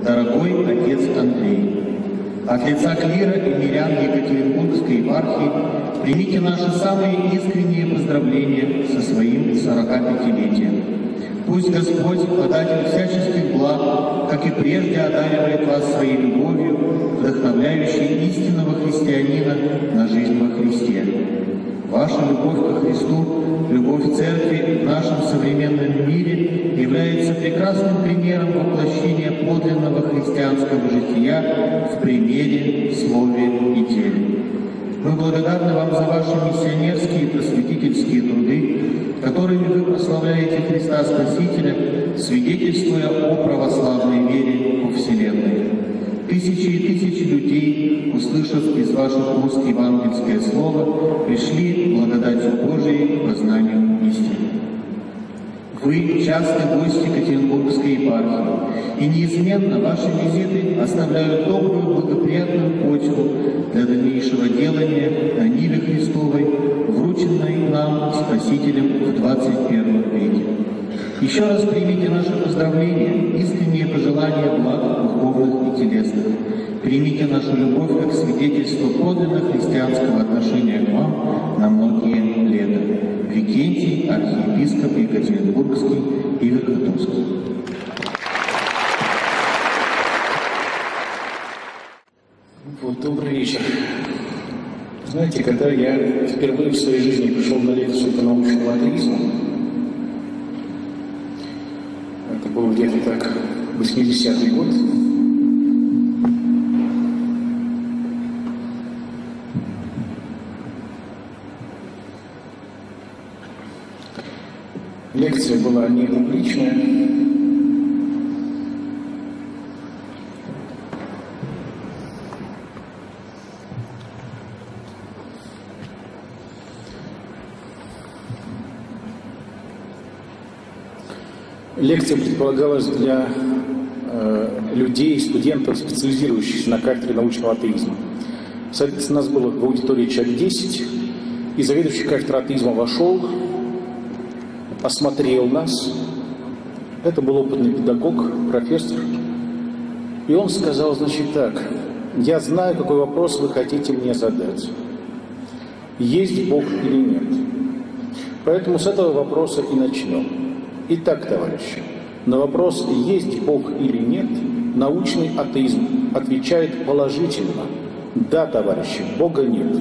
дорогой отец Андрей, от лица клира и мирян Екатеринбургской епархии примите наши самые искренние поздравления со своим 45-летием. Пусть Господь, податель всяческих благ, как и прежде одаривает вас своей любовью, вдохновляющей истинного христианина на жизнь во Христе. Ваша любовь ко Христу, любовь Церкви в нашем современном мире является прекрасным примером воплощения подлинного христианского жития в примере, слове и деле. Мы благодарны вам за ваши миссионерские и просветительские труды, которыми вы прославляете Христа Спасителя, свидетельствуя о православной вере по Вселенной. Тысячи и тысячи людей, услышав из ваших уст евангельское слово, пришли благодатью Божией к познанию истины. Вы частый гость Екатеринбургской епархии, и неизменно ваши визиты оставляют добрую, благоприятную почву для дальнейшего делания на ниве Христовой, врученной нам Спасителем в 21 веке. Еще раз примите наши поздравления, искренние пожелания благ духовных и телесных. Примите нашу любовь как свидетельство подлинно христианского отношения к вам на многие лета. Викентий, архиепископ Екатеринбургский и Верхотурский. Вот, добрый вечер. Знаете, когда я впервые в своей жизни пришел на лекцию по научному атеизму, это был где-то так 80-й год, лекция была не публичная. Лекция предполагалась для людей, студентов, специализирующихся на кафедре научного атеизма. Соответственно, нас было в аудитории человек 10, и заведующий кафедрой атеизма вошел, осмотрел нас. Это был опытный педагог, профессор. И он сказал, значит, так: я знаю, какой вопрос вы хотите мне задать. Есть Бог или нет? Поэтому с этого вопроса и начнем. Итак, товарищи, на вопрос, есть Бог или нет, научный атеизм отвечает положительно. Да, товарищи, Бога нет.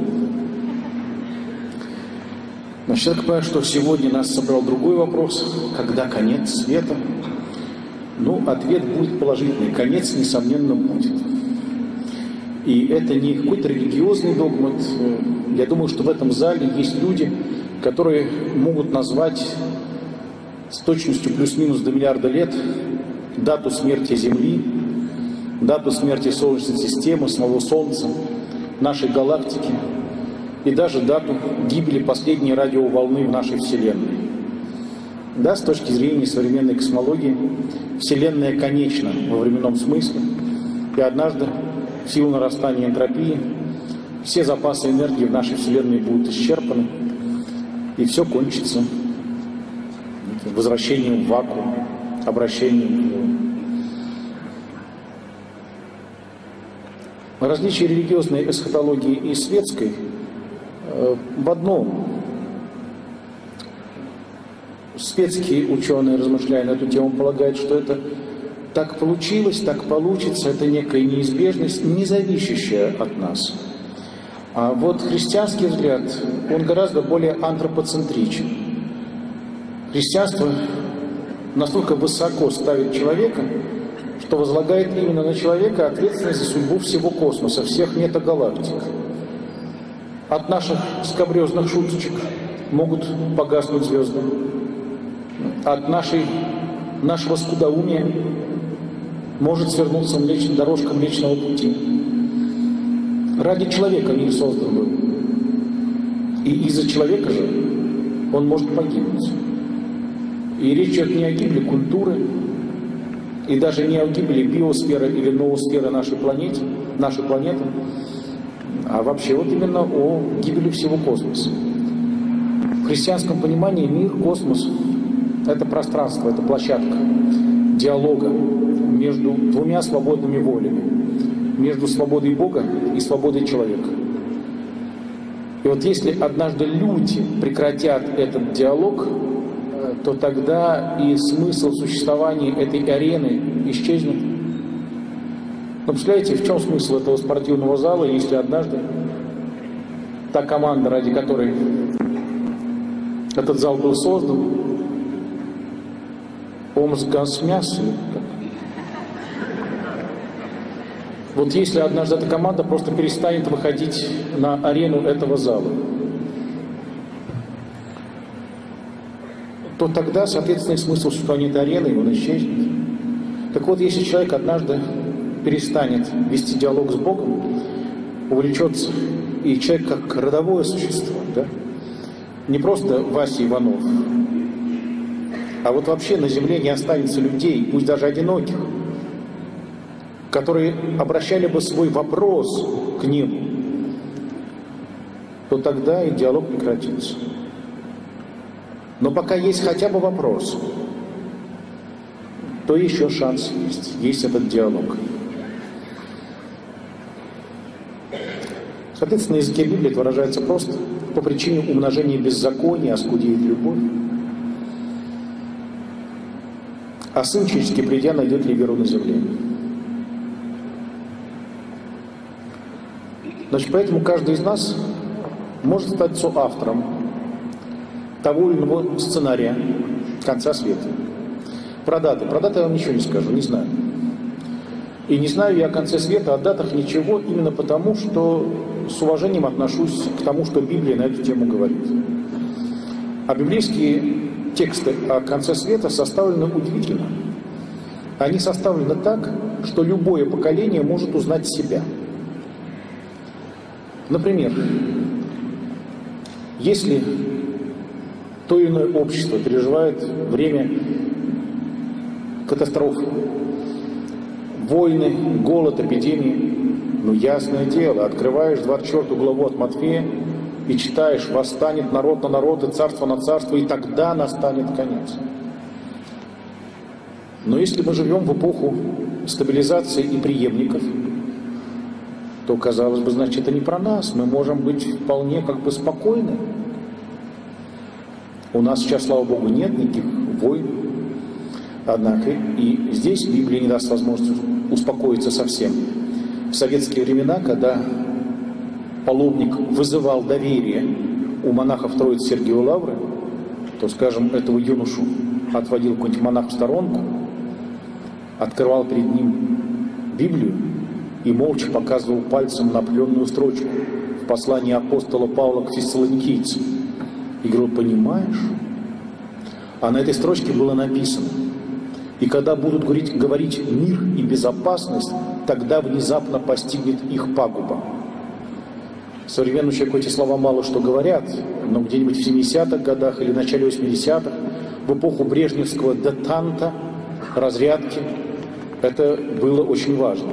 Значит, я так понимаю, что сегодня нас собрал другой вопрос: когда конец света? Ну, ответ будет положительный. Конец, несомненно, будет. И это не какой-то религиозный догмат. Я думаю, что в этом зале есть люди, которые могут назвать с точностью плюс-минус до миллиарда лет дату смерти Земли, дату смерти Солнечной системы, самого Солнца, нашей галактики и даже дату гибели последней радиоволны в нашей Вселенной. Да, с точки зрения современной космологии, Вселенная конечна во временном смысле, и однажды, в силу нарастания энтропии, все запасы энергии в нашей Вселенной будут исчерпаны, и все кончится возвращением в вакуум, обращением к нему. Различие религиозной эсхатологии и светской в одном. Светские ученые, размышляя на эту тему, полагают, что это так получилось, так получится, это некая неизбежность, не зависящая от нас. А вот христианский взгляд, он гораздо более антропоцентричен. Христианство настолько высоко ставит человека, что возлагает именно на человека ответственность за судьбу всего космоса, всех метагалактик. От наших скабрезных шуточек могут погаснуть звезды. От нашего скудоумия может свернуться дорожка Млечного Пути. Ради человека мир создан был. И из-за человека же он может погибнуть. И речь идет не о гибели культуры, и даже не о гибели биосферы или ноосферы нашей планеты, а вообще вот именно о гибели всего космоса. В христианском понимании мир, космос — это пространство, это площадка диалога между двумя свободными волями, между свободой Бога и свободой человека. И вот если однажды люди прекратят этот диалог, то тогда и смысл существования этой арены исчезнет. Но представляете, в чем смысл этого спортивного зала, если однажды та команда, ради которой этот зал был создан, Омскгазмяс, вот если однажды эта команда просто перестанет выходить на арену этого зала, то тогда, соответственно, и смысл существования этой арены, он исчезнет. Так вот, если человек однажды перестанет вести диалог с Богом, увлечется, и человек как родовое существо, да? Не просто Вася Иванов, а вот вообще на земле не останется людей, пусть даже одиноких, которые обращали бы свой вопрос к небу, то тогда и диалог прекратится. Но пока есть хотя бы вопрос, то еще шанс есть этот диалог. Соответственно, на языке Библии это выражается просто: по причине умножения беззакония оскудеет любовь, а Сын Человеческий, придя, найдет ли веру на земле. Значит, поэтому каждый из нас может стать соавтором того или иного сценария конца света. Про даты я вам ничего не скажу, не знаю. И не знаю я о конце света, о датах ничего, именно потому, что с уважением отношусь к тому, что Библия на эту тему говорит. А библейские тексты о конце света составлены удивительно. Они составлены так, что любое поколение может узнать себя. Например, если то или иное общество переживает время катастрофы, войны, голод, эпидемии, ну ясное дело, открываешь 24 главу от Матфея и читаешь: «Восстанет народ на народ и царство на царство, и тогда настанет конец». Но если мы живем в эпоху стабилизации и преемников, то, казалось бы, значит, это не про нас. Мы можем быть вполне как бы спокойны. У нас сейчас, слава Богу, нет никаких войн. Однако и здесь Библия не даст возможности успокоиться совсем. В советские времена, когда паломник вызывал доверие у монахов Троицы Сергиевой Лавры, то, скажем, этого юношу отводил какой-нибудь монах в сторонку, открывал перед ним Библию и молча показывал пальцем на определенную строчку в послании апостола Павла к фессалоникийцам. И говорил: понимаешь? А на этой строчке было написано: и когда будут говорить мир и безопасность, тогда внезапно постигнет их пагуба. Современному человеку эти слова мало что говорят, но где-нибудь в 70-х годах или в начале 80-х, в эпоху брежневского детанта, разрядки, это было очень важно.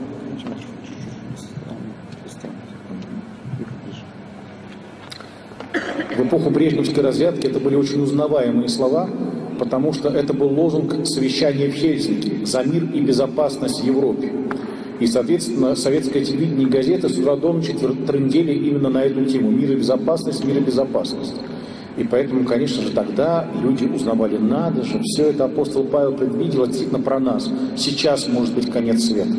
В эпоху брежневской разрядки это были очень узнаваемые слова, потому что это был лозунг совещания в Хельсинки за мир и безопасность в Европе. И, соответственно, советское телевидение и газеты с утра до ночи трындели именно на эту тему: мир и безопасность, мир и безопасность. И поэтому, конечно же, тогда люди узнавали: надо же, все это апостол Павел предвидел, действительно про нас. Сейчас может быть конец света.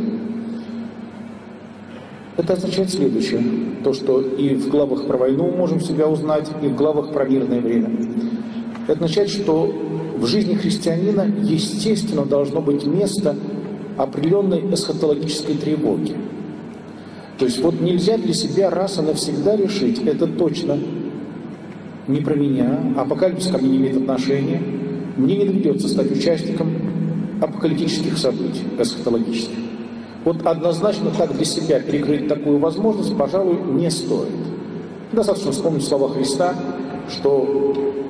Это означает следующее: то, что и в главах про войну мы можем себя узнать, и в главах про мирное время. Это означает, что в жизни христианина, естественно, должно быть место определенной эсхатологической тревоги. То есть вот нельзя для себя раз и навсегда решить: это точно не про меня, апокалипсис ко мне не имеет отношения, мне не доведется стать участником апокалиптических событий, эсхатологических. Вот однозначно так для себя перекрыть такую возможность, пожалуй, не стоит. Достаточно вспомнить слова Христа, что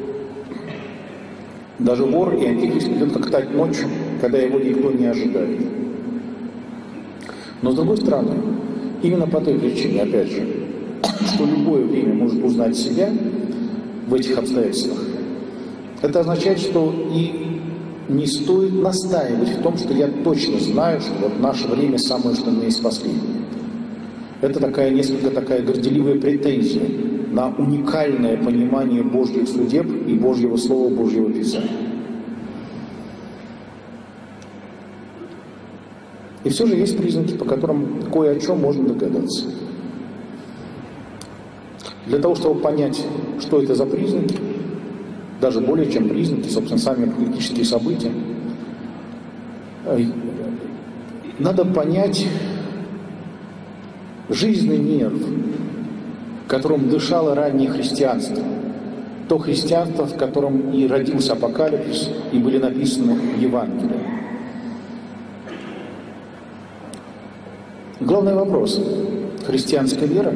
даже вор и антихрист придет как тать ночью, когда его никто не ожидает. Но с другой стороны, именно по той причине, опять же, что любое время может узнать себя в этих обстоятельствах, это означает, что и не стоит настаивать в том, что я точно знаю, что вот наше время самое, что на есть последнее. Это несколько такая горделивая претензия на уникальное понимание Божьих судеб и Божьего Слова, Божьего Писания. И все же есть признаки, по которым кое о чем можно догадаться. Для того, чтобы понять, что это за признаки, даже более чем признаки, собственно, сами политические события, надо понять жизненный нерв, которым дышало раннее христианство. То христианство, в котором и родился Апокалипсис, и были написаны Евангелия. Главный вопрос христианской веры: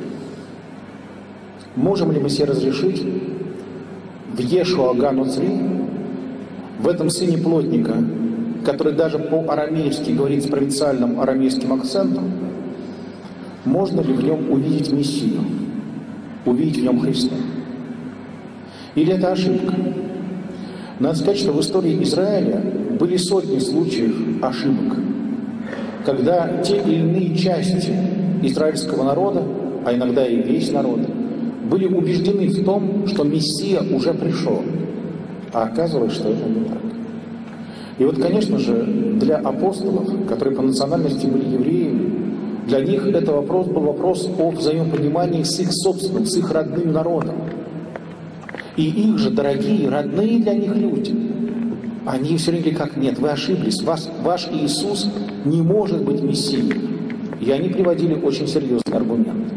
можем ли мы себе разрешить в Ешуа га-Ноцри, в этом сыне плотника, который даже по-арамейски говорит с провинциальным арамейским акцентом, можно ли в нем увидеть Мессию, увидеть в нем Христа? Или это ошибка? Надо сказать, что в истории Израиля были сотни случаев ошибок, когда те или иные части израильского народа, а иногда и весь народ, были убеждены в том, что Мессия уже пришел, а оказывалось, что это не так. И вот, конечно же, для апостолов, которые по национальности были евреями, для них это был вопрос о взаимопонимании с их собственным, с их родным народом. И их же дорогие, родные для них люди, они все время говорили, как нет, вы ошиблись, ваш Иисус не может быть Мессией. И они приводили очень серьезный аргумент.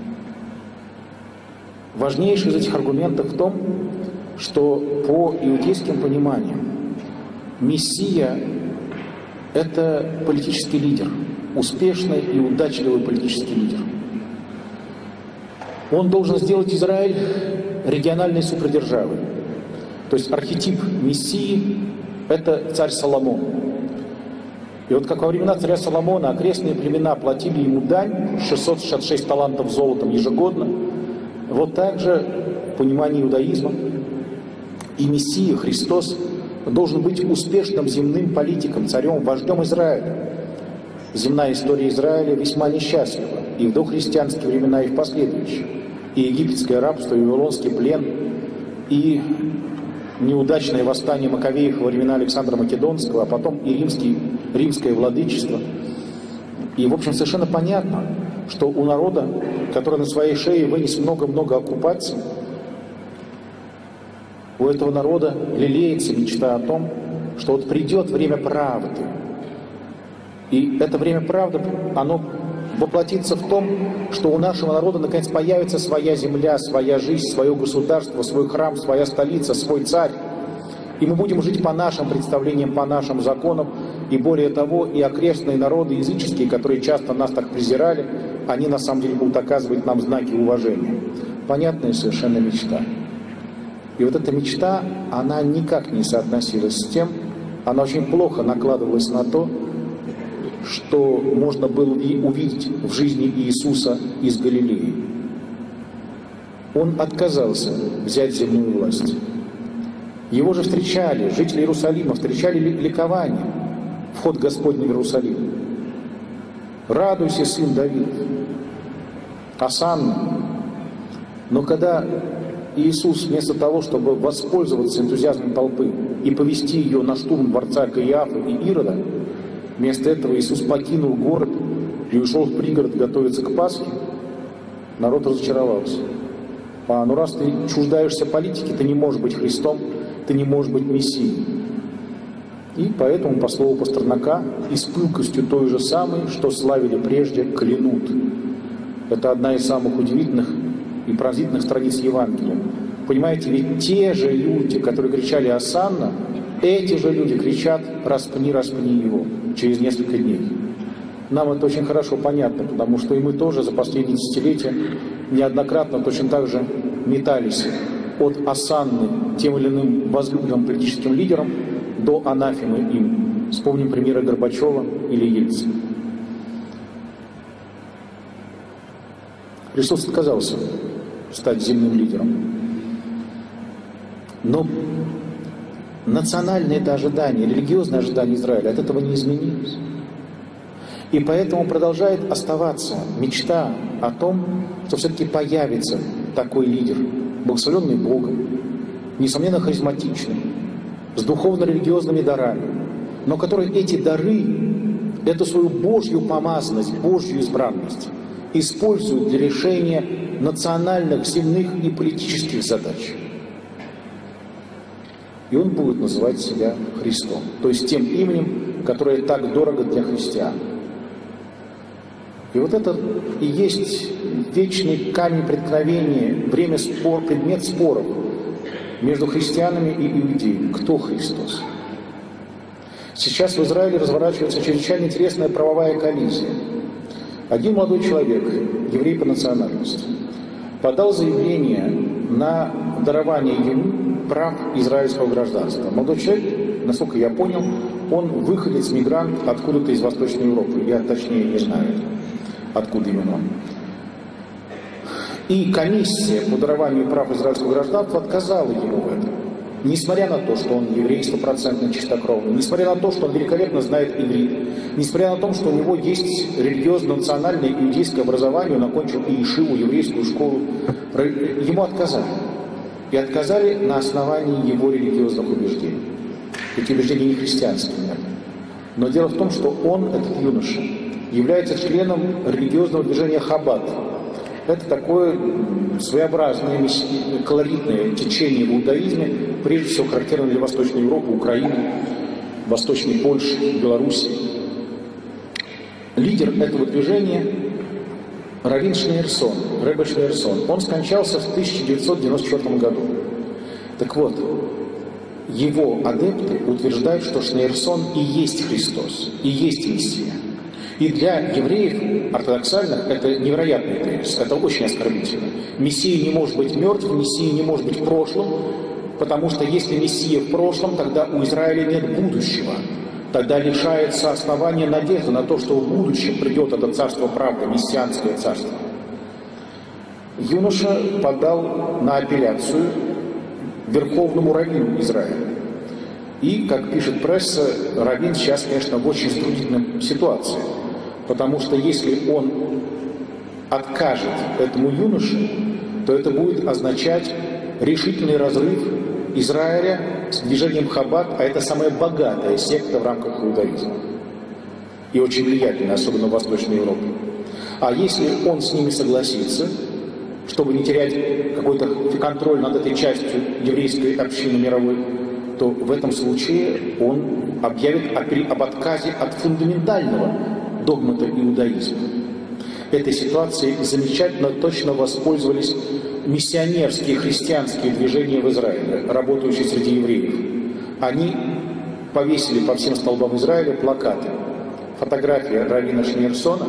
Важнейший из этих аргументов в том, что по иудейским пониманиям Мессия – это политический лидер, успешный и удачливый политический лидер. Он должен сделать Израиль региональной супердержавой. То есть архетип Мессии – это царь Соломон. И вот как во времена царя Соломона окрестные племена платили ему дань, 666 талантов золотом ежегодно, вот так же в понимании иудаизма и Мессия, Христос, должен быть успешным земным политиком, царем, вождем Израиля. Земная история Израиля весьма несчастлива и в дохристианские времена, и в последующие. И египетское рабство, и вавилонский плен, и неудачное восстание Маковеев во времена Александра Македонского, а потом и римское владычество. И, в общем, совершенно понятно, что у народа, который на своей шее вынес много-много оккупаций, у этого народа лелеется мечта о том, что вот придет время правды. И это время правды, оно воплотится в том, что у нашего народа наконец появится своя земля, своя жизнь, свое государство, свой храм, своя столица, свой царь. И мы будем жить по нашим представлениям, по нашим законам. И более того, и окрестные народы языческие, которые часто нас так презирали, они на самом деле будут оказывать нам знаки уважения. Понятная совершенно мечта. И вот эта мечта, она никак не соотносилась с тем, она очень плохо накладывалась на то, что можно было и увидеть в жизни Иисуса из Галилеи. Он отказался взять земную власть. Его же встречали, жители Иерусалима, встречали ликованием, вход Господний в Иерусалим. «Радуйся, сын Давид!» Осанна. Но когда Иисус вместо того, чтобы воспользоваться энтузиазмом толпы и повести ее на штурм дворца Каиафы и Ирода, вместо этого Иисус покинул город и ушел в пригород готовиться к Пасхе, народ разочаровался. Ну раз ты чуждаешься политики, ты не можешь быть Христом, ты не можешь быть Мессией. И поэтому, по слову Пастернака, и с пылкостью той же самой, что славили прежде, клянут. Это одна из самых удивительных и пронзительных страниц Евангелия. Понимаете, ведь те же люди, которые кричали «Осанна», эти же люди кричат «Распни, распни его» через несколько дней. Нам это очень хорошо понятно, потому что и мы тоже за последние десятилетия неоднократно точно так же метались от осанны тем или иным возлюбленным политическим лидерам до анафемы им. Вспомним примеры Горбачева или Ельцина. Христос отказался стать земным лидером. Но национальные это ожидания, религиозные ожидания Израиля от этого не изменились. И поэтому продолжает оставаться мечта о том, что все-таки появится такой лидер, благословенный Богом, несомненно харизматичный, с духовно-религиозными дарами, но который эти дары, эту свою Божью помазанность, Божью избранность использует для решения национальных, земных и политических задач. И он будет называть себя Христом, то есть тем именем, которое так дорого для христиан. И вот это и есть вечный камень преткновения, предмет споров между христианами и иудеями. Кто Христос? Сейчас в Израиле разворачивается чрезвычайно интересная правовая коллизия. Один молодой человек, еврей по национальности, подал заявление на дарование ему прав израильского гражданства. Молодой человек, насколько я понял, он выходец, мигрант откуда-то из Восточной Европы. Я точнее не знаю, откуда именно он. И комиссия по дарованию прав израильского гражданства отказала ему в этом. Несмотря на то, что он еврей стопроцентно чистокровный, несмотря на то, что он великолепно знает иврит, несмотря на то, что у него есть религиозно-национальное иудейское образование, он окончил и ишиву, еврейскую школу, ему отказали. И отказали на основании его религиозных убеждений. Эти убеждения не христианские, нет. Но дело в том, что он, этот юноша, является членом религиозного движения Хаббат. Это такое своеобразное, колоритное течение в иудаизме, прежде всего характерно для Восточной Европы, Украины, Восточной Польши, Белоруссии. Лидер этого движения раввин Шнейрсон, Ребе Шнейрсон. Он скончался в 1994 году. Так вот, его адепты утверждают, что Шнейрсон и есть Христос, и есть Мессия. И для евреев ортодоксальных это невероятный тезис, это очень оскорбительно. Мессия не может быть мертв, Мессия не может быть в прошлом, потому что если Мессия в прошлом, тогда у Израиля нет будущего. Тогда лишается основания надежды на то, что в будущем придет это царство правды, мессианское царство. Юноша подал на апелляцию верховному раввину Израиля. И, как пишет пресса, раввин сейчас, конечно, в очень затруднительной ситуации. Потому что если он откажет этому юноше, то это будет означать решительный разрыв Израиля с движением Хаббат, а это самая богатая секта в рамках иудаизма. И очень влиятельная, особенно в Восточной Европе. А если он с ними согласится, чтобы не терять какой-то контроль над этой частью еврейской общины мировой, то в этом случае он объявит об отказе от фундаментального догмата иудаизма. Этой ситуацией замечательно точно воспользовались миссионерские христианские движения в Израиле, работающие среди евреев. Они повесили по всем столбам Израиля плакаты. Фотография раввина Шнейрсона,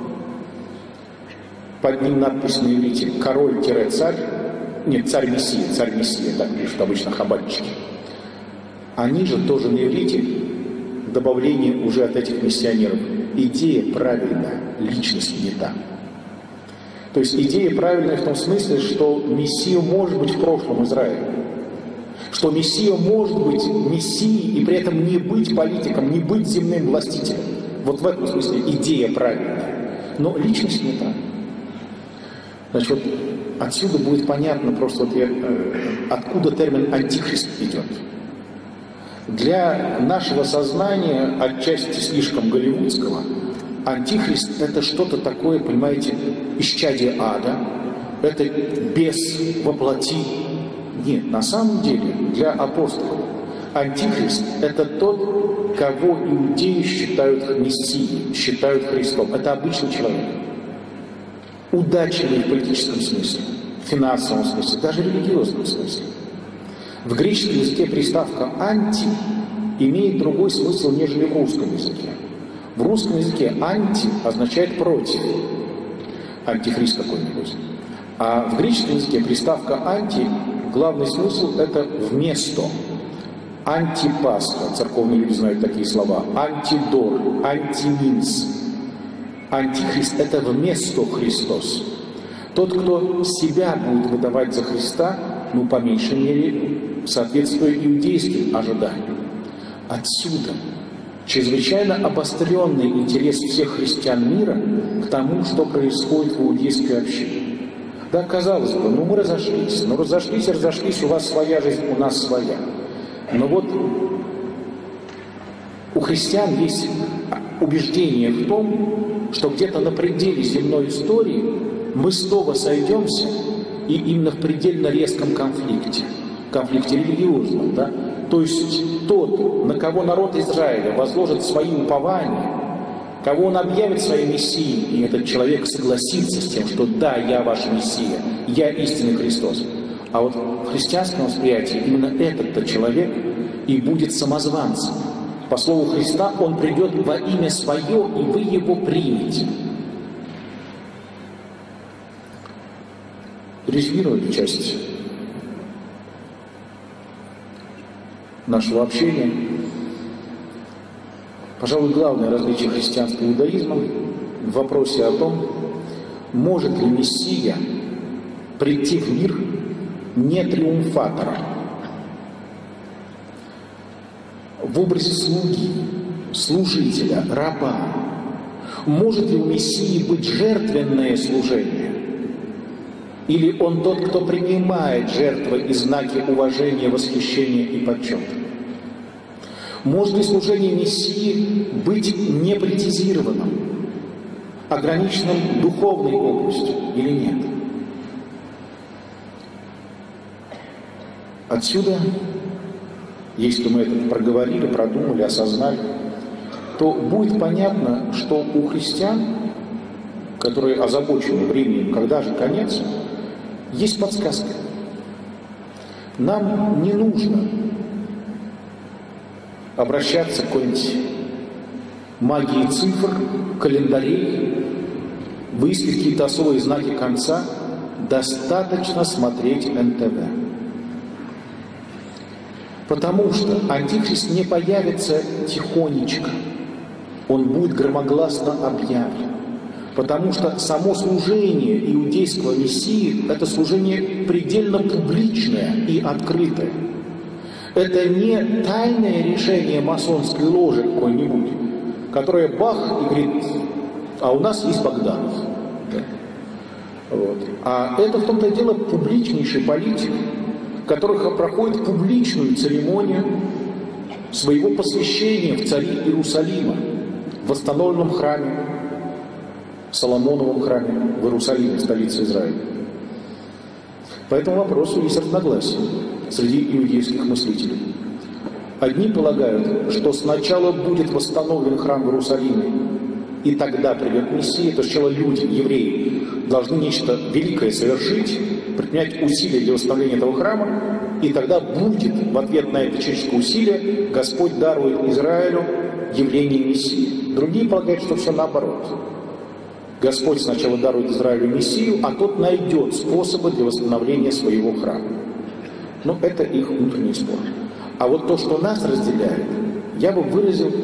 под ним надпись на иврите «Король-царь», нет, царь-мессия, так пишут обычно хаббатчики. Они же тоже на иврите, добавление уже от этих миссионеров. Идея правильная, личность не та. То есть идея правильная в том смысле, что Мессия может быть в прошлом Израиля. Что Мессия может быть Мессией и при этом не быть политиком, не быть земным властителем. Вот в этом смысле идея правильная. Но личность не та. Значит, вот отсюда будет понятно просто, откуда термин «антихрист» идет. Для нашего сознания, отчасти слишком голливудского, антихрист – это что-то такое, понимаете, исчадие ада, это бес во плоти. Нет, на самом деле, для апостолов антихрист – это тот, кого иудеи считают мессией, считают Христом. Это обычный человек. Удачливый в политическом смысле, в финансовом смысле, даже в религиозном смысле. В греческом языке приставка «анти» имеет другой смысл, нежели в русском языке. В русском языке «анти» означает «против», антихрист какой-нибудь. А в греческом языке приставка «анти», главный смысл – это «вместо». Антипаста, церковные люди знают такие слова, антидор, антиминс. Антихрист – это вместо Христос. Тот, кто себя будет выдавать за Христа, ну, по меньшей мере, соответствуя иудейским ожиданиям. Отсюда чрезвычайно обостренный интерес всех христиан мира к тому, что происходит в иудейской общине. Да, казалось бы, мы разошлись, разошлись, у вас своя жизнь, у нас своя. Но вот у христиан есть убеждение в том, что где-то на пределе земной истории мы снова сойдемся, и именно в предельно резком конфликте религиозном, да? То есть тот, на кого народ Израиля возложит свои упования, кого он объявит своей мессией, и этот человек согласится с тем, что да, я ваш мессия, я истинный Христос. А вот в христианском восприятии именно этот-то человек и будет самозванцем. По слову Христа, он придет во имя свое, и вы его примете. Резюмируя часть нашего общения, пожалуй, главное различие христианства и иудаизма в вопросе о том, может ли Мессия прийти в мир не триумфатором, в образе слуги, служителя, раба. Может ли у Мессии быть жертвенное служение? Или он тот, кто принимает жертвы и знаки уважения, восхищения и почета? Может ли служение Мессии быть непрецизированным, ограниченным духовной областью или нет? Отсюда, если мы это проговорили, продумали, осознали, то будет понятно, что у христиан, которые озабочены временем, когда же конец, есть подсказка. Нам не нужно обращаться к какой-нибудь магии цифр, календарей, выискивать какие-то особые знаки конца. Достаточно смотреть НТВ. Потому что Антихрист не появится тихонечко. Он будет громогласно объявлен. Потому что само служение иудейского Мессии – это служение предельно публичное и открытое. Это не тайное решение масонской ложи какой-нибудь, которое бах и говорит, а у нас есть Богданов. Вот. А это в том-то и дело публичнейший политик, который проходит публичную церемонию своего посвящения в цари Иерусалима, в восстановленном храме, Соломоновом храме в Иерусалиме, столице Израиля. По этому вопросу есть разногласия среди иудейских мыслителей. Одни полагают, что сначала будет восстановлен храм в Иерусалиме, и тогда придет Мессия, то сначала люди, евреи, должны нечто великое совершить, предпринять усилия для восстановления этого храма, и тогда будет в ответ на это человеческое усилие Господь дарует Израилю явление Мессии. Другие полагают, что все наоборот. Господь сначала дарует Израилю Мессию, а тот найдет способы для восстановления своего храма. Но это их внутренний спор. А вот то, что нас разделяет, я бы выразил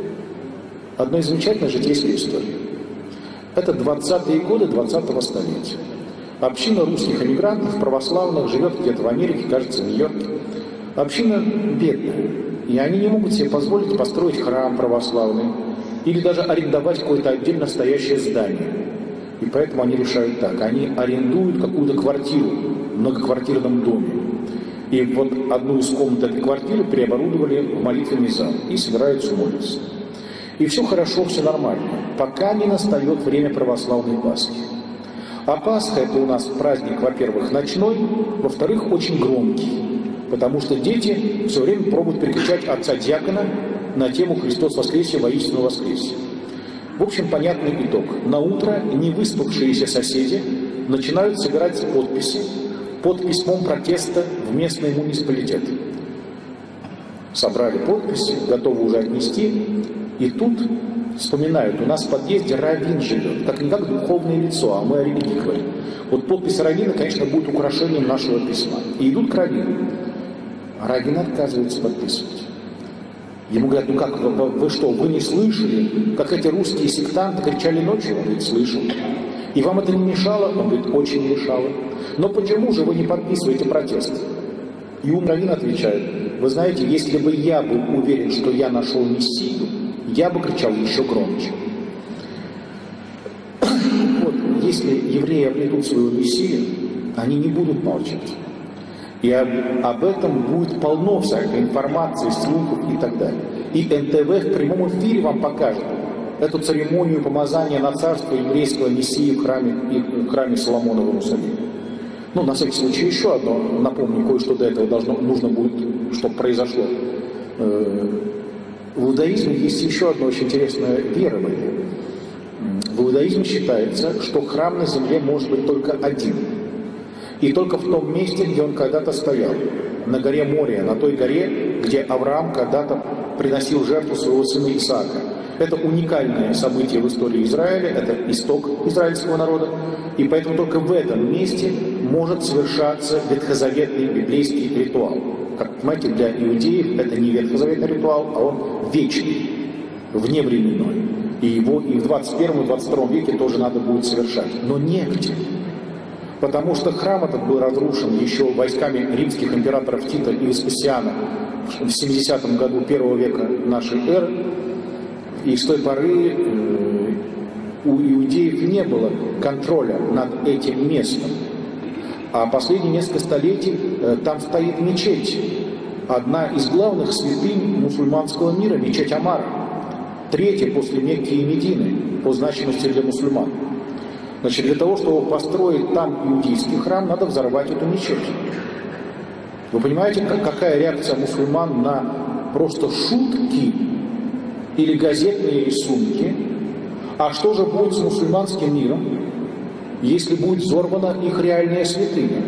одной замечательной житейской истории. Это 20-е годы 20-го столетия. Община русских эмигрантов, православных, живет где-то в Америке, кажется, в Нью-Йорке. Община бедная, и они не могут себе позволить построить храм православный или даже арендовать какое-то отдельно стоящее здание. И поэтому они решают так. Они арендуют какую-то квартиру в многоквартирном доме. И вот одну из комнат этой квартиры преоборудовали в молитвенный зал и собираются молиться. И все хорошо, все нормально, пока не настает время православной Пасхи. А Пасха – это у нас праздник, во-первых, ночной, во-вторых, очень громкий, потому что дети все время пробуют перекричать отца-диакона на тему «Христос воскресе, воистину воскресе». В общем, понятный итог. На утро невыспавшиеся соседи начинают собирать подписи под письмом протеста в местный муниципалитет. Собрали подписи, готовы уже отнести, и тут вспоминают, у нас в подъезде раввин живет, как-никак духовное лицо, а мы о религии говорим. Вот подпись раввина, конечно, будет украшением нашего письма. И идут к раввину. А раввин отказывается подписывать. Ему говорят, ну как, вы что, вы не слышали, как эти русские сектанты кричали ночью? Он говорит, слышал. И вам это не мешало? Он говорит, очень мешало. Но почему же вы не подписываете протест? И Ум Равин отвечает: вы знаете, если бы я был уверен, что я нашел Мессию, я бы кричал еще громче. Вот, если евреи обретут свою Мессию, они не будут молчать. И об этом будет полно всякой информации, слухов и так далее. И НТВ в прямом эфире вам покажет эту церемонию помазания на царство еврейского Мессии в храме Соломона в Иерусалиме. Ну, на всякий случай еще одно, напомню, кое-что до этого нужно будет, чтобы произошло. В иудаизме есть еще одно очень интересное верование. В иудаизме считается, что храм на земле может быть только один. И только в том месте, где он когда-то стоял. На горе Мория, на той горе, где Авраам когда-то приносил жертву своего сына Исаака. Это уникальное событие в истории Израиля, это исток израильского народа. И поэтому только в этом месте может совершаться ветхозаветный библейский ритуал. Как понимаете, для иудеев это не ветхозаветный ритуал, а он вечный, вневременной. И его и в 21 и 22 веке тоже надо будет совершать. Но негде. Потому что храм этот был разрушен еще войсками римских императоров Тита и Веспасиана в 70-м году 1 века нашей эры. И с той поры у иудеев не было контроля над этим местом. А последние несколько столетий там стоит мечеть. Одна из главных святынь мусульманского мира, мечеть Амара. Третья после Мекки и Медины по значимости для мусульман. Значит, для того, чтобы построить там иудейский храм, надо взорвать эту мечеть. Вы понимаете, какая реакция мусульман на просто шутки или газетные рисунки? А что же будет с мусульманским миром, если будет взорвана их реальная святыня?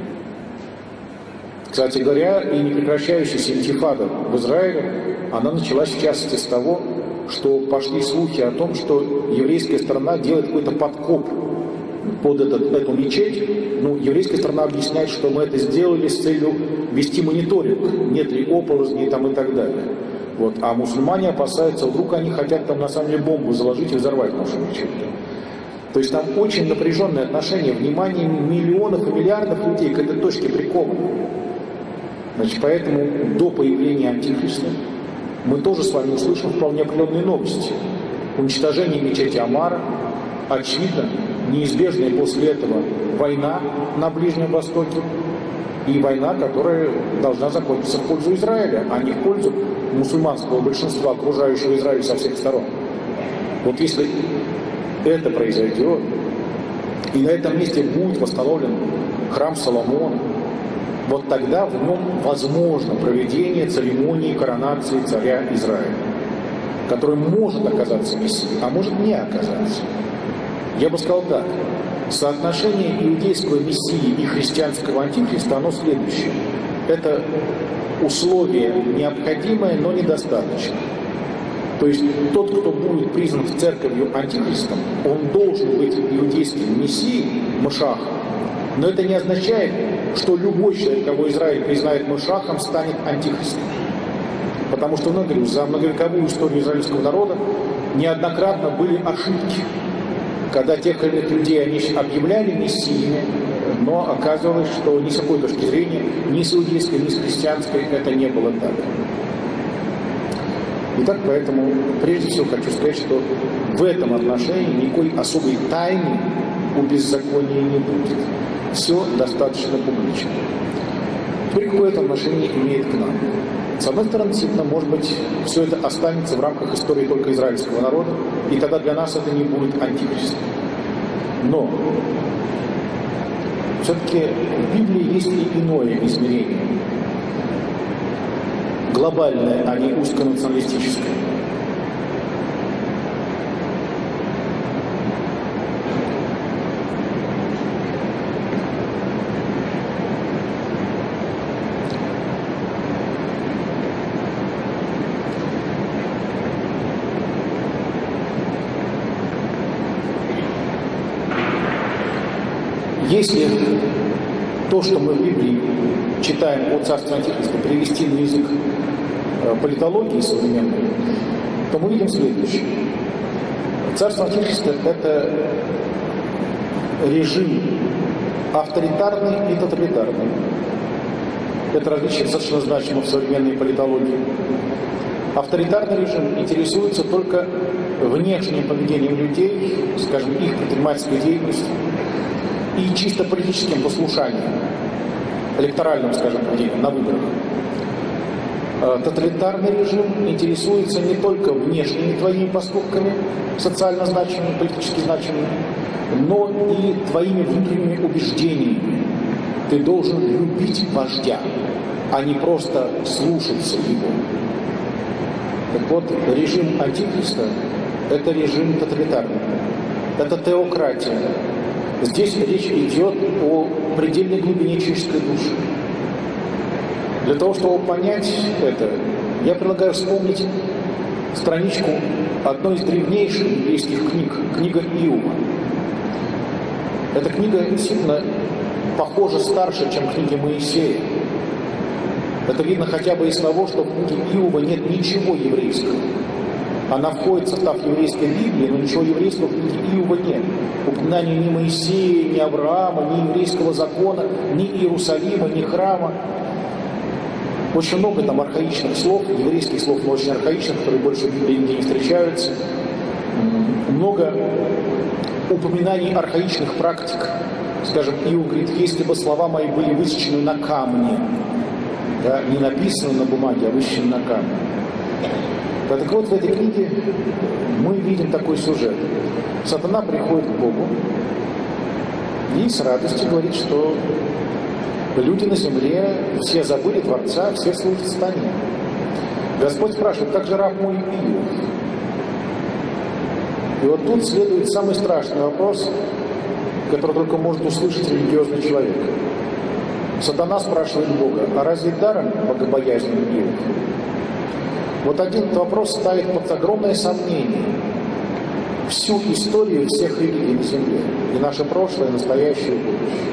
Кстати говоря, и непрекращающаяся интифада в Израиле, она началась в частности с того, что пошли слухи о том, что еврейская сторона делает какой-то подкоп под эту мечеть. Ну, еврейская сторона объясняет, что мы это сделали с целью вести мониторинг, нет ли оползней там и так далее. Вот. А мусульмане опасаются, вдруг они хотят там на самом деле бомбу заложить и взорвать нашу мечеть. То есть там очень напряженное отношение, внимание миллионов и миллиардов людей к этой точке приковано. Значит, поэтому до появления Антихриста мы тоже с вами услышим вполне определенные новости. Уничтожение мечети Амара, очевидно, неизбежная после этого война на Ближнем Востоке, и война, которая должна закончиться в пользу Израиля, а не в пользу мусульманского большинства, окружающего Израиль со всех сторон. Вот если это произойдет, и на этом месте будет восстановлен храм Соломона, вот тогда в нем возможно проведение церемонии коронации царя Израиля, который может оказаться Мессией, а может не оказаться. Я бы сказал так. Соотношение иудейского Мессии и христианского Антихриста, оно следующее. Это условие необходимое, но недостаточно. То есть тот, кто будет признан церковью Антихристом, он должен быть иудейским Мессией, Машахом. Но это не означает, что любой человек, кого Израиль признает Машахом, станет Антихристом. Потому что, говорю, за многовековую историю израильского народа неоднократно были ошибки, когда тех или иных людей они объявляли мессиями, но оказывалось, что ни с какой точки зрения, ни с иудейской, ни с христианской это не было так. Итак, поэтому прежде всего хочу сказать, что в этом отношении никакой особой тайны у беззакония не будет. Все достаточно публично. Теперь какое это отношение имеет к нам? С одной стороны, действительно, может быть, все это останется в рамках истории только израильского народа, и тогда для нас это не будет антихристом. Но все-таки в Библии есть и иное измерение. Глобальное, а не узконационалистическое. Если то, что мы в Библии читаем о царстве Антихриста, перевести на язык политологии современной, то мы видим следующее. Царство Антихриста – это режим авторитарный и тоталитарный, Это различие достаточно значимо в современной политологии. Авторитарный режим интересуется только внешним поведением людей, скажем, их предпринимательской деятельностью и чисто политическим послушанием, электоральным, скажем, поведением на выборах. Тоталитарный режим интересуется не только внешними твоими поступками, социально значимыми, политически значимыми, но и твоими внутренними убеждениями. Ты должен любить вождя, а не просто слушаться его. Так вот, режим Антихриста – это режим тоталитарный, это теократия. Здесь речь идет о предельной глубине человеческой души. Для того, чтобы понять это, я предлагаю вспомнить страничку одной из древнейших библейских книг, книга Иова. Эта книга сильно похожа старше, чем книги Моисея. Это видно хотя бы из того, что в книге Иова нет ничего еврейского. Она входит в состав еврейской Библии, но ничего еврейского в книге Иова нет. Упоминаний ни Моисея, ни Авраама, ни еврейского закона, ни Иерусалима, ни храма. Очень много там архаичных слов, еврейских слов, но очень архаичных, которые больше в Библии нигде не встречаются. Много упоминаний архаичных практик. Скажем, Иов говорит, если бы слова мои были высечены на камне, да, не написаны на бумаге, а высечены на камне. Так вот, в этой книге мы видим такой сюжет. Сатана приходит к Богу и с радостью говорит, что люди на земле все забыли Творца, все служат сатане. Господь спрашивает, как же раб мой Иов? И вот тут следует самый страшный вопрос, который только может услышать религиозный человек. Сатана спрашивает Бога, а разве даром богобоязнен Иов? Вот один вопрос ставит под огромное сомнение всю историю всех религий на земле, и наше прошлое, настоящее и будущее.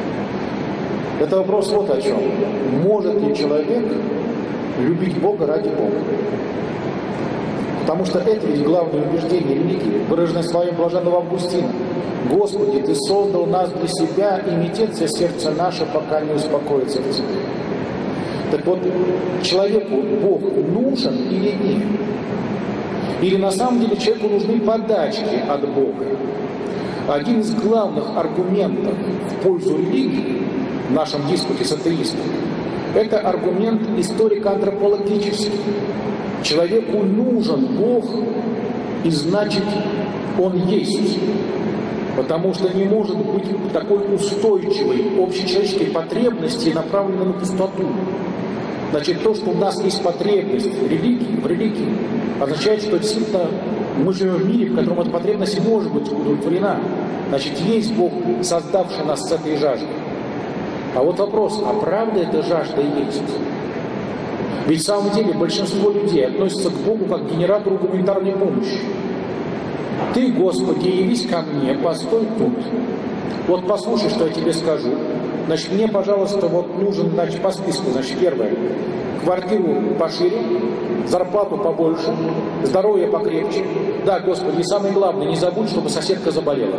Это вопрос вот о чем. Может ли человек любить Бога ради Бога? Потому что это ведь главное убеждение религии, выраженное словами блаженного Августина. «Господи, Ты создал нас для себя, и метется сердце наше, пока не успокоится в Тебе». Так вот, человеку Бог нужен или нет? Или на самом деле человеку нужны подачки от Бога? Один из главных аргументов в пользу религии в нашем диспуте с атеистами – это аргумент историко-антропологический. Человеку нужен Бог, и значит, Он есть. Потому что не может быть такой устойчивой общечеловеческой потребности, направленной на пустоту. Значит, то, что у нас есть потребность в религии, означает, что действительно мы живем в мире, в котором эта потребность может быть удовлетворена. Значит, есть Бог, создавший нас с этой жаждой. А вот вопрос, а правда эта жажда есть? Ведь в самом деле большинство людей относятся к Богу как к генератору гуманитарной помощи. Ты, Господи, явись ко мне, постой тут. Вот послушай, что я тебе скажу. Значит, мне, пожалуйста, вот нужен, значит, по списку, значит, первое. Квартиру пошире, зарплату побольше, здоровье покрепче. Да, Господи, и самое главное, не забудь, чтобы соседка заболела.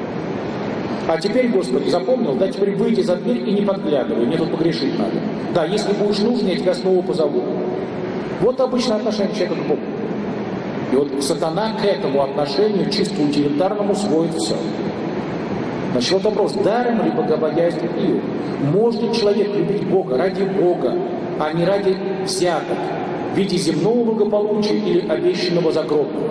А теперь, Господи, запомнил, да, теперь выйди за дверь и не подглядывай, мне тут погрешить надо. Да, если будешь нужен, я тебя снова позову. Вот обычное отношение человека к Богу. И вот сатана к этому отношению чисто утилитарному сводит все. Значит, вот вопрос, даром ли богобоязнь Иов? Может ли человек любить Бога ради Бога, а не ради взяток, в виде земного благополучия или обещанного загробного?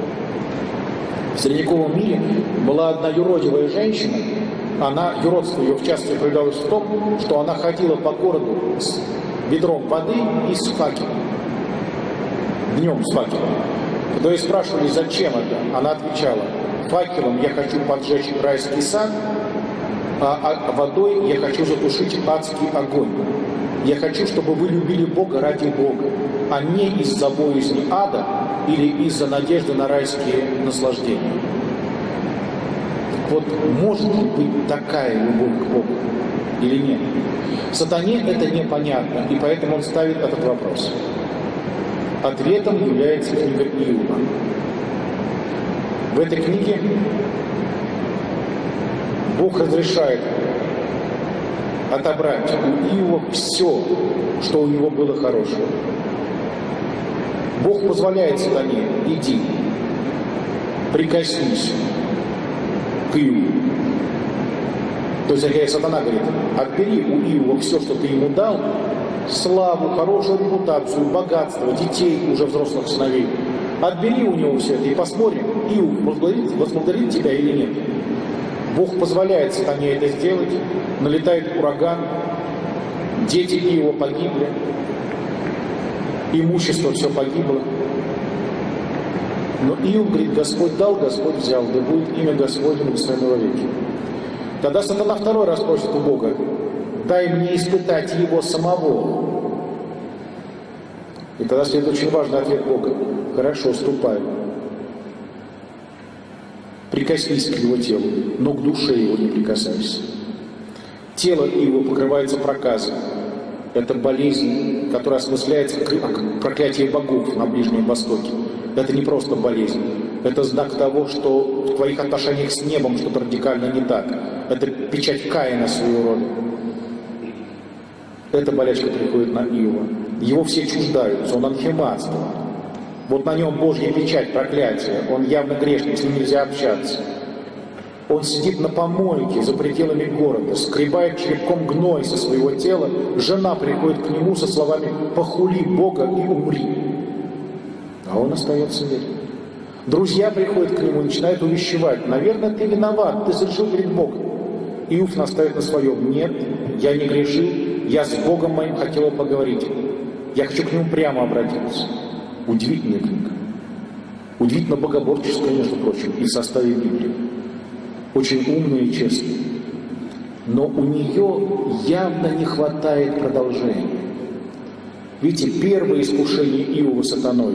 В средневековом мире была одна юродивая женщина, юродство ее в частности проявлялось в том, что она ходила по городу с ведром воды и с факелом, днем с факелом. Когда ее спрашивали, зачем это, она отвечала, факелом я хочу поджечь райский сад, а водой я хочу затушить адский огонь. Я хочу, чтобы вы любили Бога ради Бога, а не из-за боязни ада или из-за надежды на райские наслаждения. Вот может ли быть такая любовь к Богу или нет? Сатане это непонятно, и поэтому он ставит этот вопрос. Ответом является книга Иова. В этой книге Бог разрешает отобрать у Иова все, что у него было хорошего. Бог позволяет сатане: иди, прикоснись к Иову. То есть сатана говорит: отбери у Иова все, что ты ему дал, славу, хорошую репутацию, богатство, детей, уже взрослых сыновей. Отбери у него все это и посмотрим, Иов возблагодарит тебя или нет. Бог позволяет сатане это сделать, налетает ураган, дети Иова погибли, имущество все погибло. Но Иов говорит: Господь дал, Господь взял, да будет имя Господне благословенно вовеки. Тогда сатана второй раз просит у Бога: дай мне испытать его самого. И тогда следует очень важный ответ Бога: хорошо, ступай, прикоснись к его телу, но к душе его не прикасайся. Тело Иова покрывается проказом. Это болезнь, которая осмысляется как проклятие богов на Ближнем Востоке. Это не просто болезнь. Это знак того, что в твоих отношениях с небом что-то радикально не так. Это печать Каина своего рода. Эта болячка приходит на Иова. Его все чуждаются, он анхиматство. Вот на нем Божья печать, проклятие. Он явно грешник, с ним нельзя общаться. Он сидит на помойке за пределами города, скребает черепком гной со своего тела. Жена приходит к нему со словами: «Похули Бога и умри». А он остается верен. Друзья приходят к нему и начинают увещевать: «Наверное, ты виноват, ты совершил перед Богом». Иов настаивает на своем: «Нет, я не грешил, я с Богом моим хотел поговорить. Я хочу к нему прямо обратиться». Удивительная книга. Удивительно богоборческая, между прочим, и в составе Библии. Очень умная и честная. Но у нее явно не хватает продолжения. Видите, первое искушение Иова сатаной.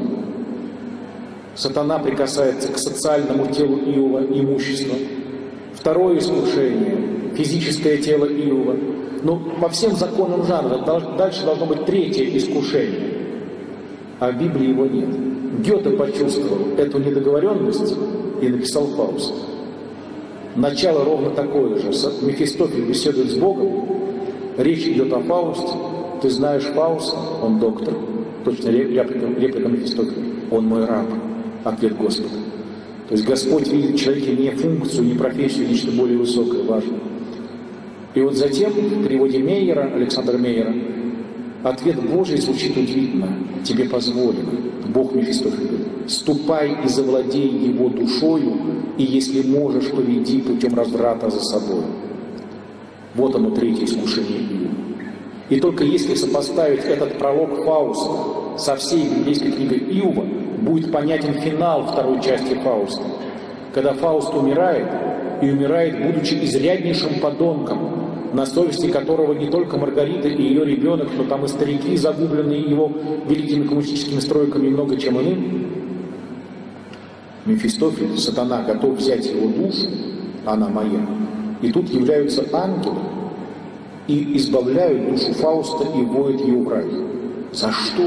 Сатана прикасается к социальному телу Иова, имуществу. Второе искушение – физическое тело Иова. Но по всем законам жанра дальше должно быть третье искушение. А в Библии его нет. Гёте почувствовал эту недоговоренность и написал Фауст. Начало ровно такое же. Мефистофель беседует с Богом. Речь идет о Фаусте. Ты знаешь Фауста, он доктор. Точно реплика Мефистофеля. Он мой раб. Ответ Господа. То есть Господь видит в человеке не функцию, не профессию, нечто более высокое, важное. И вот затем в переводе Мейера, Александра Мейера, ответ Божий звучит удивительно. Тебе позволено. Бог Мефистофель говорит: ступай и завладей его душою, и если можешь, поведи путем разврата за собой. Вот оно, третье искушение Иова. И только если сопоставить этот пролог Фауста со всей библейской книгой Иова, будет понятен финал второй части Фауста. Когда Фауст умирает, и умирает, будучи изряднейшим подонком, на совести которого не только Маргарита и ее ребенок, но там и старики, загубленные его великими коммунистическими стройками и много чем иным. Мефистофель, сатана, готов взять его душу, она моя. И тут являются ангелы и избавляют душу Фауста и вводят ее в рай. За что?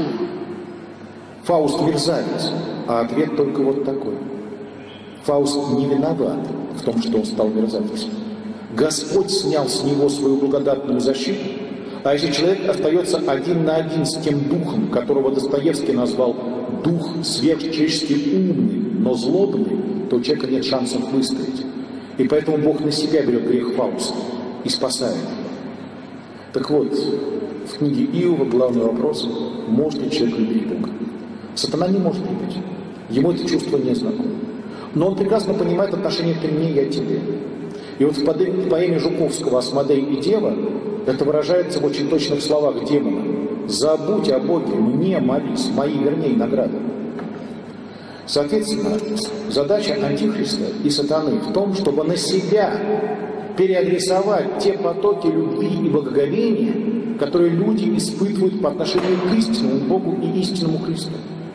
Фауст мерзавец, а ответ только вот такой. Фауст не виноват в том, что он стал мерзавцем. Господь снял с него свою благодатную защиту, а если человек остается один на один с тем духом, которого Достоевский назвал дух сверхчеловечески умный, но злобный, то у человека нет шансов выстоять. И поэтому Бог на себя берет грех Фауста и спасает. Так вот, в книге Иова главный вопрос: может ли человек любить Бога? Сатана не может любить. Ему это чувство не знакомо. Но он прекрасно понимает отношение «ты мне, я тебе». И вот в поэме Жуковского «Асмодей и Дева» это выражается в очень точных словах демона: «Забудь о Боге, мне молись, мои, вернее, награды». Соответственно, задача Антихриста и сатаны в том, чтобы на себя переадресовать те потоки любви и благоговения, которые люди испытывают по отношению к истинному Богу и истинному Христу.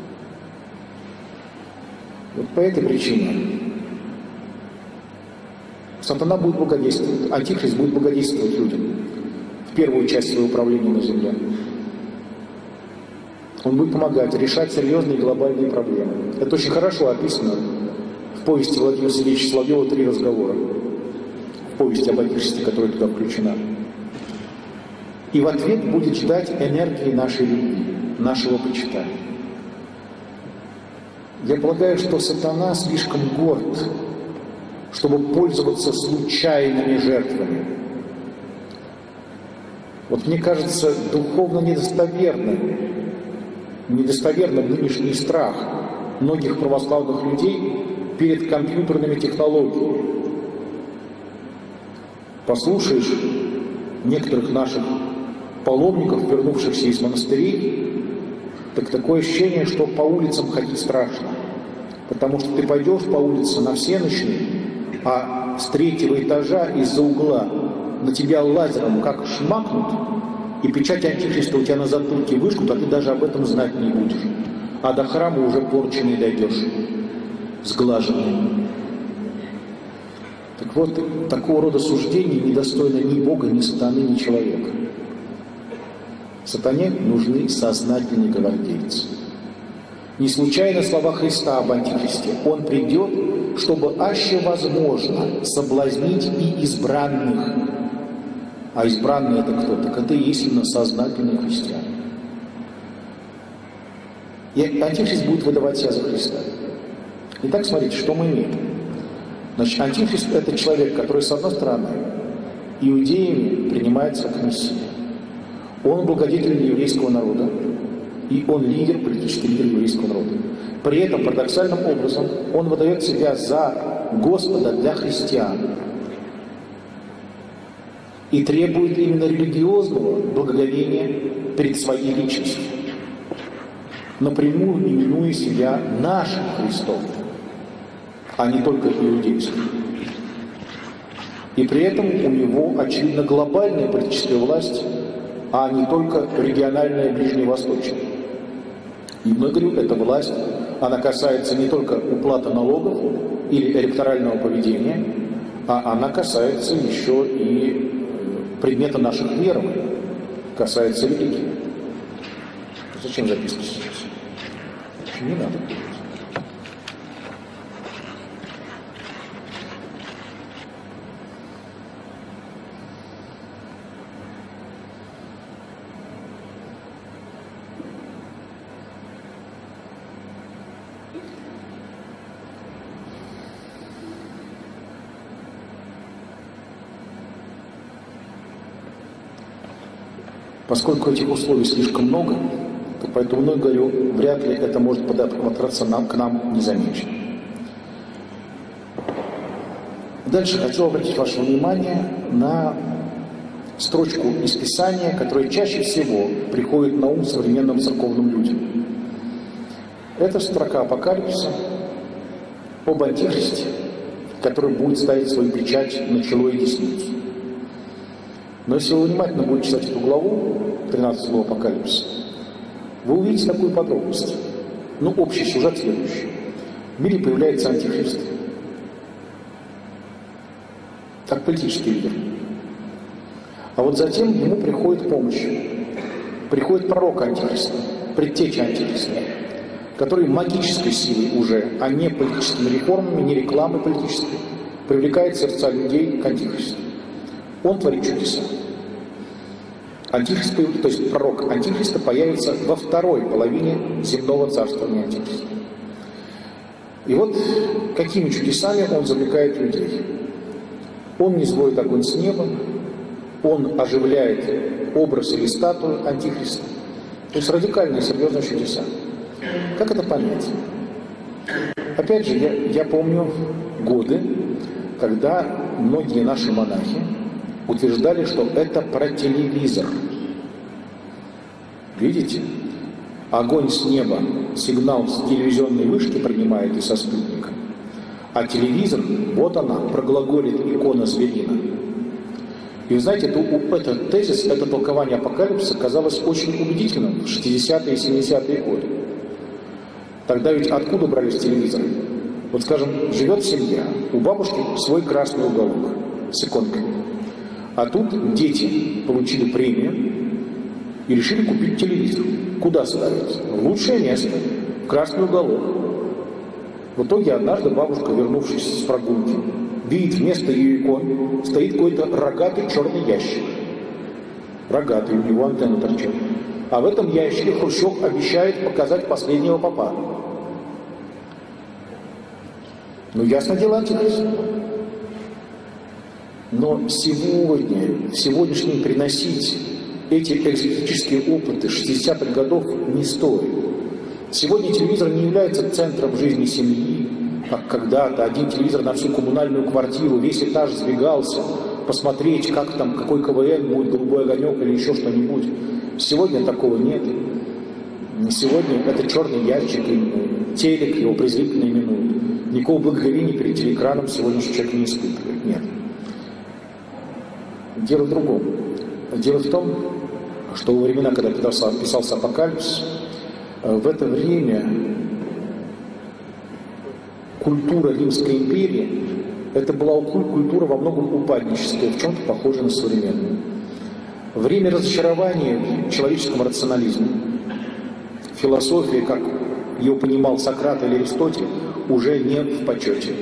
Вот по этой причине сатана будет благодействовать, Антихрист будет благодействовать людям в первую часть своего правления на земле. Он будет помогать решать серьезные глобальные проблемы. Это очень хорошо описано в повести Владимира Сергеевича Соловьева «Три разговора», в повести об Антихристе, которая туда включена. И в ответ будет ждать энергии нашей любви, нашего почитания. Я полагаю, что сатана слишком горд, чтобы пользоваться случайными жертвами. Вот мне кажется, духовно недостоверным нынешний страх многих православных людей перед компьютерными технологиями. Послушаешь некоторых наших паломников, вернувшихся из монастырей, так такое ощущение, что по улицам ходить страшно. Потому что ты пойдешь по улице на всенощную, а с 3-го этажа из-за угла на тебя лазером как шмакнут, и печать Антихриста у тебя на затылке выжгут, а ты даже об этом знать не будешь. А до храма уже порченный дойдешь, сглаженный. Так вот, такого рода суждений недостойно ни Бога, ни сатаны, ни человека. Сатане нужны сознательные гвардейцы. Не случайно слова Христа об Антихристе. Он придет, чтобы аще возможно соблазнить и избранных. А избранные это кто? Так это и есть именно сознательные христиане. И Антихрист будет выдавать себя за Христа. Итак, смотрите, что мы имеем. Значит, Антихрист – это человек, который, с одной стороны, иудеями принимается как мессия. Он благодетель еврейского народа, и он лидер, политический лидер еврейского народа. При этом, парадоксальным образом, он выдает себя за Господа для христиан и требует именно религиозного благоговения перед своей личностью, напрямую именуя себя нашим Христом, а не только иудейским. И при этом у него, очевидно, глобальная политическая власть, а не только региональная, ближневосточная. И, я говорю, эта власть, она касается не только уплаты налогов или электорального поведения, а она касается еще и предмета наших верований, касается религии. Зачем записывать сейчас? Не надо. Поскольку этих условий слишком много, то поэтому мной говорю, вряд ли это может подобраться к нам незамеченным. Дальше хочу обратить ваше внимание на строчку из Писания, которая чаще всего приходит на ум современным церковным людям. Это строка Апокалипсиса об Антихристе, который будет ставить свою печать на чело и десницу. Но если вы внимательно будете читать эту главу, 13 главу Апокалипсиса, вы увидите такую подробность. Ну, общий сюжет следующий. В мире появляется Антихрист, как политический лидер. А вот затем ему приходит помощь. Приходит пророк Антихриста, предтеча Антихриста, который магической силой уже, а не политическими реформами, не рекламой политической, привлекает сердца людей к Антихристу. Он творит чудеса. Антихрист, то есть пророк Антихриста появится во второй половине земного царствования Антихриста. И вот какими чудесами он завлекает людей. Он низводит огонь с неба, он оживляет образ или статую Антихриста. То есть радикальные, серьезные чудеса. Как это понять? Опять же, я помню годы, когда многие наши монахи утверждали, что это про телевизор. Видите? Огонь с неба, сигнал с телевизионной вышки принимает и со спутника. А телевизор, вот она, проглаголит икона зверина. И вы знаете, этот тезис, это толкование Апокалипсиса казалось очень убедительным в 60-е и 70-е годы. Тогда ведь откуда брались телевизоры? Вот, скажем, живет семья, у бабушки свой красный уголок с иконкой. А тут дети получили премию и решили купить телевизор. Куда ставить? В лучшее место, в красный уголок. В итоге однажды бабушка, вернувшись с прогулки, видит вместо ее икон стоит какой-то рогатый черный ящик. рогатый, у него антенна торчит. А в этом ящике Хрущев обещает показать последнего попа. Ну, ясно дело, антихрист. Но сегодняшним приносить эти экзотические опыты 60-х годов не стоит. Сегодня телевизор не является центром жизни семьи, как когда-то один телевизор на всю коммунальную квартиру, весь этаж сбегался посмотреть, как там, какой КВН будет, голубой огонек или еще что-нибудь. Сегодня такого нет. Сегодня это черный ящик, и телек, его презрительно именуют. Никакого благоговения перед телеэкраном сегодняшний человек не испытывает. Нет. Дело в другом. Дело в том, что во времена, когда писался «Апокалипсис», в это время культура Римской империи, это была культура во многом упадническая, в чем-то похожая на современную. Время разочарования в человеческом рационализме, философия, как ее понимал Сократ или Аристотель, уже не в почете.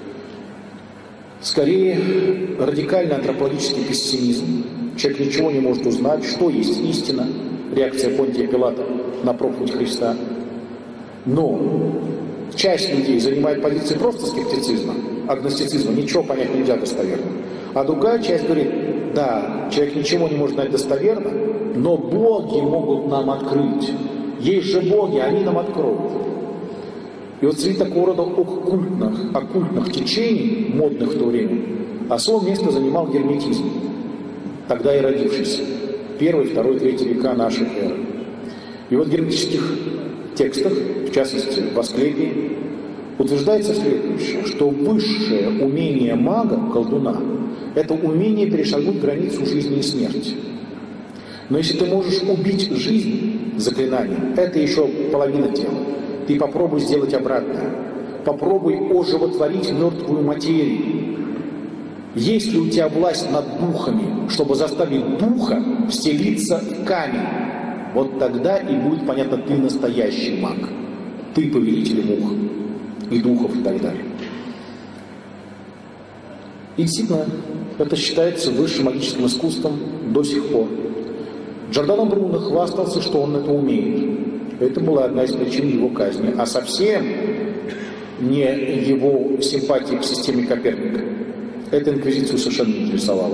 Скорее, радикальный антропологический пессимизм. Человек ничего не может узнать, что есть истина, реакция Понтия Пилата на проповедь Христа. Но часть людей занимает позиции просто скептицизма, агностицизма, ничего понять нельзя достоверно. А другая часть говорит, да, человек ничего не может знать достоверно, но боги могут нам открыть. Есть же боги, они нам откроют. И вот среди такого рода оккультных течений, модных в то время, особое место занимал герметизм, тогда и родившийся, 1, 2, 3 века нашей эры. И вот в герметических текстах, в частности в Асклепии, утверждается следующее, что высшее умение мага, колдуна, это умение перешагнуть границу жизни и смерти. Но если ты можешь убить жизнь заклинанием, это еще половина дела. Ты попробуй сделать обратное. Попробуй оживотворить мертвую материю. Есть ли у тебя власть над духами, чтобы заставить духа вселиться в камень? Вот тогда и будет понятно, ты настоящий маг. Ты повелитель мух и духов и так далее. И действительно, это считается высшим магическим искусством до сих пор. Джордано Бруно хвастался, что он это умеет. Это была одна из причин его казни. А совсем не его симпатии к системе Коперника. Это инквизицию совершенно не интересовало.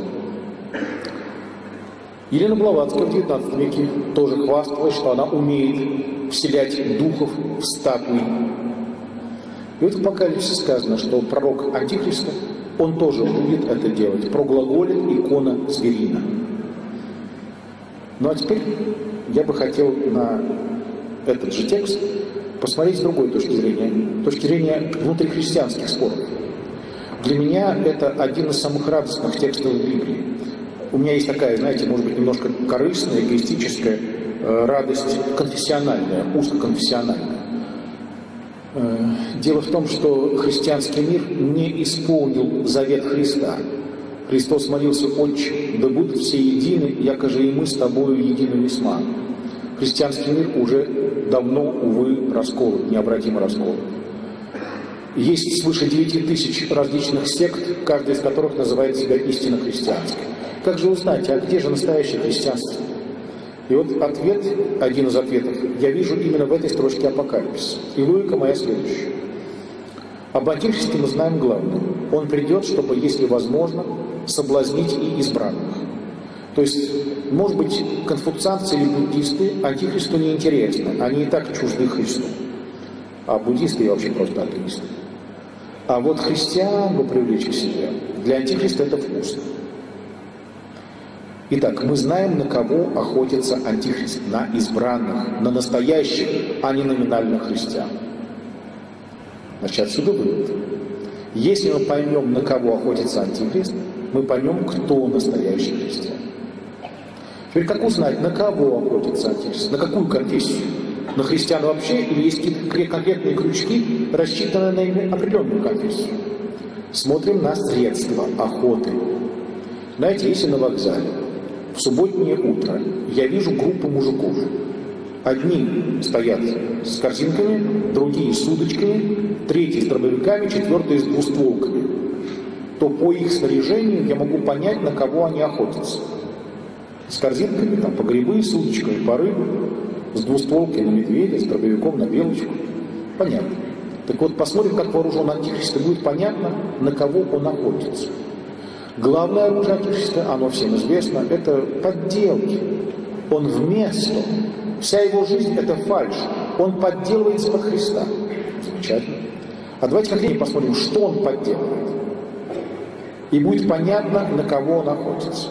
Елена Блаватская в XIX веке тоже хвасталась, что она умеет вселять духов в статуи. И вот в Апокалипсисе сказано, что пророк Антихриста, он тоже будет это делать. Проглаголит икона зверина. Ну а теперь я бы хотел на этот же текст посмотреть с другой точки зрения внутрихристианских споров. Для меня это один из самых радостных текстов в Библии. У меня есть такая, знаете, может быть, немножко корыстная, эгоистическая радость конфессиональная, узкоконфессиональная. Дело в том, что христианский мир не исполнил завет Христа. Христос молился: «Отче, да будут все едины, якоже и мы с тобою едины весьма». Христианский мир уже давно, увы, расколот, необратимо расколот. Есть свыше 9000 различных сект, каждая из которых называет себя истинно христианской. Как же узнать, а где же настоящее христианство? И вот ответ, один из ответов, я вижу именно в этой строчке Апокалипсиса. И логика моя следующая. Об Антихристе мы знаем главное. Он придет, чтобы, если возможно, соблазнить и избранных. То есть, может быть, конфуцианцы или буддисты Антихристу не интересны. Они и так чужды Христу. А буддисты вообще просто атеисты. А вот христиан бы привлечь к себе. Для Антихриста это вкусно. Итак, мы знаем, на кого охотится Антихрист. На избранных, на настоящих, а не номинальных христиан. Значит, отсюда вывод. Если мы поймем, на кого охотится Антихрист, мы поймем, кто настоящий христиан. Теперь как узнать, на кого охотится Антихрист? На какую конфессию? На христиан вообще? Или есть какие-то конкретные крючки, рассчитанные на определенную конфессию? Смотрим на средства охоты. Знаете, если на вокзале в субботнее утро я вижу группу мужиков. Одни стоят с корзинками, другие с удочками, третьи с дробовиками, четвертые с двустволками. То по их снаряжению я могу понять, на кого они охотятся. с корзинками там, по грибы, с удочками по рыбу, с двустволкой на медведя, с дробовиком на белочку. Понятно. Так вот, посмотрим, как вооружен Антихрист, и будет понятно, на кого он охотится. Главное оружие Антихриста, оно всем известно, это подделки. Он вместо. Вся его жизнь – это фальшь. Он подделывается под Христа. Замечательно. А давайте конкретнее посмотрим, что он подделывает. И будет понятно, на кого он охотится.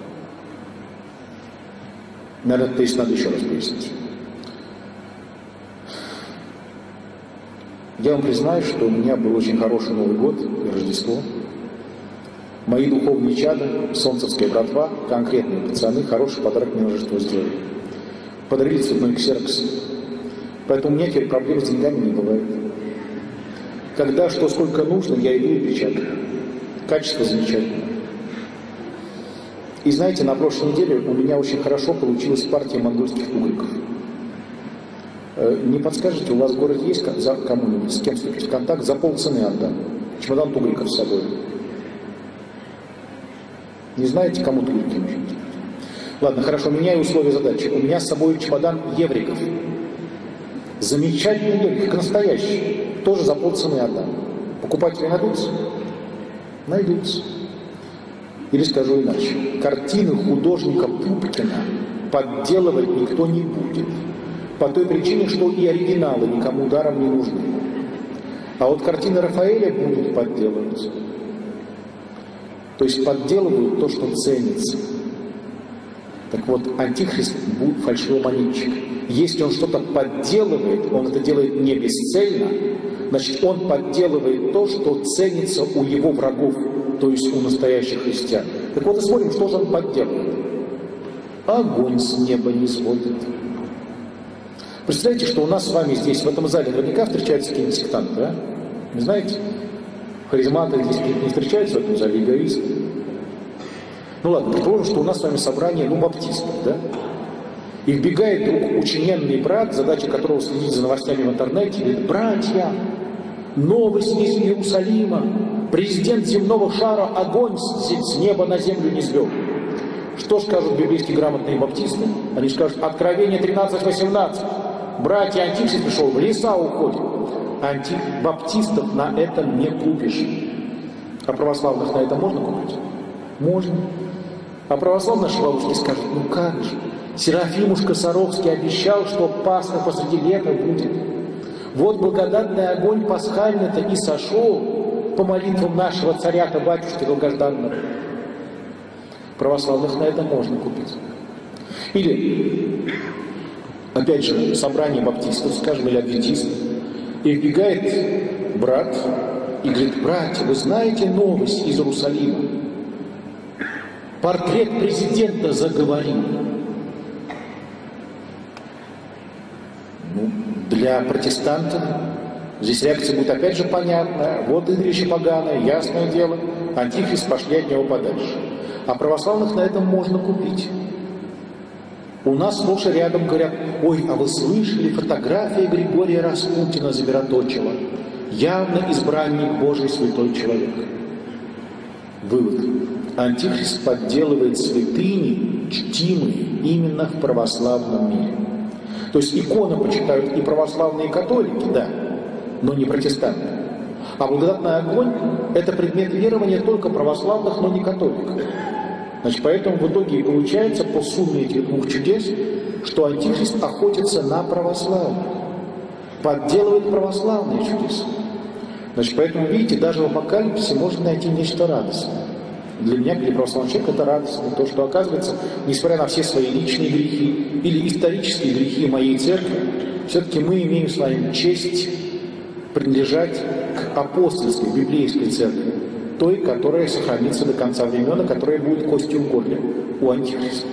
Наверное, то есть надо еще раз пояснить. Я вам признаюсь, что у меня был очень хороший Новый год и Рождество. Мои духовные чада, солнцевская братва, конкретные пацаны, хороший подарок мне на Рождество сделали. Подарили цветной ксерокс. Поэтому у меня теперь проблем с деньгами не бывает. Когда что, сколько нужно, я иду и печатаю. Качество замечательное. И знаете, на прошлой неделе у меня очень хорошо получилась партия монгольских тугриков. Не подскажете, у вас в городе есть кому-нибудь, с кем вступить в контакт, за полцены отдам. Чемодан тугриков с собой. Не знаете, кому тугрики нужны? Ладно, хорошо, меняю условия задачи. У меня с собой чемодан евриков. Замечательный еврик, как настоящий. Тоже за полцены отдам. Покупатели найдутся? Найдутся. Или скажу иначе. Картины художника Пупкина подделывать никто не будет. По той причине, что и оригиналы никому даром не нужны. А вот картины Рафаэля будут подделываться. То есть подделывают то, что ценится. Так вот, Антихрист будет фальшивый монетчик. Если он что-то подделывает, он это делает не бесцельно, значит, он подделывает то, что ценится у его врагов, то есть у настоящих христиан. Так вот, и смотрим, что же он подделывает. Огонь с неба не сводит. Представляете, что у нас с вами здесь, в этом зале, наверняка встречаются какие-нибудь сектанты, а? Не знаете? Харизматы здесь не встречаются в этом зале, эгоисты. Ну ладно, предположим, что у нас с вами собрание, баптистов, да? И вбегает вдруг учиненный брат, задача которого следить за новостями в интернете, и говорит: братья, новость из Иерусалима, президент земного шара огонь с неба на землю не звел. Что скажут библейски грамотные баптисты? Они скажут: Откровение 13:18. Братья, Антихрист пришел, в леса уходит. Баптистов на этом не купишь. А православных на это можно купить? Можно. А православные бабушки скажут: ну как же, Серафимушка Саровский обещал, что Пасха посреди лета будет. Вот благодатный огонь пасхальный-то и сошел по молитвам нашего царя-то батюшки долгожданного. Православных на это можно купить. Или, опять же, собрание баптистов, скажем, или адвентистов, и вбегает брат и говорит: братья, вы знаете новость из Иерусалима? Портрет президента заговорил. Ну, для протестантов здесь реакция будет опять же понятная. Вот игрище поганое, ясное дело. Антихрист, пошли от него подальше. А православных на этом можно купить. У нас сплошь и рядом говорят: ой, а вы слышали, фотография Григория Распутина замироточила. Явно избранник Божий, святой человек. Вывод. Антихрист подделывает святыни, чтимые именно в православном мире. То есть иконы почитают и православные, и католики, да, но не протестанты. А благодатный огонь – это предмет верования только православных, но не католиков. Значит, поэтому в итоге и получается по сумме этих двух чудес, что Антихрист охотится на православных, подделывает православные чудеса. Значит, поэтому, видите, даже в Апокалипсисе можно найти нечто радостное. Для меня, для православного человека, это радостно. То, что, оказывается, несмотря на все свои личные грехи или исторические грехи моей церкви, все-таки мы имеем с вами честь принадлежать к апостольской библейской церкви, той, которая сохранится до конца времен, и которая будет костью в горле у Антихриста.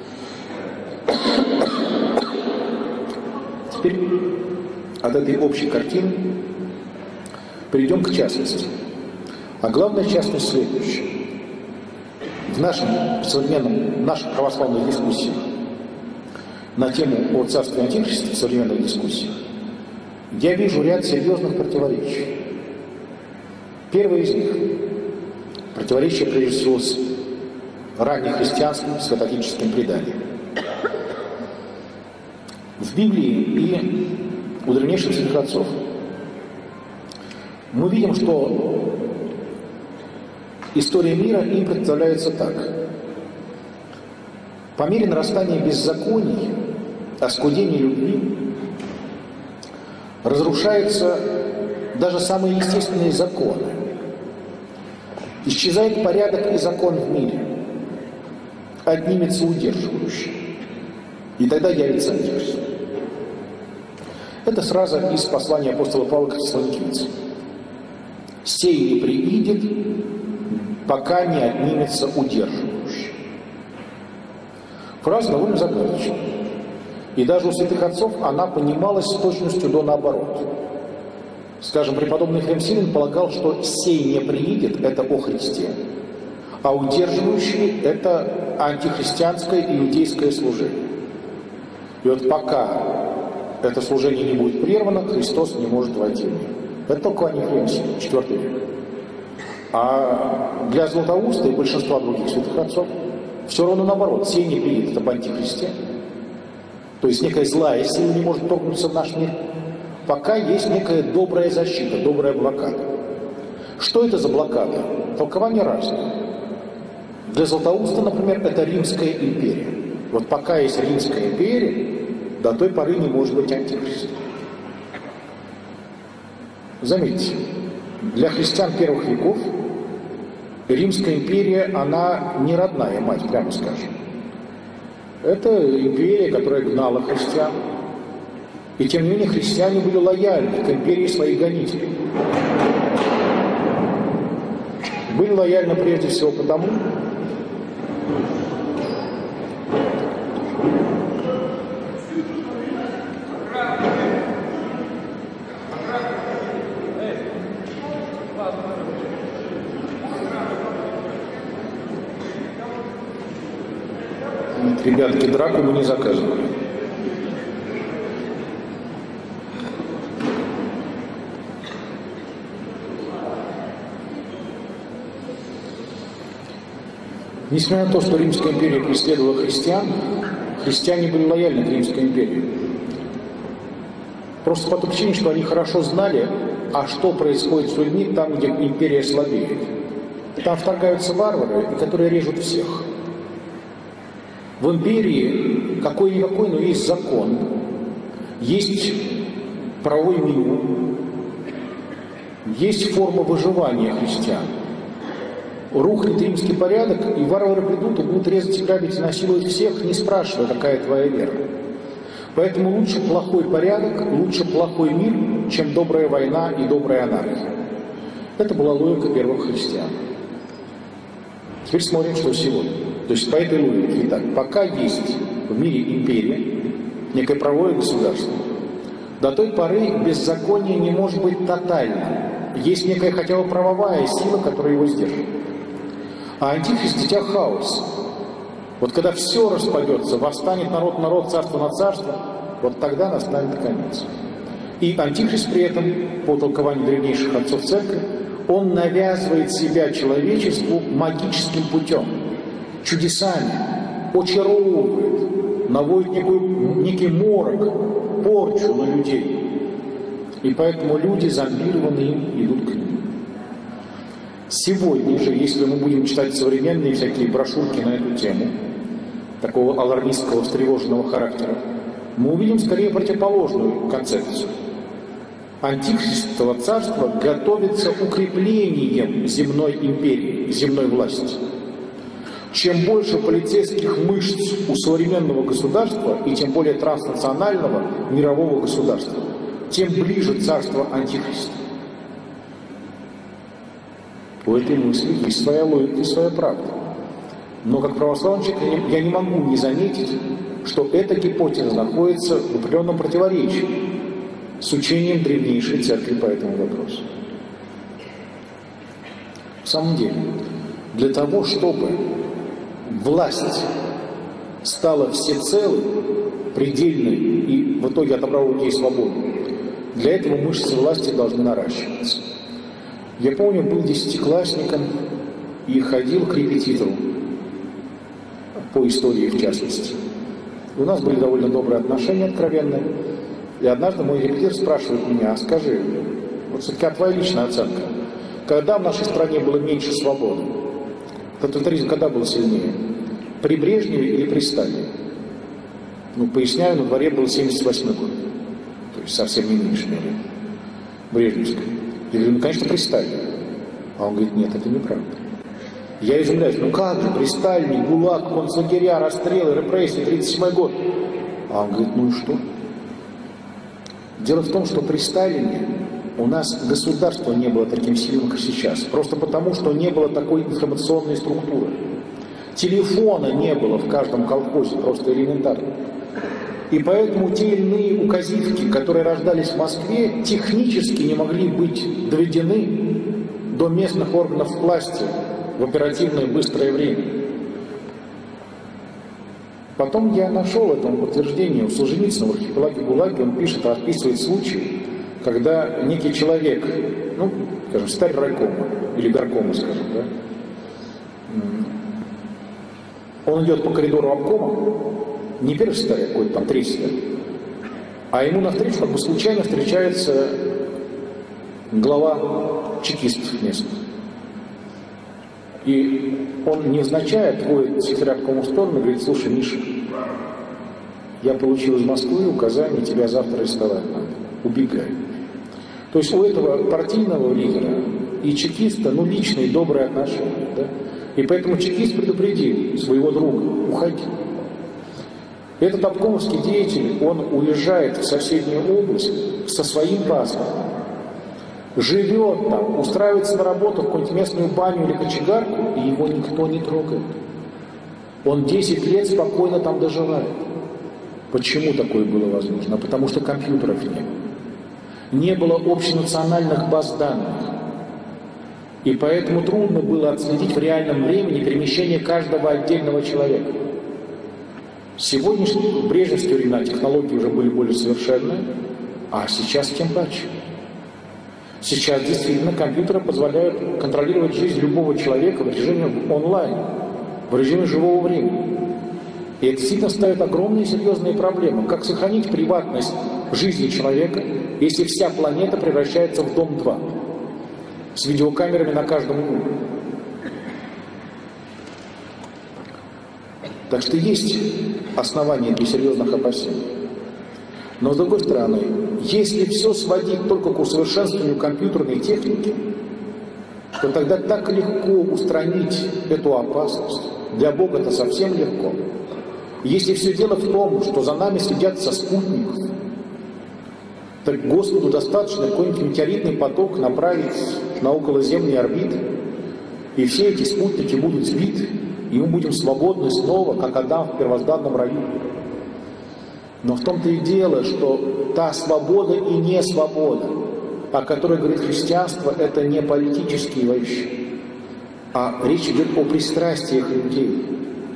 Теперь от этой общей картины перейдем к частности. А главная частность следующая. В наших православных дискуссиях на тему о царстве Антихриста, в современных дискуссиях, я вижу ряд серьезных противоречий. Первое из них – противоречие, прежде всего, с раннехристианским святоотеческим преданиям. В Библии и у древнейших святых отцов мы видим, что история мира им представляется так. По мере нарастания беззаконий, оскудения любви, разрушаются даже самые естественные законы. Исчезает порядок и закон в мире. Отнимется удерживающий. И тогда явится Антихрист. Это сразу из послания апостола Павла к Фессалоникийцам. «Сей не приидет, пока не отнимется удерживающий». Фраза довольно загадочная. И даже у святых отцов она понималась с точностью до наоборот. Скажем, преподобный Ефрем Сирин полагал, что «сей не приидет» — это о Христе, а удерживающий — это антихристианское иудейское служение. И вот пока это служение не будет прервано, Христос не может войти в мир. Это толкование Ефрема Сирина, IV век. А для Златоуста и большинства других святых отцов все равно наоборот. «Сей не приидет» — об антихристе. То есть некая злая сила не может вторгнуться в наш мир, пока есть некая добрая защита, добрая блокада. Что это за блокада? Толкования разные. Для Златоуста, например, это Римская империя. Вот пока есть Римская империя, до той поры не может быть антихрист. Заметьте, для христиан первых веков Римская империя, она не родная мать, прямо скажем. Это империя, которая гнала христиан. И тем не менее христиане были лояльны к империи своих гонителей. Были лояльны прежде всего потому, ребятки, драку мы не заказывали. Несмотря на то, что Римская империя преследовала христиан, христиане были лояльны к Римской империи. Просто по той причине, что они хорошо знали, а что происходит с людьми там, где империя слабеет. Там вторгаются варвары, которые режут всех. В империи какой-никакой, но есть закон, есть правовой минимум, есть форма выживания христиан. Рухнет римский порядок, и варвары придут и будут резать, грабить и насиловать всех, не спрашивая, какая твоя вера. Поэтому лучше плохой порядок, лучше плохой мир, чем добрая война и добрая анархия. Это была логика первых христиан. Теперь смотрим, что сегодня. То есть по этой логике. Итак, пока есть в мире империя, некое правовое государство, до той поры беззаконие не может быть тотальным. Есть некая хотя бы правовая сила, которая его сдерживает. А антихрист — дитя хаоса. Вот когда все распадется, восстанет народ на народ, царство на царство, вот тогда настанет конец. И антихрист при этом, по толкованию древнейших отцов церкви, он навязывает себя человечеству магическим путем, чудесами, очаровывает, наводит некий морок, порчу на людей. И поэтому люди, зомбированные им, идут к ним. Сегодня же, если мы будем читать современные всякие брошюрки на эту тему, такого алармистского, встревоженного характера, мы увидим скорее противоположную концепцию. Антихристово царство готовится укреплением земной империи, земной власти. Чем больше полицейских мышц у современного государства, и тем более транснационального мирового государства, тем ближе царство Антихриста. У этой мысли есть своя логика и своя правда. Но как православный человек я не могу не заметить, что эта гипотеза находится в определенном противоречии с учением древнейшей церкви по этому вопросу. В самом деле, для того, чтобы власть стала всецелой, предельной и в итоге отобрала у людей свободу, для этого мышцы власти должны наращиваться. Я помню, был 10-классником и ходил к репетитору. по истории в частности. И у нас были довольно добрые отношения, откровенные. И однажды мой репетитор спрашивает меня: а скажи, вот все-таки твоя личная оценка, когда в нашей стране было меньше свободы? Тоталитаризм когда был сильнее? При Брежневе или при Сталине? Ну, поясняю, на дворе был 78 год. То есть совсем не нынешнее время. Брежневское. Я говорю, ну, конечно, при Сталине. А он говорит, нет, это неправда. Я изумляюсь, ну как же, при Сталине, ГУЛАГ, концлагеря, расстрелы, репрессии, 37 год. А он говорит, ну и что? Дело в том, что при Сталине у нас государство не было таким сильным, как сейчас. Просто потому, что не было такой информационной структуры. Телефона не было в каждом колхозе, просто элементарно. И поэтому те или иные указивки, которые рождались в Москве, технически не могли быть доведены до местных органов власти в оперативное быстрое время. Потом я нашел этому подтверждение у Солженицына в архипелаге ГУЛАГе. Он пишет, описывает случай, когда некий человек, ну, скажем, старь райкома, или горкома, скажем, да, он идет по коридору обкома, не первый старь, а какой-то там третий старь, а ему навстречу как бы случайно встречается глава чекистов местных. И он невзначай отводит секретаря обкома в сторону и говорит, слушай, Миша, я получил из Москвы указание, тебя завтра арестовать надо, убегай. То есть у этого партийного лидера и чекиста, ну, личные добрые отношения, да? И поэтому чекист предупредил своего друга, уходи. Этот обкомовский деятель, он уезжает в соседнюю область со своим паспортом, живет там, устраивается на работу в какую-нибудь местную баню или кочегарку, и его никто не трогает. Он 10 лет спокойно там доживает. Почему такое было возможно? Потому что компьютеров не было. Не было общенациональных баз данных. И поэтому трудно было отследить в реальном времени перемещение каждого отдельного человека. Сегодняшние, в брежневские времена, технологии уже были более совершенные, а сейчас тем паче. Сейчас действительно компьютеры позволяют контролировать жизнь любого человека в режиме онлайн, в режиме живого времени. И это действительно ставит огромные серьезные проблемы. Как сохранить приватность жизни человека, если вся планета превращается в Дом-2 с видеокамерами на каждом углу? Так что есть основания для серьезных опасений. Но с другой стороны, если все сводить только к усовершенствованию компьютерной техники, то тогда так легко устранить эту опасность. Для Бога это совсем легко. Если все дело в том, что за нами следят со спутников, так Господу достаточно какой-нибудь метеоритный поток направить на околоземные орбиты, и все эти спутники будут сбиты, и мы будем свободны снова, как Адам в первозданном раю. Но в том-то и дело, что та свобода и не свобода, о которой говорит христианство, это не политические вещи, а речь идет о пристрастиях людей,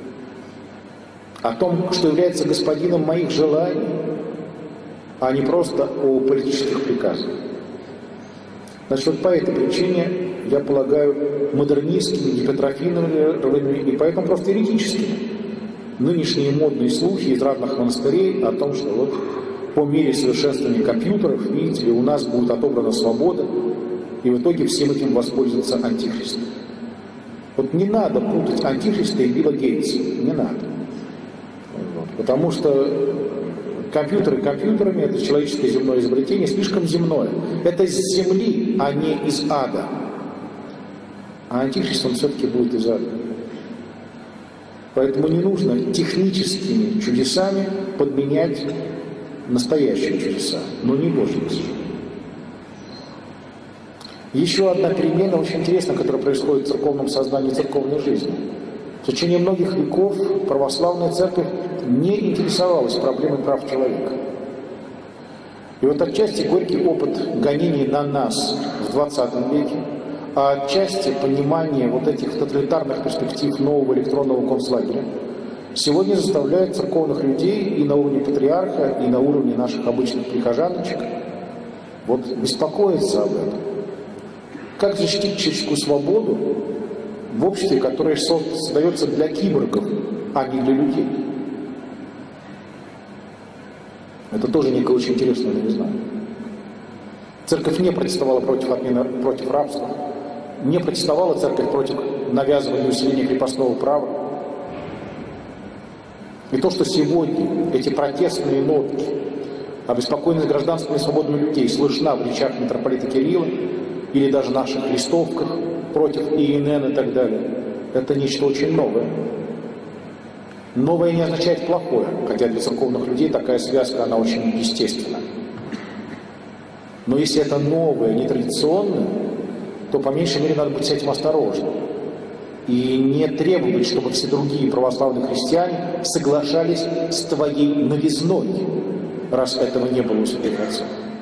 о том, что является господином моих желаний, а не просто о политических приказах. Значит, вот по этой причине, я полагаю, модернистскими, гипертрофированными и поэтому просто еретическими нынешние модные слухи из разных монастырей о том, что вот по мере совершенствования компьютеров, видите ли, у нас будет отобрана свобода, и в итоге всем этим воспользуется антихрист. Вот не надо путать антихриста и Билла Гейтса, не надо. Вот. Потому что компьютеры компьютерами, это человеческое земное изобретение, слишком земное. Это с земли, а не из ада. А антихрист, он все-таки будет из ада. Поэтому не нужно техническими чудесами подменять настоящие чудеса, но не Божьи. Еще одна перемена, очень интересная, которая происходит в церковном сознании, церковной жизни. В течение многих веков православная церковь не интересовалась проблемой прав человека. И вот отчасти горький опыт гонений на нас в 20 веке, а отчасти понимание вот этих тоталитарных перспектив нового электронного концлагеря сегодня заставляет церковных людей и на уровне патриарха, и на уровне наших обычных прихожаночек вот беспокоиться об этом. Как защитить человеческую свободу в обществе, которое создается для киборгов, а не для людей. Это тоже некая очень интересная новизна. Церковь не протестовала против рабства, не протестовала церковь против навязывания усиления крепостного права. И то, что сегодня эти протестные нотки, обеспокоенность гражданством и свободами людей слышна в речах митрополита Кирилла или даже наших листовках против ИНН и так далее, это нечто очень новое. Новое не означает плохое, хотя для церковных людей такая связка, она очень естественна. Но если это новое, нетрадиционное, то по меньшей мере надо быть с этим осторожным. И не требовать, чтобы все другие православные христиане соглашались с твоей новизной, раз этого не было у святых отцов.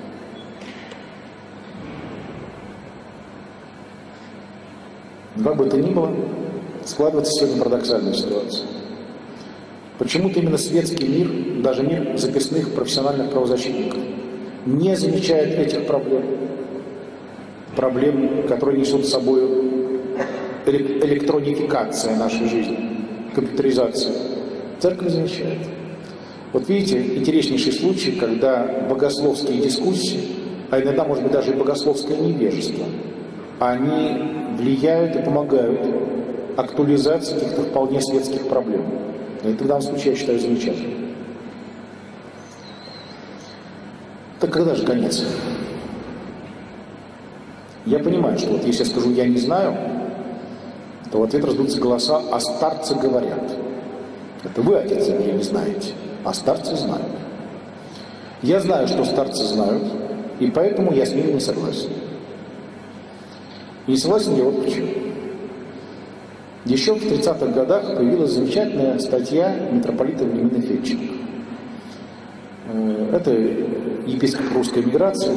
Как бы то ни было, складывается сегодня парадоксальная ситуация. Почему-то именно светский мир, даже мир записных профессиональных правозащитников, не замечает этих проблем. Проблем, которые несут с собой электронификация нашей жизни, компьютеризация. Церковь замечает. Вот видите, интереснейший случай, когда богословские дискуссии, а иногда, может быть, даже и богословское невежество, они влияют и помогают актуализации каких-то вполне светских проблем. Это в данном случае, я считаю, замечательно. Так когда же конец? Я понимаю, что вот если я скажу «я не знаю», то в ответ раздутся голоса «а старцы говорят». Это вы, отец, меня не знаете, а старцы знают. Я знаю, что старцы знают, и поэтому я с ними не согласен. И не согласен я вот почему. Еще в 30-х годах появилась замечательная статья митрополита Вениамина Федченко. Это епископ русской эмиграции.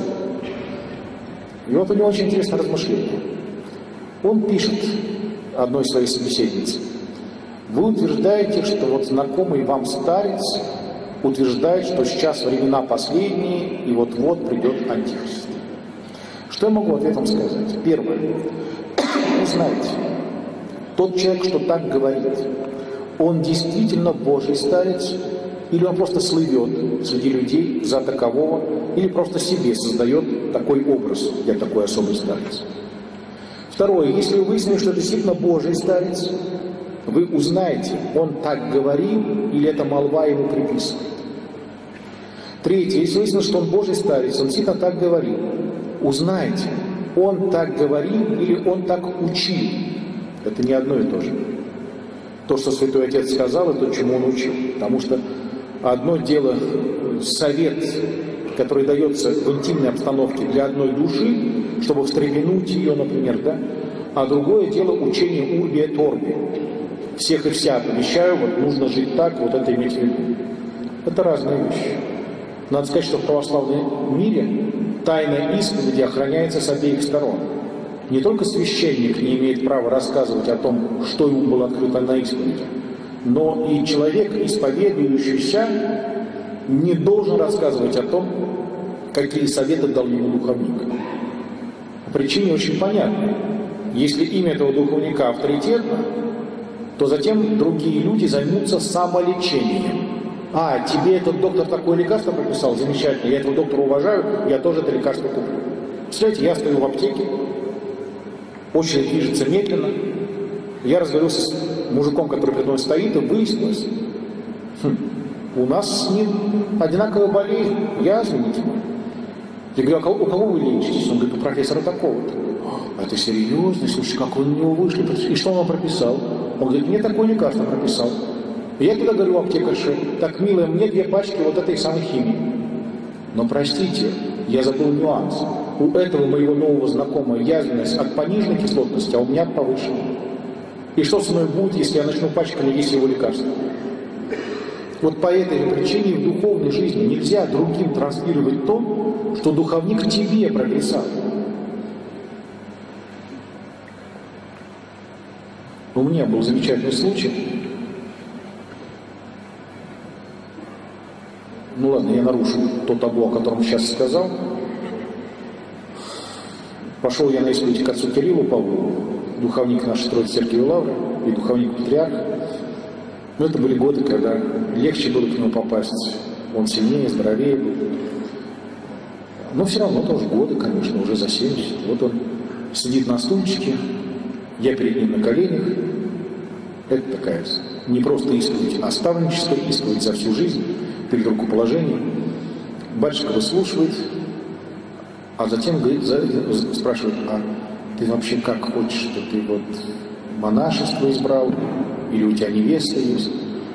И вот у него очень интересное размышление. Он пишет одной своей собеседнице: вы утверждаете, что вот знакомый вам старец утверждает, что сейчас времена последние, и вот-вот придет антихрист. Что я могу ответом сказать? Первое. Вы знаете, тот человек, что так говорит, он действительно Божий старец, или он просто слывет среди людей за такового, или просто себе создает такой образ, я такой особый старец. Второе. Если вы выяснили, что это действительно Божий старец, вы узнаете, он так говорил, или это молва ему приписывает. Третье. Если выяснилось, что он Божий старец, он действительно так говорил, узнайте, он так говорил или он так учил. Это не одно и то же. То, что Святой Отец сказал, и то, чему он учил. Потому что одно дело совет, который дается в интимной обстановке для одной души, чтобы встрепенуть ее, например, да? А другое дело учение Урби et Orbi. Всех и вся помещаю, вот нужно жить так, вот это иметь в виду. Это разные вещи. Надо сказать, что в православном мире тайна исповеди охраняется с обеих сторон. Не только священник не имеет права рассказывать о том, что ему было открыто на исповеди, но и человек, исповедующийся, не должен рассказывать о том, какие советы дал ему духовник. Причина очень понятна. Если имя этого духовника авторитетно, то затем другие люди займутся самолечением. А, тебе этот доктор такое лекарство прописал? Замечательно, я этого доктора уважаю, я тоже это лекарство куплю. Представляете, я стою в аптеке, очередь движется медленно, я разговаривался с мужиком, который передо мной стоит, и выяснилось, у нас с ним одинаковая болезнь, язвенник. Я говорю, а у кого вы лечитесь? Он говорит, у профессора такого-то. А это серьезно? Слушай, как вы на него вышли? И что он вам прописал? Он говорит, мне такое лекарство прописал. И я туда говорю, аптекарше, так, милая, мне 2 пачки вот этой самой химии. Но простите, я забыл нюанс. У этого моего нового знакомого язвенность от пониженной кислотности, а у меня от повышенной. И что со мной будет, если я начну пачками есть его лекарства? Вот по этой же причине в духовной жизни нельзя другим транслировать то, что духовник тебе прописал. У меня был замечательный случай. Ну ладно, я нарушу то табу, о котором сейчас сказал. Пошел я на исповедь к отцу Кириллу Павлову. духовник нашей Троицы Церкви Лавры и духовник-патриарх. Но это были годы, когда легче было к нему попасть. Он сильнее, здоровее был. Но все равно тоже годы, конечно, уже за 70. Вот он сидит на стульчике, я перед ним на коленях. Это такая не просто исповедь, а ставленническая исповедь за всю жизнь, перед рукоположением. Батюшка выслушивает, а затем говорит, спрашивает, а ты вообще как хочешь, что ты вот монашество избрал, или у тебя невеста есть?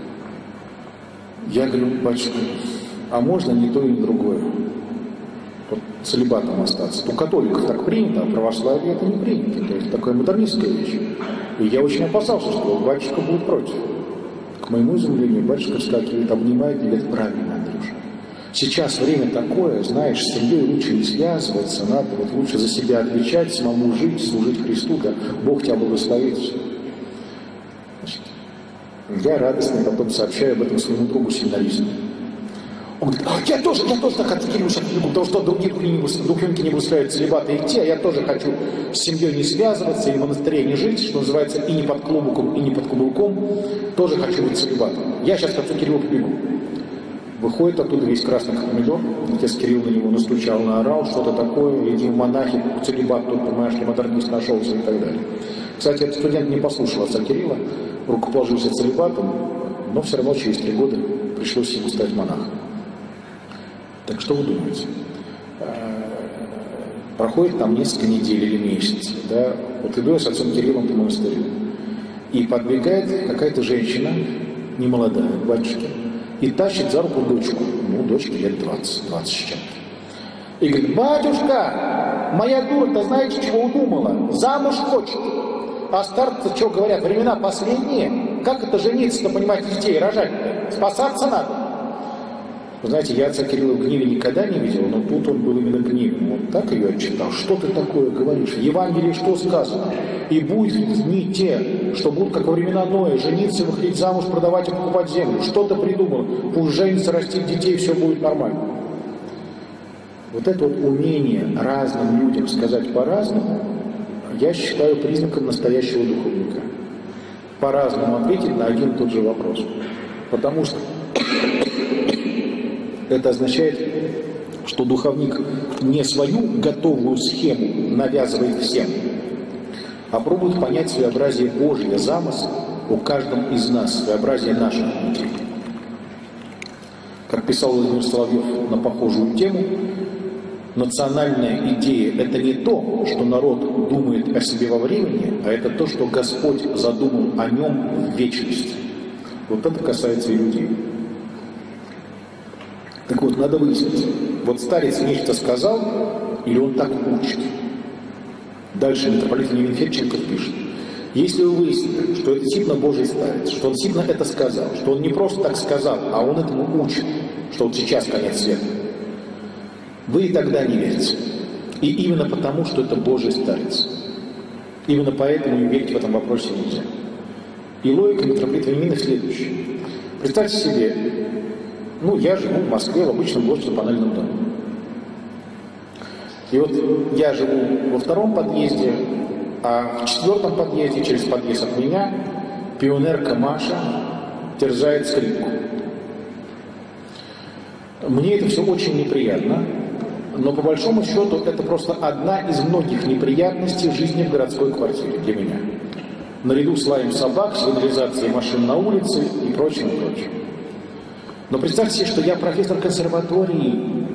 Я говорю, батюшка, а можно не то и не другое? Вот целибатом остаться. У католиков так принято, а православие это не принято. То есть такая модернистская вещь. И я очень опасался, что батюшка будет против. К моему изумлению, батюшка вскакивает, обнимает и говорит, правильно, Андрюша. Сейчас время такое, знаешь, с семьей лучше не связываться, надо вот лучше за себя отвечать, самому жить, служить Христу, да Бог тебя благословит. Значит, я радостно потом сообщаю об этом своему другу семинаристу. Он говорит, я тоже так от Кирилла, потому что другие духовники не благословляют целибата идти, а я тоже хочу с семьей не связываться, и в монастыре не жить, что называется, и не под клубуком, и не под каблуком, тоже хочу быть целибатом. Я сейчас к отцу Кириллу побегу. Выходит оттуда весь красный как помидор, отец Кирилл на него настучал, наорал, что-то такое, иди в монахи, целибат тут, понимаешь, ли модернист нашелся и так далее. Кстати, этот студент не послушал отца Кирилла, рукоположился целибатом, но все равно через 3 года пришлось ему стать монахом. Так что вы думаете? Проходит там несколько недель или месяцев, да, вот иду я с отцом Кириллом по монастырю, и подбегает какая-то женщина, немолодая, к батюшке, и тащит за руку дочку, дочке лет 20 с чем-то. И говорит, батюшка, моя дура-то знаете, чего удумала? Замуж хочет. А старцы, что говорят, времена последние, как это жениться-то, понимаете, детей рожать-то? Спасаться надо. Вы знаете, я отца Кирилла в гневе никогда не видел, но тут он был именно гневен. Вот так ее отчитал. Что ты такое говоришь? В Евангелии что сказано? И будет не те, что будут, как во времена Ноя, жениться, выходить замуж, продавать и покупать землю. Что ты придумал? Пусть женится, растит детей, все будет нормально. Вот это вот умение разным людям сказать по-разному, я считаю признаком настоящего духовника. По-разному ответить на один и тот же вопрос. Потому что это означает, что духовник не свою готовую схему навязывает всем, а пробует понять своеобразие Божьего замысла у каждом из нас, своеобразие нашего внутри. Как писал Владимир Соловьев на похожую тему, национальная идея – это не то, что народ думает о себе во времени, а это то, что Господь задумал о нем в вечности. Вот это касается и людей. Так вот, надо выяснить, вот старец нечто сказал, или он так учит. Дальше митрополит Вениамин Федченков пишет, если вы выясните, что это действительно Божий старец, что он действительно это сказал, что он не просто так сказал, а он этому учит, что вот сейчас конец света, вы и тогда не верите. И именно потому, что это Божий старец. Именно поэтому и верить в этом вопросе нельзя. И логика митрополита Вениамина следующая. Представьте себе, я живу в Москве в обычном государственном доме. И вот я живу во 2-м подъезде, а в 4-м подъезде, через подъезд от меня, пионерка Маша терзает скрипку. Мне это все очень неприятно, но по большому счету это просто одна из многих неприятностей жизни в городской квартире для меня. Наряду с лаем собак, сигнализацией машин на улице и прочим, и прочим. Но представьте себе, что я профессор консерватории.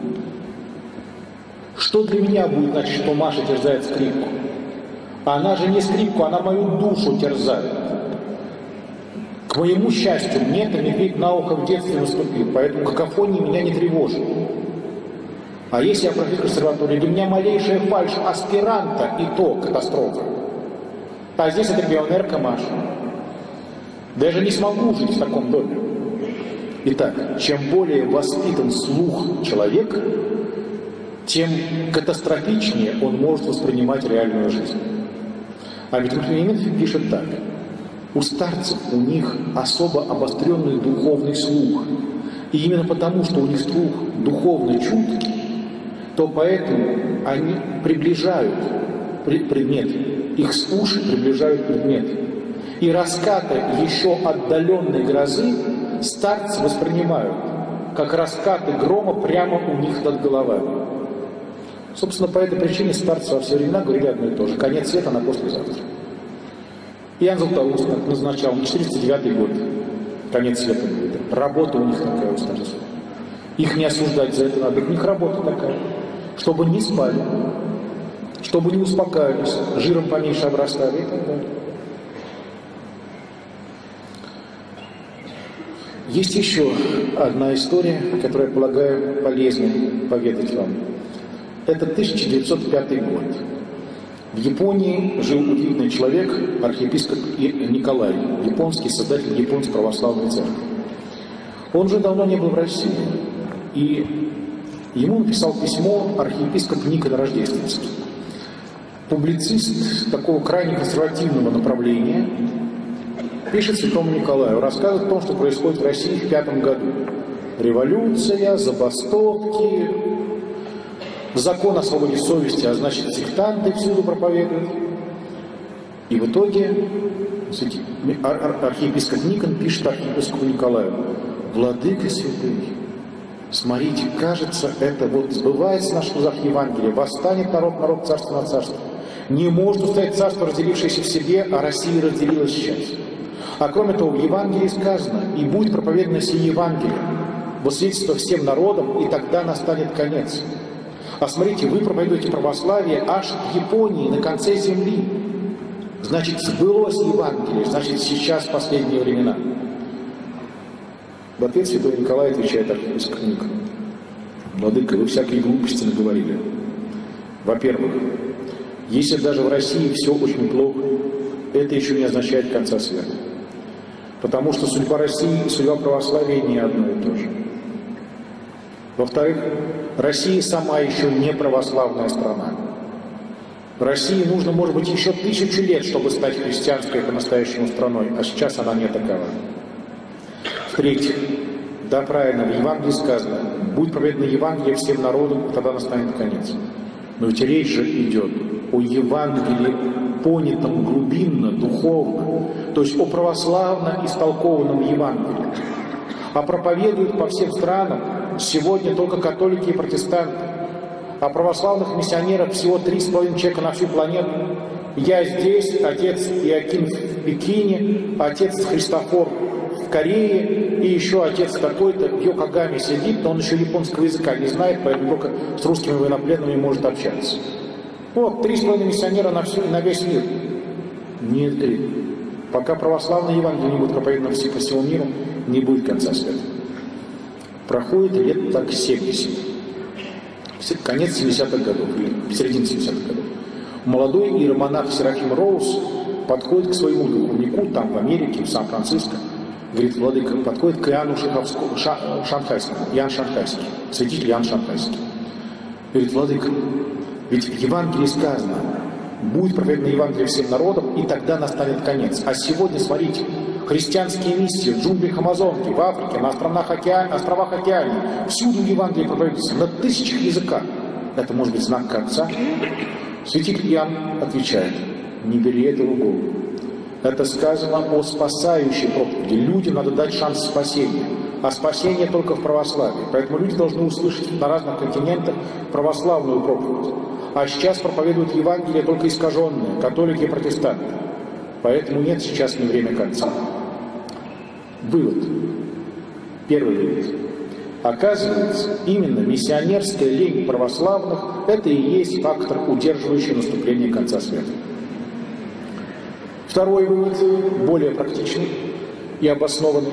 Что для меня будет значит, что Маша терзает скрипку? Она же не скрипку, она мою душу терзает. К моему счастью, мне это медведь на ухо в детстве наступил, поэтому какофония меня не тревожит. А если я профессор консерватории, для меня малейшая фальшь аспиранта, и то катастрофа. А здесь это пионерка Маша. Даже не смогу жить в таком доме. Итак, чем более воспитан слух человека, тем катастрофичнее он может воспринимать реальную жизнь. А ведь Вениамин пишет так. У старцев, у них особо обостренный духовный слух. И именно потому, что у них слух духовно чуткий, то поэтому они приближают предмет их уши приближают предметы. И раскаты еще отдаленной грозы старцы воспринимают, как раскаты грома прямо у них над головами. Собственно, по этой причине старцы во все времена говорили одно и то же: конец света на послезавтра. Иоанн Златоуст назначал на 409 год конец света будет. Работа у них такая у старцев. Их не осуждать за это надо, у них работа такая. Чтобы не спали, чтобы не успокаивались, жиром поменьше обрастали и так далее. Есть еще одна история, которую я полагаю полезным поведать вам. Это 1905 год. В Японии жил удивительный человек, архиепископ Николай, японский создатель японской православной церкви. Он уже давно не был в России, и ему написал письмо архиепископ Никон Рождественский. Публицист такого крайне консервативного направления пишет святому Николаю, рассказывает о том, что происходит в России в 1905 году. Революция, забастовки, закон о свободе совести, а значит, сектанты всюду проповедуют. И в итоге архиепископ Никон пишет архиепископу Николаю: «Владыка святый, смотрите, кажется, это вот сбывается наш узах Евангелия, восстанет народ, царство на царство. Не может устоять царство, разделившееся в себе, а Россия разделилась сейчас. А кроме того, в Евангелии сказано: и будет проповедано сие Евангелие во свидетельство всем народам, и тогда настанет конец. А смотрите, вы проповедуете православие аж в Японии, на конце земли. Значит, сбылось Евангелие, значит, сейчас последние времена». В ответ святой Николай отвечает архиепископ Никон: «Владыка, вы всякие глупости наговорили. Во-первых, если даже в России все очень плохо, это еще не означает конца света. Потому что судьба России и судьба православия не одно и то же. Во-вторых, Россия сама еще не православная страна. России нужно, может быть, еще 1000 лет, чтобы стать христианской по-настоящему страной, а сейчас она не такова. В-третьих, да, правильно, в Евангелии сказано: будет проповедано Евангелие всем народам, и тогда настанет конец. Но ведь речь же идет о Евангелии, понятом глубинно, духовно, то есть о православно истолкованном Евангелии. А проповедуют по всем странам сегодня только католики и протестанты. А православных миссионеров всего 3,5 человека на всю планету. Я здесь, отец Иоаким в Пекине, отец Христофор в Корее, и еще отец такой-то в Йокогаме сидит, но он еще японского языка не знает, поэтому только с русскими военнопленными может общаться. Вот, 3,5 миссионера на весь мир. Нет, пока православное Евангелие не будет проповедано по всему миру, не будет конца света. Проходит лет так 70. Конец 70-х годов, или середина 70-х годов. Молодой иеромонах Серафим Роуз подходит к своему духовнику, там в Америке, в Сан-Франциско, говорит: владыка, подходит к Иоанну Шанхайскому, Иоанн Шанхайский, святитель Иоанн Шанхайский. Говорит: владыка, ведь в Евангелии сказано: будет проповедано Евангелие всем народам, и тогда настанет конец. А сегодня, смотрите, христианские миссии в джунглях Амазонки, в Африке, на островах Океании, всюду Евангелие проповедуется на 1000 языках. Это может быть знак конца? Святитель Иоанн отвечает: не бери этого в голову. Это сказано о спасающей проповеди. Людям надо дать шанс спасения. А спасение только в православии. Поэтому люди должны услышать на разных континентах православную проповедь. А сейчас проповедуют Евангелие только искаженные, католики и протестанты. Поэтому нет сейчас не время конца. Вывод. Первый вывод. Оказывается, именно миссионерская лень православных – это и есть фактор, удерживающий наступление конца света. Второй вывод, более практичный и обоснованный.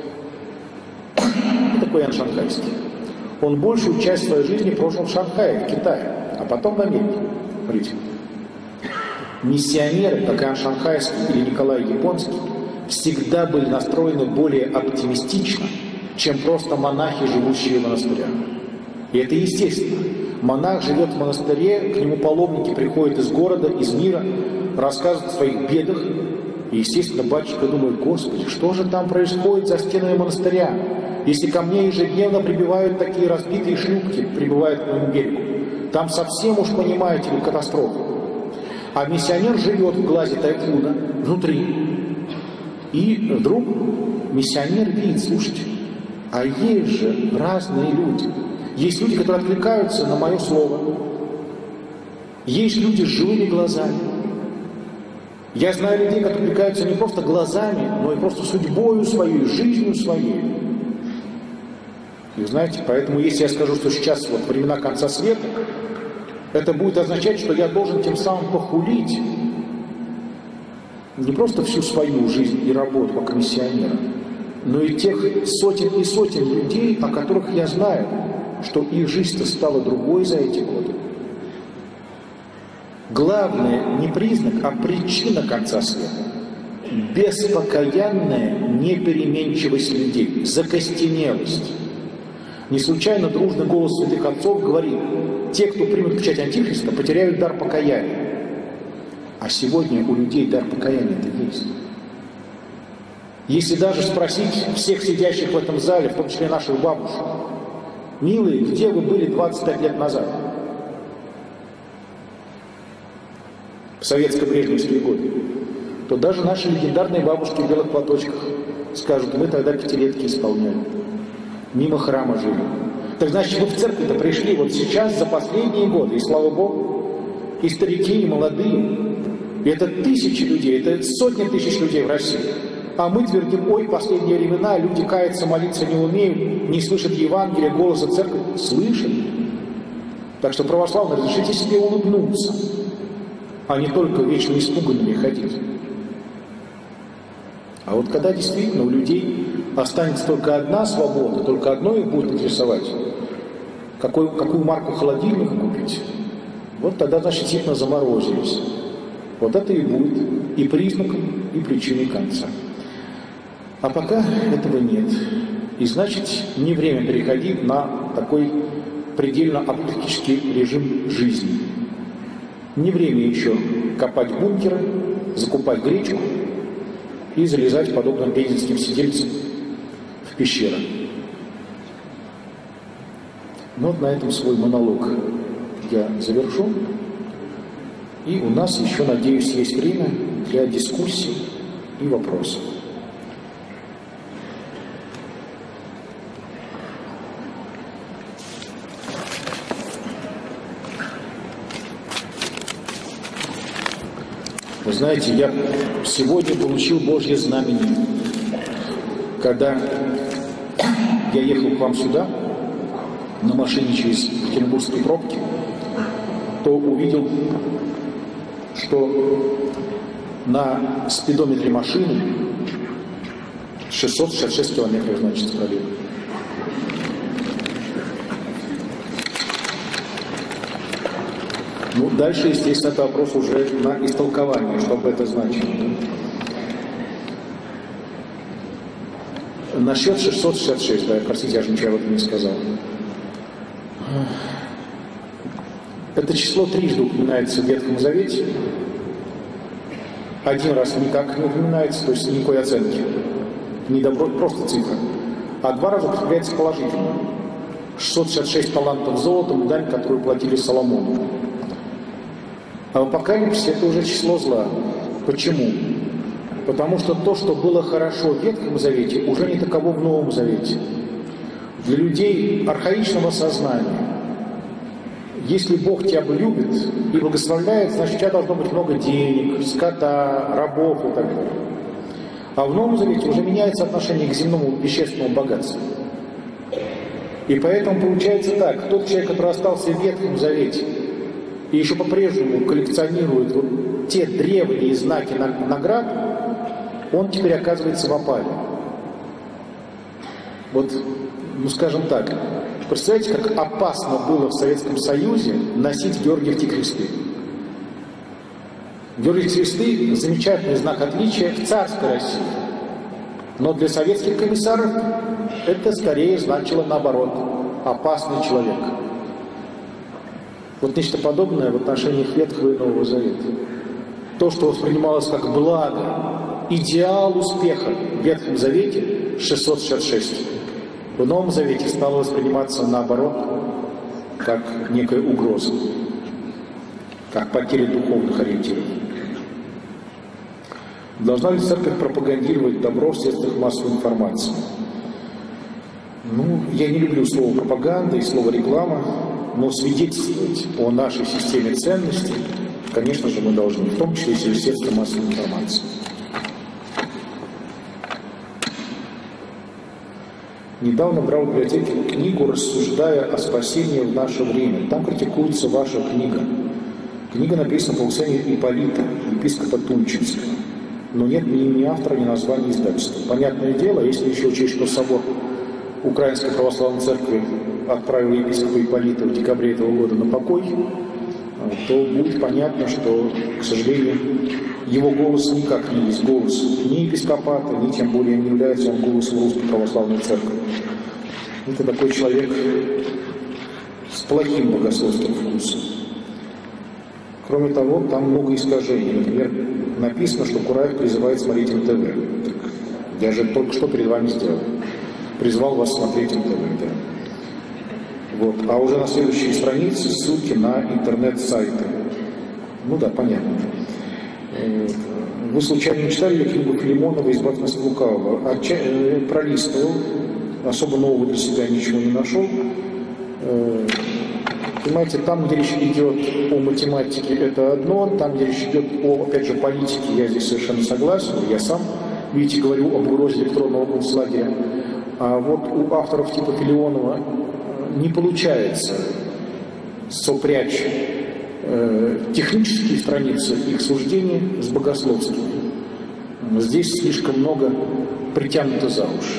Такой Иоанн Шанхайский. Он большую часть своей жизни прожил в Шанхае, в Китае, а потом в Америке. Смотрите. Миссионеры, как Иоанн Шанхайский или Николай Японский, всегда были настроены более оптимистично, чем просто монахи, живущие в монастырях. И это естественно. Монах живет в монастыре, к нему паломники приходят из города, из мира, рассказывают о своих бедах. И, естественно, батюшка думает: Господи, что же там происходит за стенами монастыря? Если ко мне ежедневно прибывают такие разбитые шлюпки, прибывают к моему берегу, там совсем уж, понимаете ли, катастрофа. А миссионер живет в глазе тайфуна внутри. И вдруг миссионер видит, слушайте, а есть же разные люди. Есть люди, которые откликаются на мое слово. Есть люди с живыми глазами. Я знаю людей, которые откликаются не просто глазами, но и просто судьбою своей, жизнью своей. И вы знаете, поэтому если я скажу, что сейчас вот времена конца света, это будет означать, что я должен тем самым похулить не просто всю свою жизнь и работу как миссионера, но и тех сотен и сотен людей, о которых я знаю, что их жизнь-то стала другой за эти годы. Главное не признак, а причина конца света. Беспокаянная непеременчивость людей, закостенелость. Не случайно дружный голос святых отцов говорит: те, кто примут печать Антихриста, потеряют дар покаяния. А сегодня у людей дар покаяния-то есть. Если даже спросить всех сидящих в этом зале, в том числе наших бабушек: милые, где вы были 25 лет назад? В советско-брежневские годы. То даже наши легендарные бабушки в белых платочках скажут: мы тогда пятилетки исполняли. Мимо храма жили. Так значит, мы в церковь-то пришли вот сейчас, за последние годы, и слава Богу, и старики, и молодые. И это тысячи людей, это сотни тысяч людей в России. А мы твердим: ой, последние времена, люди каяться, молиться не умеют, не слышат Евангелия, голоса церкви. Слышат. Так что, православные, разрешите себе улыбнуться, а не только вечно испуганными ходить. А вот когда действительно у людей останется только одна свобода, только одно их будет интересовать, какую марку холодильника купить, вот тогда, значит, действительно заморозились. Вот это и будет и признаком, и причиной конца. А пока этого нет. И значит, не время переходить на такой предельно апокалиптический режим жизни. Не время еще копать бункеры, закупать гречку и залезать подобным пензенским сидельцам в пещеры. Ну вот на этом свой монолог я завершу. И у нас еще, надеюсь, есть время для дискуссий и вопросов. Вы знаете, я сегодня получил Божье знамение. Когда я ехал к вам сюда, на машине через Екатеринбургские пробки, то увидел, что на спидометре машины 666 километров, значит, пробег. Ну, дальше, естественно, это вопрос уже на истолкование, что бы это значило. Насчет 666, да, простите, я же ничего об этом не сказал. Это число трижды упоминается в Ветхом Завете. Один раз никак не упоминается, то есть никакой оценки. Не добро, просто цифра. А два раза употребляется положительно. 666 талантов золотом, дань, которую платили Соломону. А в Апокалипсисе это уже число зла. Почему? Потому что то, что было хорошо в Ветхом Завете, уже не таково в Новом Завете. Для людей архаичного сознания, если Бог тебя любит и благословляет, значит, у тебя должно быть много денег, скота, рабов и так далее. А в Новом Завете уже меняется отношение к земному вещественному богатству. И поэтому получается так: тот человек, который остался в Ветхом Завете и еще по-прежнему коллекционирует вот те древние знаки наград, он теперь оказывается в опале. Вот, ну скажем так, представляете, как опасно было в Советском Союзе носить Георгиевские кресты. Георгиевские кресты – замечательный знак отличия в царской России. Но для советских комиссаров это скорее значило наоборот – опасный человек. Вот нечто подобное в отношениях Ветхого и Нового Завета. То, что воспринималось как благо, идеал успеха в Ветхом Завете – 666. В Новом Завете стало восприниматься наоборот, как некая угроза. как потеря духовных ориентиров. Должна ли церковь пропагандировать добро в средствах массовой информации? Ну, я не люблю слово пропаганда и слово реклама, но свидетельствовать о нашей системе ценностей, конечно же, мы должны, в том числе и через средства массовой информации. Недавно брал в библиотеке книгу, рассуждая о спасении в наше время. Там критикуется ваша книга. Книга написана по указанию Ипполита, епископа Тульчинского. Но нет ни имени автора, ни названия издательства. Понятное дело, если еще учесть, что собор Украинской Православной Церкви отправил епископа Ипполита в декабре этого года на покой, то будет понятно, что, к сожалению, его голос никак не есть голос ни епископата, ни тем более не является он голосом Русской Православной Церкви. Это такой человек с плохим богословским вкусом. Кроме того, там много искажений. Например, написано, что Кураев призывает смотреть НТВ. Я же только что перед вами сделал. Призвал вас смотреть НТВ. Да. Вот. А уже на следующей странице ссылки на интернет-сайты. Ну да, понятно. Вы случайно не читали книгу Филимонова «Избавь-нас от лукавого»? Пролистывал, особо нового для себя ничего не нашел. Понимаете, там, где речь идет о математике, это одно, там, где речь идет о, опять же, политике, я здесь совершенно согласен, я сам, видите, говорю об угрозе электронного концлагеря. А вот у авторов типа Филимонова не получается сопрячь технические страницы их суждения с богословскими. Здесь слишком много притянуто за уши.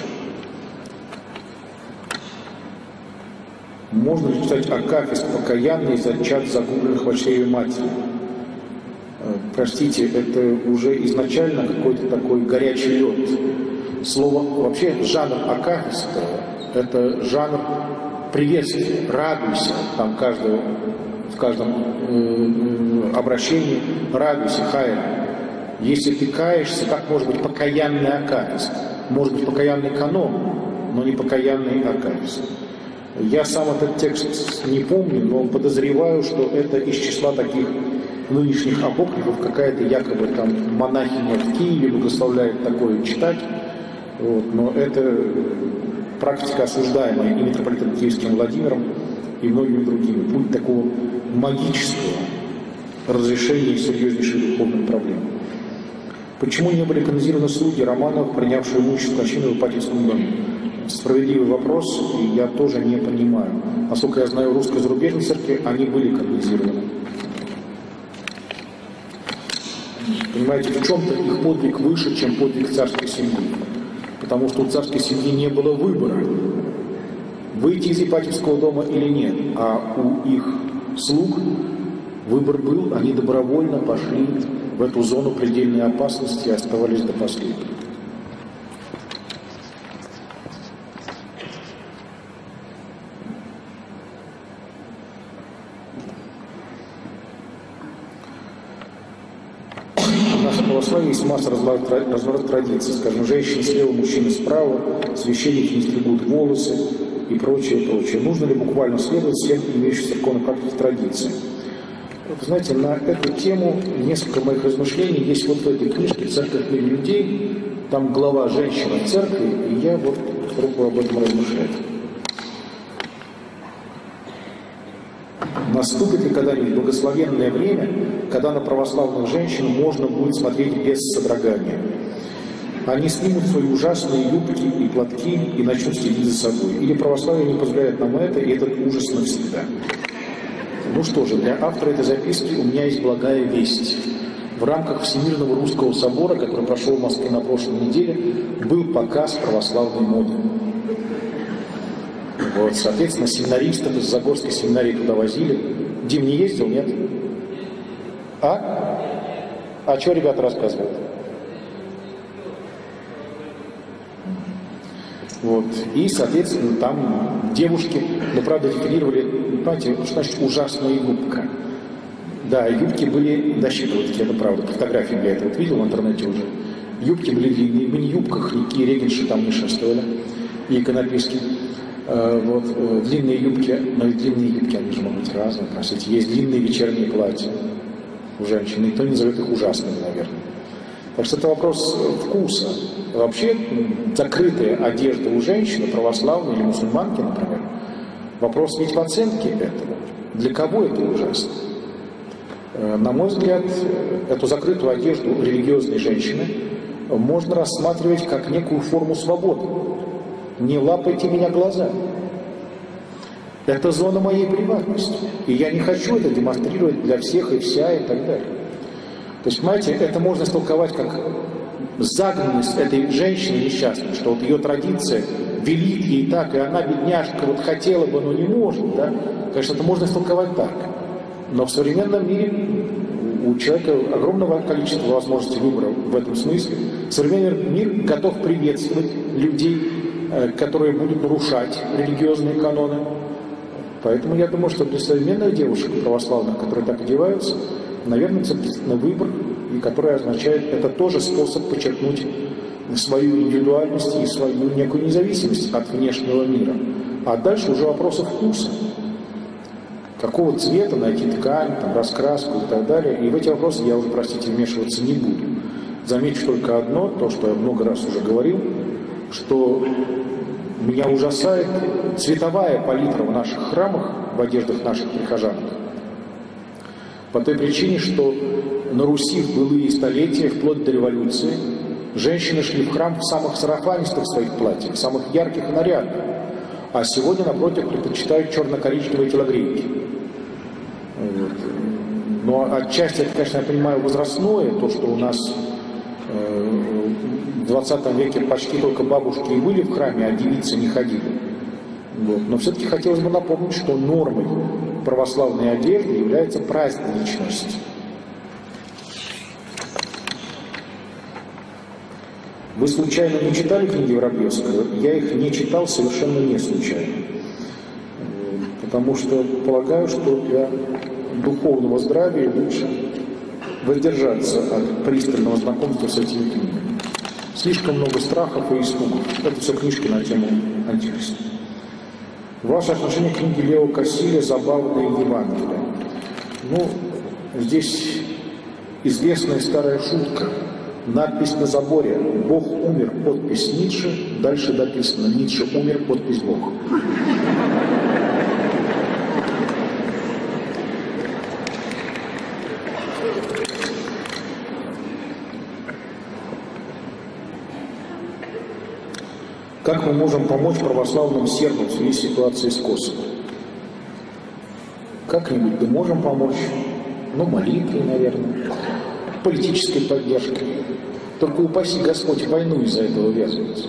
Можно ли читать Акафист покаянный зачат загубленных во чреве матери? Простите, это уже изначально какой-то такой горячий лед. Слово, вообще жанр Акафиста – это жанр приветствия, радуйся, там в каждом обращении радуйся, хай. Если ты каешься, как может быть покаянный Акафист? Может быть покаянный канон, но не покаянный Акафист. Я сам этот текст не помню, но подозреваю, что это из числа таких нынешних апокрифов, какая-то якобы там монахиня в Киеве благословляет такое читать. Вот, но это практика, осуждаемая и митрополитом Киевским Владимиром, и многими другими. Путь такого магического разрешения серьезнейших духовных проблем. Почему не были канонизированы слуги Романов, принявшие имущество кончины в Ипатьевском доме? Справедливый вопрос, и я тоже не понимаю. Насколько я знаю, в русской зарубежной церкви они были канонизированы. Понимаете, в чем-то их подвиг выше, чем подвиг царской семьи. Потому что у царской семьи не было выбора, выйти из Ипатьевского дома или нет. А у их слуг выбор был, они добровольно пошли в эту зону предельной опасности и оставались до последнего. В нашем православии есть масса разнообразных традиций. Скажем, женщины слева, мужчины справа, священники не стригут волосы и прочее, прочее. Нужно ли буквально следовать всем имеющимся церковной практике традиции? Вы знаете, на эту тему несколько моих размышлений есть вот в этой книжке «Церковь для людей». Там глава «Женщина в церкви», и я вот пробую об этом размышлять. Наступит ли когда-нибудь благословенное время, когда на православных женщин можно будет смотреть без содрогания? Они снимут свои ужасные юбки и платки и начнут следить за собой. Или православие не позволяет нам это, и этот ужас навсегда. Ну что же, для автора этой записки у меня есть благая весть. В рамках Всемирного Русского Собора, который прошел в Москве на прошлой неделе, был показ православной моды. Вот, соответственно, семинаристов из Загорской семинарии туда возили. Дим не ездил, нет? А что ребята рассказывают? Вот. И, соответственно, там девушки, ну, правда, дефилировали, понимаете, что значит ужасная юбка. Да, юбки были, досчитывают, это правда, фотографии я это вот видел в интернете уже. Юбки были длинные, в мини-юбках, никакие регенши там не шествовали, и иконописки. Вот, длинные юбки, но и длинные юбки, они же могут быть разные, простите. Есть длинные вечерние платья, у женщин, никто не назовет их ужасными, наверное. Так что это вопрос вкуса. Вообще закрытая одежда у женщины, православной или мусульманки, например, вопрос ведь в оценке этого. Для кого это ужасно? На мой взгляд, эту закрытую одежду религиозной женщины можно рассматривать как некую форму свободы. Не лапайте меня глазами. Это зона моей приватности. И я не хочу это демонстрировать для всех и вся и так далее. То есть, понимаете, это можно истолковать как загнанность этой женщины несчастной, что вот ее традиция велит ей так, и она, бедняжка, вот хотела бы, но не может, да? Конечно, это можно истолковать так. Но в современном мире у человека огромного количества возможностей выбора в этом смысле. Современный мир готов приветствовать людей, которые будут нарушать религиозные каноны. Поэтому я думаю, что для современных девушек православных, которые так одеваются, наверное, это выбор, и который означает, это тоже способ подчеркнуть свою индивидуальность и свою некую независимость от внешнего мира. А дальше уже вопросы вкуса. Какого цвета найти ткань, там, раскраску и так далее. И в эти вопросы я уже, простите, вмешиваться не буду. Замечу только одно, то, что я много раз уже говорил, что меня ужасает цветовая палитра в наших храмах, в одеждах наших прихожан. По той причине, что на Руси в былые столетия, вплоть до революции, женщины шли в храм в самых сарафанистых своих платьях, самых ярких и нарядных. А сегодня, напротив, предпочитают черно-коричневые телогрейки. Вот. Но отчасти это, конечно, я понимаю, возрастное, то, что у нас в 20 веке почти только бабушки и были в храме, а девицы не ходили. Вот. Но все-таки хотелось бы напомнить, что нормой православной одежды является праздничность. Вы случайно не читали книги Воробьевского? Я их не читал совершенно не случайно. Потому что полагаю, что для духовного здравия лучше воздержаться от пристального знакомства с этими книгами. Слишком много страхов и испугов. Это все книжки на тему Антихриста. Ваше отношение к книге Лео Кассиля «Забавные Евангелия». Ну, здесь известная старая шутка. Надпись на заборе «Бог умер», подпись Ницше. Дальше написано «Ницше умер», подпись «Бог». Как мы можем помочь православным сербам в связи с ситуацией с Косово? Как-нибудь да можем помочь, ну, молитвой, наверное, политической поддержкой. Только упаси Господь войну из-за этого ввязывается.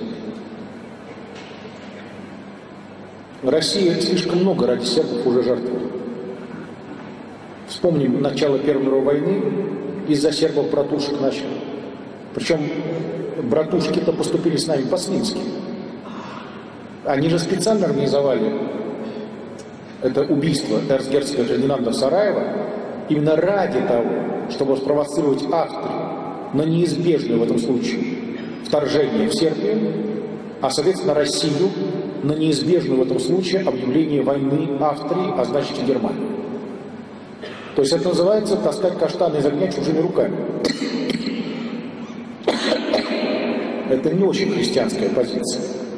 Россия слишком много ради сербов уже жертвовала. Вспомним начало Первой мировой войны, из-за сербов братушек начали. Причем братушки-то поступили с нами по-свински. Они же специально организовали это убийство эрцгерцога Фердинанда Сараева именно ради того, чтобы спровоцировать Австрию на неизбежное в этом случае вторжение в Сербию, а, соответственно, Россию на неизбежное в этом случае объявление войны Австрии, а значит и Германии. То есть это называется таскать каштаны из огня чужими руками. Это не очень христианская позиция.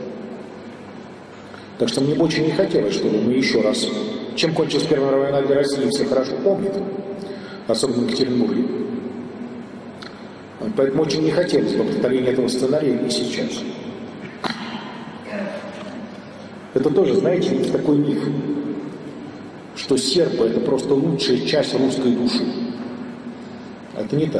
Так что мне бы очень не хотелось, чтобы мы еще раз... Чем кончилась Первая мировая война для России, все хорошо помнят, особенно в Екатеринбурге. Поэтому очень не хотелось бы повторения этого сценария и сейчас. Это тоже, знаете, есть такой миф, что сербы — это просто лучшая часть русской души. Это не так.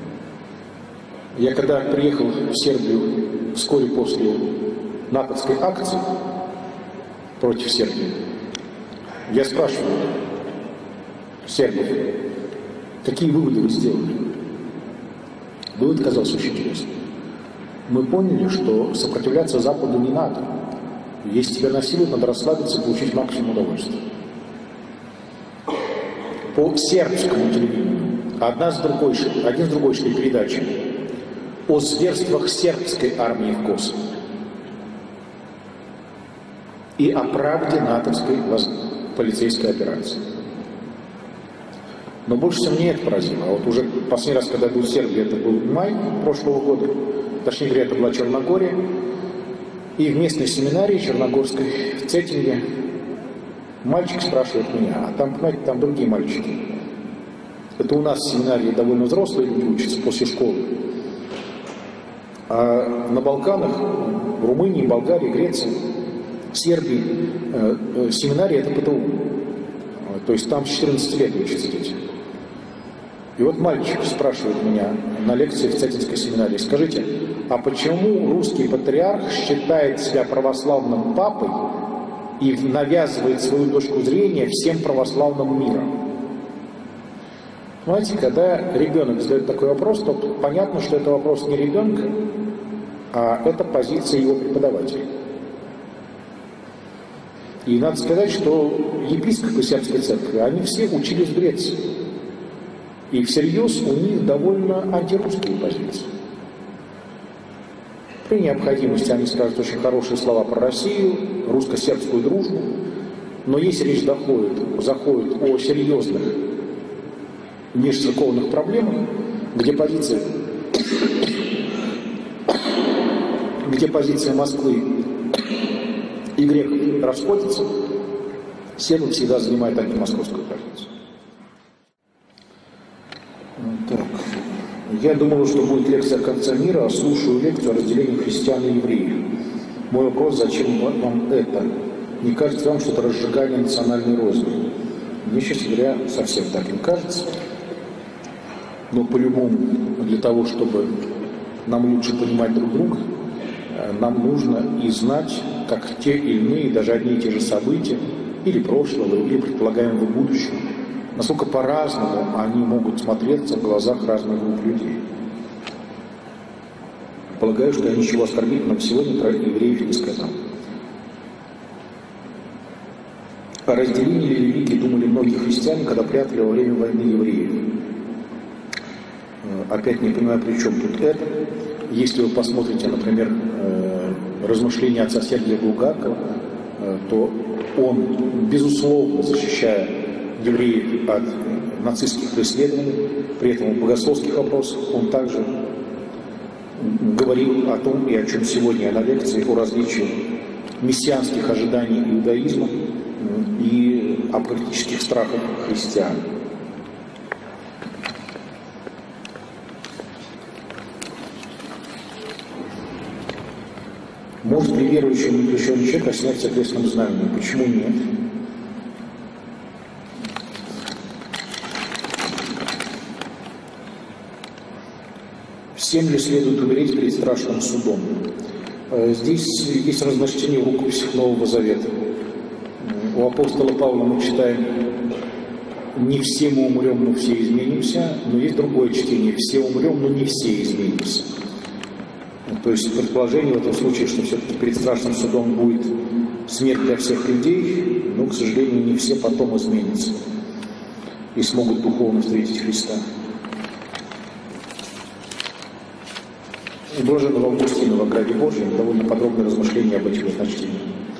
Я когда приехал в Сербию вскоре после натовской акции против Сербии, я спрашиваю сербов, какие выводы вы сделали? Вывод оказался очень интересным. Мы поняли, что сопротивляться Западу не надо. Если тебя насилуют, надо расслабиться и получить максимум удовольствия. По сербскому телевидению один с другой шли передачи о зверствах сербской армии в Косово и о правде натовской полицейской операции. Но больше всего меня это поразило. А вот уже последний раз, когда я был в Сербии, это был май прошлого года, точнее говоря, это была Черногория, и в местной семинарии черногорской, в Цетинге, мальчик спрашивает меня, а там, понимаете, там другие мальчики. Это у нас в семинарии довольно взрослые люди учатся после школы. А на Балканах, в Румынии, Болгарии, Греции, в Сербии, семинария это ПТУ. То есть там с 14 лет учатся дети. И вот мальчик спрашивает меня на лекции в Цетинской семинарии: скажите, а почему русский патриарх считает себя православным папой и навязывает свою точку зрения всем православным миром? Понимаете, когда ребенок задает такой вопрос, то понятно, что это вопрос не ребенка, а это позиция его преподавателя. И надо сказать, что епископы сербской церкви, они все учились в Греции. И всерьез у них довольно антирусские позиции. При необходимости они скажут очень хорошие слова про Россию, русско-сербскую дружбу, но если речь заходит о серьезных межцерковных проблемах, где позиция Москвы и греков расходятся, сербы всегда занимают антимосковскую позицию. Так. Я думал, что будет лекция о конце мира, а слушаю лекцию о разделении христиан и евреев. Мой вопрос: зачем вам это? Не кажется вам, что это разжигание национальной розни? Мне, честно говоря, совсем так не кажется. Но по-любому, для того, чтобы нам лучше понимать друг друга, нам нужно и знать, как те или иные, даже одни и те же события, или прошлого, или предполагаемого будущего, насколько по-разному они могут смотреться в глазах разных групп людей. Полагаю, что я ничего оскорбительного сегодня про евреев не сказал. О разделении религии думали многие христиане, когда прятали во время войны евреев. Опять не понимаю, при чем тут это. Если вы посмотрите, например, размышления отца Сергия Булгакова, то он, безусловно, защищая евреев от нацистских преследований, при этом в богословских вопросах, он также говорил о том, и о чем сегодня на лекции, о различии мессианских ожиданий иудаизма и о политических страхах христиан. Может ли верующий непрещенный человек осняться крестным знамением? Почему нет? Всем ли следует умереть перед страшным судом? Здесь есть разночтение в рукописях Нового Завета. У апостола Павла мы читаем: не все мы умрем, но все изменимся. Но есть другое чтение: все умрем, но не все изменимся. То есть предположение в этом случае, что все-таки перед страшным судом будет смерть для всех людей, но, к сожалению, не все потом изменятся и смогут духовно встретить Христа. Блаженного Августина во граде Божьем довольно подробное размышление об этих разночтениях.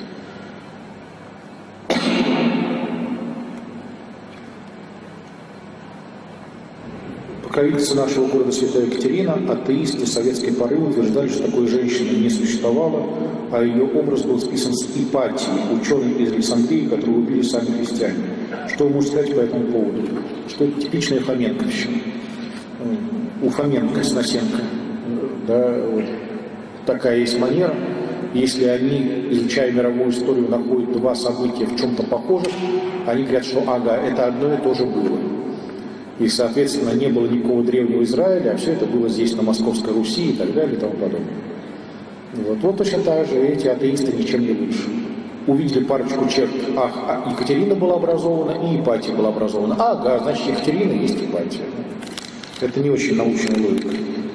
Покровительница нашего города Святая Екатерина, атеисты советской поры утверждали, что такой женщины не существовало, а ее образ был списан с Ипатией, ученым из Александрии, которого убили сами христиане. Что вы можете сказать по этому поводу? Что это типичная фоменковщина. У Фоменко, Сносенко, да, вот такая есть манера. Если они, изучая мировую историю, находят два события в чем-то похожих, они говорят, что ага, это одно и то же было. И, соответственно, не было никакого древнего Израиля, а все это было здесь, на Московской Руси и так далее и тому подобное. Вот точно так же эти атеисты ничем не лучше. Увидели парочку черт: ах, Екатерина была образована и Ипатия была образована. Ага, значит, Екатерина есть Ипатия. Это не очень научная логика.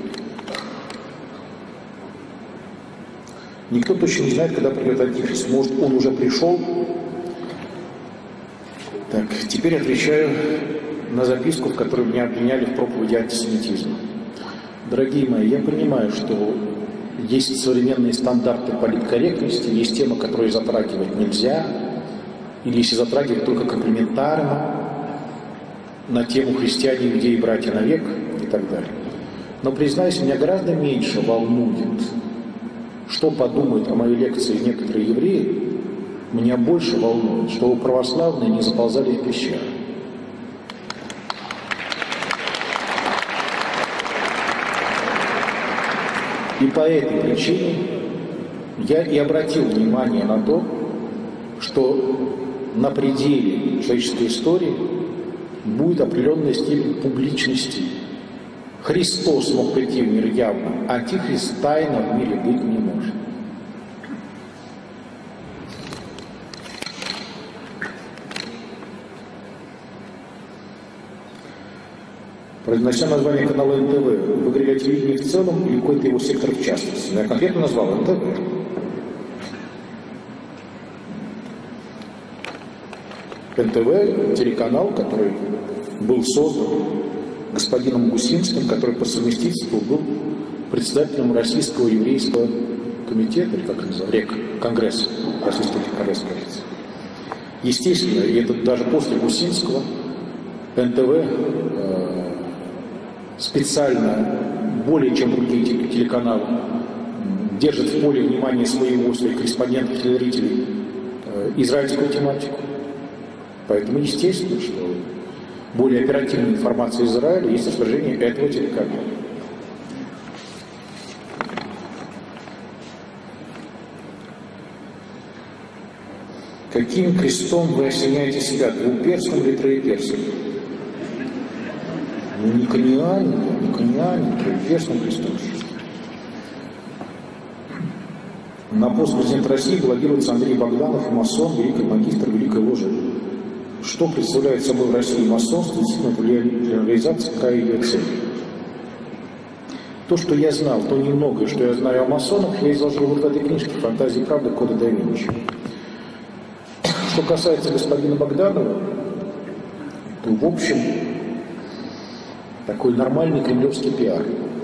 Никто точно не знает, когда придет Антихрист. Может, он уже пришел? Так, теперь отвечаю на записку, в которой меня обвиняли в проповеди антисемитизма. Дорогие мои, я понимаю, что есть современные стандарты политкорректности, есть темы, которые затрагивать нельзя, или если затрагивать только комплиментарно. на тему «Христиане, иудеи, братья навек» и так далее. Но, признаюсь, меня гораздо меньше волнует, что подумают о моей лекции некоторые евреи. Меня больше волнует, что православные не заползали в пещеры. И по этой причине я и обратил внимание на то, что на пределе человеческой истории будет определенная степень публичности. Христос мог прийти в мир явно, антихрист тайно в мире быть не может. Произнося название канала НТВ, вы говорили о телевидении в целом или какой-то его сектор в частности? Я конкретно назвал НТВ. НТВ – телеканал, который был создан господином Гусинским, который по совместительству был председателем Российского еврейского комитета, или как это называется, РЕК, Конгресс, Российского конгресса. Естественно, и это даже после Гусинского, НТВ специально, более чем другие телеканалы, держит в поле внимания своих корреспондентов и зрителей израильскую тематику. Поэтому естественно, что более оперативная информация из Израиля есть распоряжение этого телеканала. Каким крестом вы осеняете себя, двуперстным или троеперстным? Не кониальным, троеперстным крестом. На пост президента России баллотируется Андрей Богданов, масон, великий магистр Великой Ложи. Что представляет собой в России масонство для реализации какая ее цель? То, что я знал, то немногое, что я знаю о масонах, я изложил вот в этой книжке «Фантазия и правда» Кода да Винчи. Что касается господина Богданова, то, в общем, такой нормальный кремлевский пиар.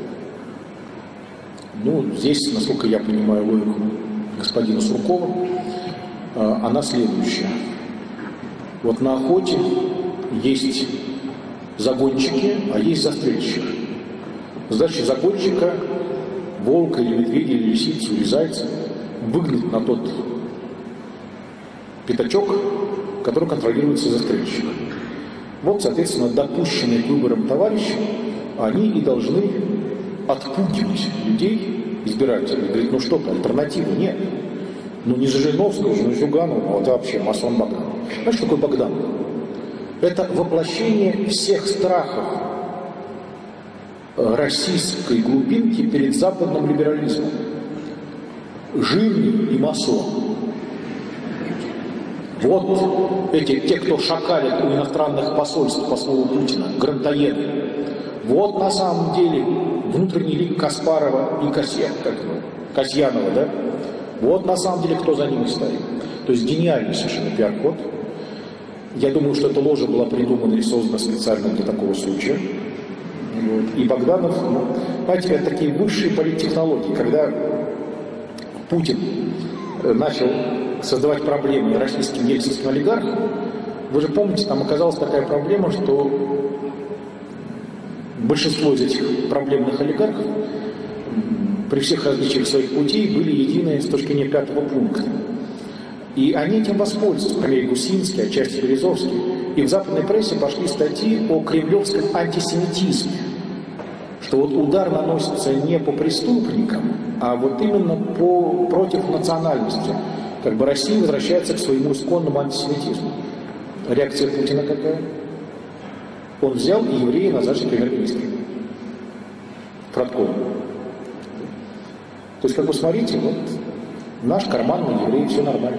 Ну, здесь, насколько я понимаю логику господина Суркова, она следующая. Вот на охоте есть загонщики, а есть застрельщики. Задача загонщика – волка или медведя, или лисицу, или зайца – выгнать на тот пятачок, который контролируется застрельщиком. Вот, соответственно, допущенные к выборам товарищи, они и должны отпугивать людей, избирателей. Говорит, ну что-то, альтернативы нет. Ну не Жириновского, не Зюганова, а это вообще масон Богданов. Знаешь, что такое Богданов? Это воплощение всех страхов российской глубинки перед западным либерализмом. Жирный и масон. Вот те, кто шакалят у иностранных посольств, по слову Путина, грантоеды. Вот на самом деле внутренний лик Каспарова и Касьянова, да? Вот на самом деле кто за ними стоит. То есть гениальный совершенно пиар-ход. Я думаю, что эта ложа была придумана и создана специально для такого случая. Вот. И Богданов, понимаете, это такие высшие политтехнологии, когда Путин начал создавать проблемы российским ельцинским олигархам. Вы же помните, там оказалась такая проблема, что большинство из этих проблемных олигархов при всех различиях своих путей были едины с точки зрения пятого пункта. И они этим воспользовались, например, Гусинский, отчасти Березовский. И в западной прессе пошли статьи о кремлевском антисемитизме. Что вот удар наносится не по преступникам, а вот именно против национальности. Как бы Россия возвращается к своему исконному антисемитизму. Реакция Путина какая? Он взял и еврея назначил премьер-министром. Фродкова. То есть, как вы смотрите, вот наш карманный еврей, все нормально.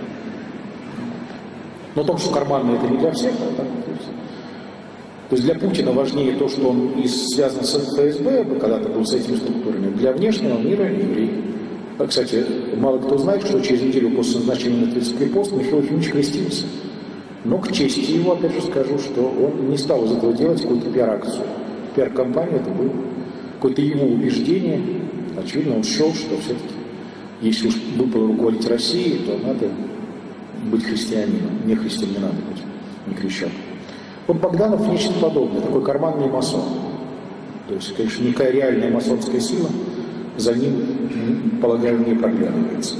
Но то, что карманный, это не для всех, а так вот. То есть для Путина важнее то, что он связан с ФСБ, когда-то был с этими структурами. Для внешнего мира еврей. Кстати, мало кто знает, что через неделю после назначения на 33 пост Михаил Ефимович крестился. Но к чести его, опять же, скажу, что он не стал из этого делать какую-то пиар-акцию. Пиар-компания, это было какое-то его убеждение. Очевидно, он счел, что все-таки, если уж выпало руководить Россией, то надо быть христианином. Не христианином надо быть, не крещен. Вот Богданов нечто подобное, такой карманный масон. То есть, конечно, никакая реальная масонская сила за ним, полагаю, не проглядывается.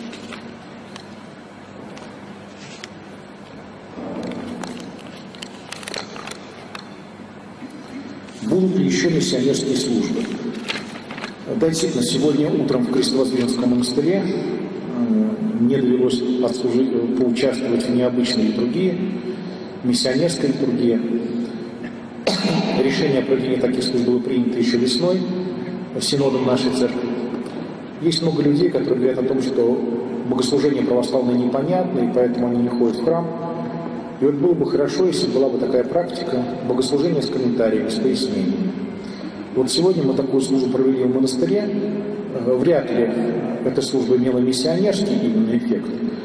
Будут ли еще миссионерские службы? Да, действительно, сегодня утром в Крестовоздвиженском монастыре мне довелось поучаствовать в необычной литургии, миссионерской литургии. Решение о проведении таких служб было принято еще весной синодом нашей церкви. Есть много людей, которые говорят о том, что богослужение православное непонятно, и поэтому они не ходят в храм. И вот было бы хорошо, если была бы такая практика богослужения с комментариями, с пояснениями. Вот сегодня мы такую службу провели в монастыре. Вряд ли эта служба имела миссионерский именно эффект.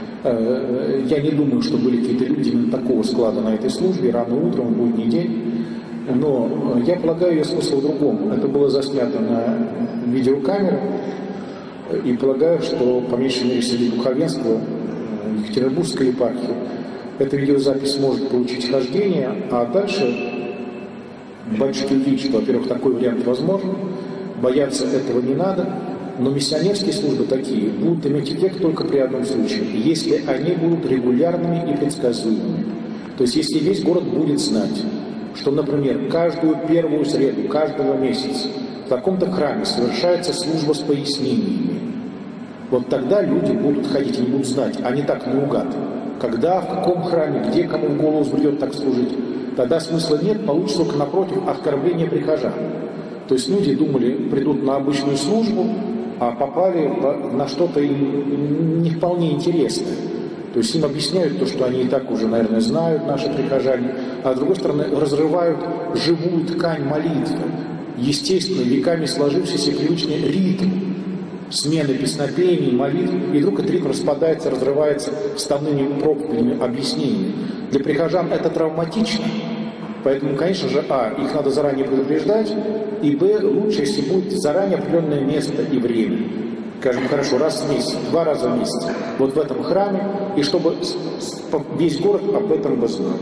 Я не думаю, что были какие-то люди именно такого склада на этой службе, рано утром, в будний день. Но я полагаю, ее смысл в другом. Это было заснято на видеокамеру. И полагаю, что по меньшей мере среди духовенства Екатеринбургской епархии эта видеозапись может получить хождение, а дальше батюшки увидят, что, во-первых, такой вариант возможен, бояться этого не надо, но миссионерские службы такие будут иметь эффект только при одном случае, если они будут регулярными и предсказуемыми. То есть, если весь город будет знать, что, например, каждую первую среду каждого месяца в таком-то храме совершается служба с пояснениями, вот тогда люди будут ходить, они будут знать, а не так наугад. Когда, в каком храме, где кому в голову взбредет так служить, тогда смысла нет, получится только напротив оскорбление прихожан. То есть люди думали, придут на обычную службу, а попали на что-то им не вполне интересное. То есть им объясняют то, что они и так уже, наверное, знают, наши прихожане, а с другой стороны разрывают живую ткань молитвы, естественно, веками сложившийся привычный ритм смены песнопений, молитв, и вдруг этот ритм распадается, разрывается вставными проповедями, объяснениями. Для прихожан это травматично, поэтому, конечно же, их надо заранее предупреждать, и лучше, если будет заранее определенное место и время. Скажем, хорошо, раз в месяц, 2 раза в месяц, вот в этом храме, и чтобы весь город об этом бы знал.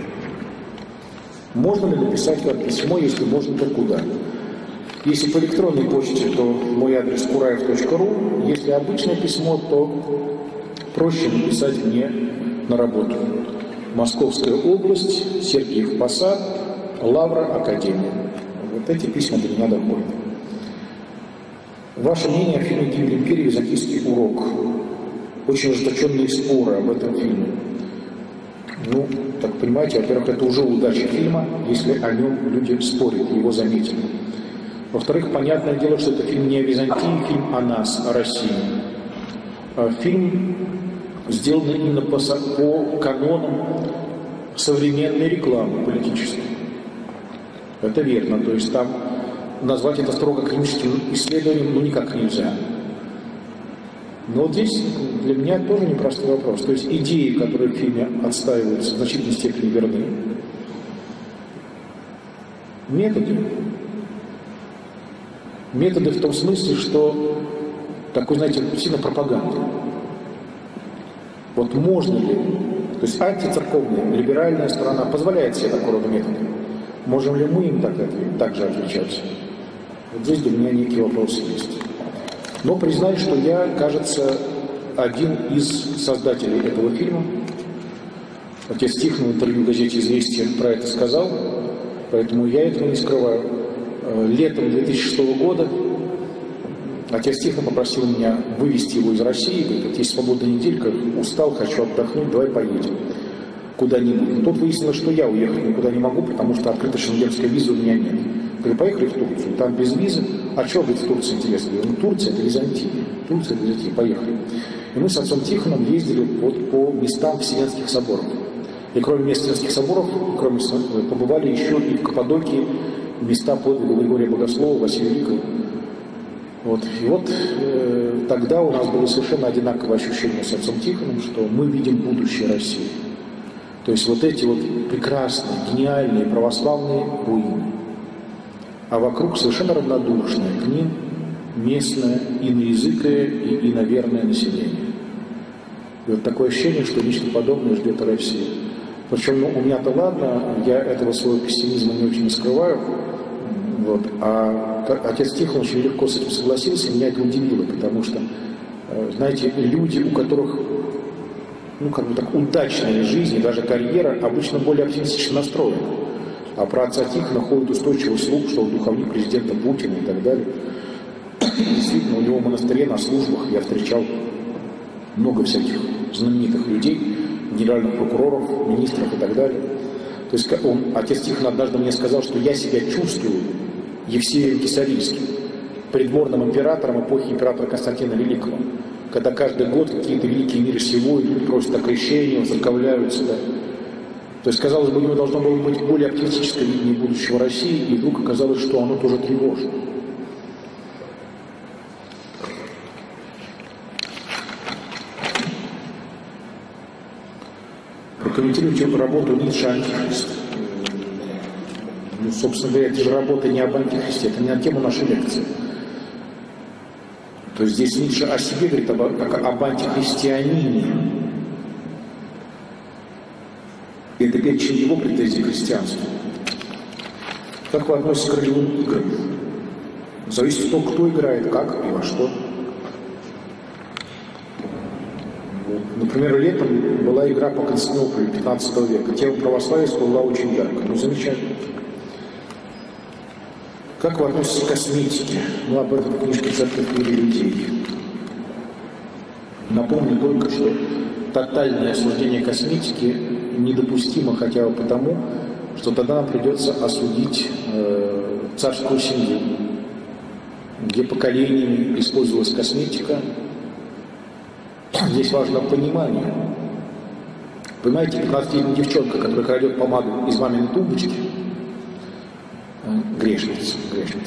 Можно ли написать вам письмо, если можно, то куда? Если по электронной почте, то мой адрес kuraev.ru. Если обычное письмо, то проще написать мне на работу. Московская область, Сергиев Посад, Лавра, Академия. Вот эти письма до меня доходят. Ваше мнение о фильме «Гибель империи. Византийский урок». Очень ожесточенные споры об этом фильме. Ну, так понимаете, во-первых, это уже удача фильма, если о нем люди спорят, его заметили. Во-вторых, понятное дело, что это фильм не о Византии, фильм о нас, о России. Фильм сделан именно по канонам современной рекламы политической. Это верно, то есть там назвать это строго клиническим исследованием никак нельзя. Но вот здесь для меня тоже непростой вопрос. То есть идеи, которые в фильме отстаиваются, в значительной степени верны. Методы в том смысле, что такой, знаете, сильно пропаганда. Вот можно ли, то есть антицерковная, либеральная сторона позволяет себе такого рода методы. Можем ли мы им так же отвечать? Вот здесь для меня некий вопрос есть. Но признаю, что я, кажется, один из создателей этого фильма. Отец Тихон в интервью в газете «Известия» про это сказал, поэтому я этого не скрываю. Летом 2006 года отец Тихон попросил меня вывезти его из России. Говорит, есть свободная неделька, устал, хочу отдохнуть, давай поедем куда-нибудь. Но тут выяснилось, что я уехать никуда не могу, потому что открытой шенгенской визы у меня нет. Говорю, поехали в Турцию, там без визы. А что будет в Турции, интересно? Я говорю, Турция это Византия. Турция это Византия, поехали. И мы с отцом Тихоном ездили вот по местам Вселенских соборов. И кроме мест Вселенских соборов, побывали еще и в Каппадокии места подвига Григория Богослова, Василия Великого. Вот. И вот тогда у нас было совершенно одинаковое ощущение с отцом Тихоном, что мы видим будущее России. То есть вот эти вот прекрасные, гениальные православные руины, а вокруг совершенно равнодушное к ним местное иноязыкое и иноверное население. И вот такое ощущение, что нечто подобное ждет Россию. Причем, ну, у меня-то ладно, я этого своего пессимизма не очень скрываю. Вот. А отец Тихон очень легко с этим согласился, меня это удивило, потому что, знаете, люди, у которых, ну, как бы так, удачная жизнь, даже карьера, обычно более оптимистично настроены. А про отца Тихона ходит устойчивый слух, что он духовник президента Путина и так далее. Действительно, у него в монастыре на службах я встречал много всяких знаменитых людей, генеральных прокуроров, министров и так далее. То есть отец Тихон однажды мне сказал, что я себя чувствую Евсеем Кесарийским, придворным императором эпохи императора Константина Великого, когда каждый год какие-то великие миры сего идут, просят о крещении, воцерковляются. Да. То есть, казалось бы, у него должно было быть более оптимистическое видение будущего России, и вдруг оказалось, что оно тоже тревожно. Прокомментируйте работу Ницше «Антихрист». Ну, собственно говоря, это же работа не об антихристе, это не на тему нашей лекции. То есть здесь Ницше о себе говорит как об антихристианине. И это перечень его претензий к христианству. Как вы относитесь к ролевым играм? Зависит от того, кто играет, как и во что. Например, летом была игра по Константинополю 15 века. Тема православия была очень ярко. Ну, замечательно. Как вы относитесь к косметике? Ну, об этом в книжке «Церковь в мире людей». Напомню только, что тотальное осуждение косметики недопустимо хотя бы потому, что тогда нам придется осудить царскую семью, где поколениями использовалась косметика. Здесь важно понимание. Понимаете, 15-летняя девчонка, которая крадет помаду из маминой тумбочки, грешница.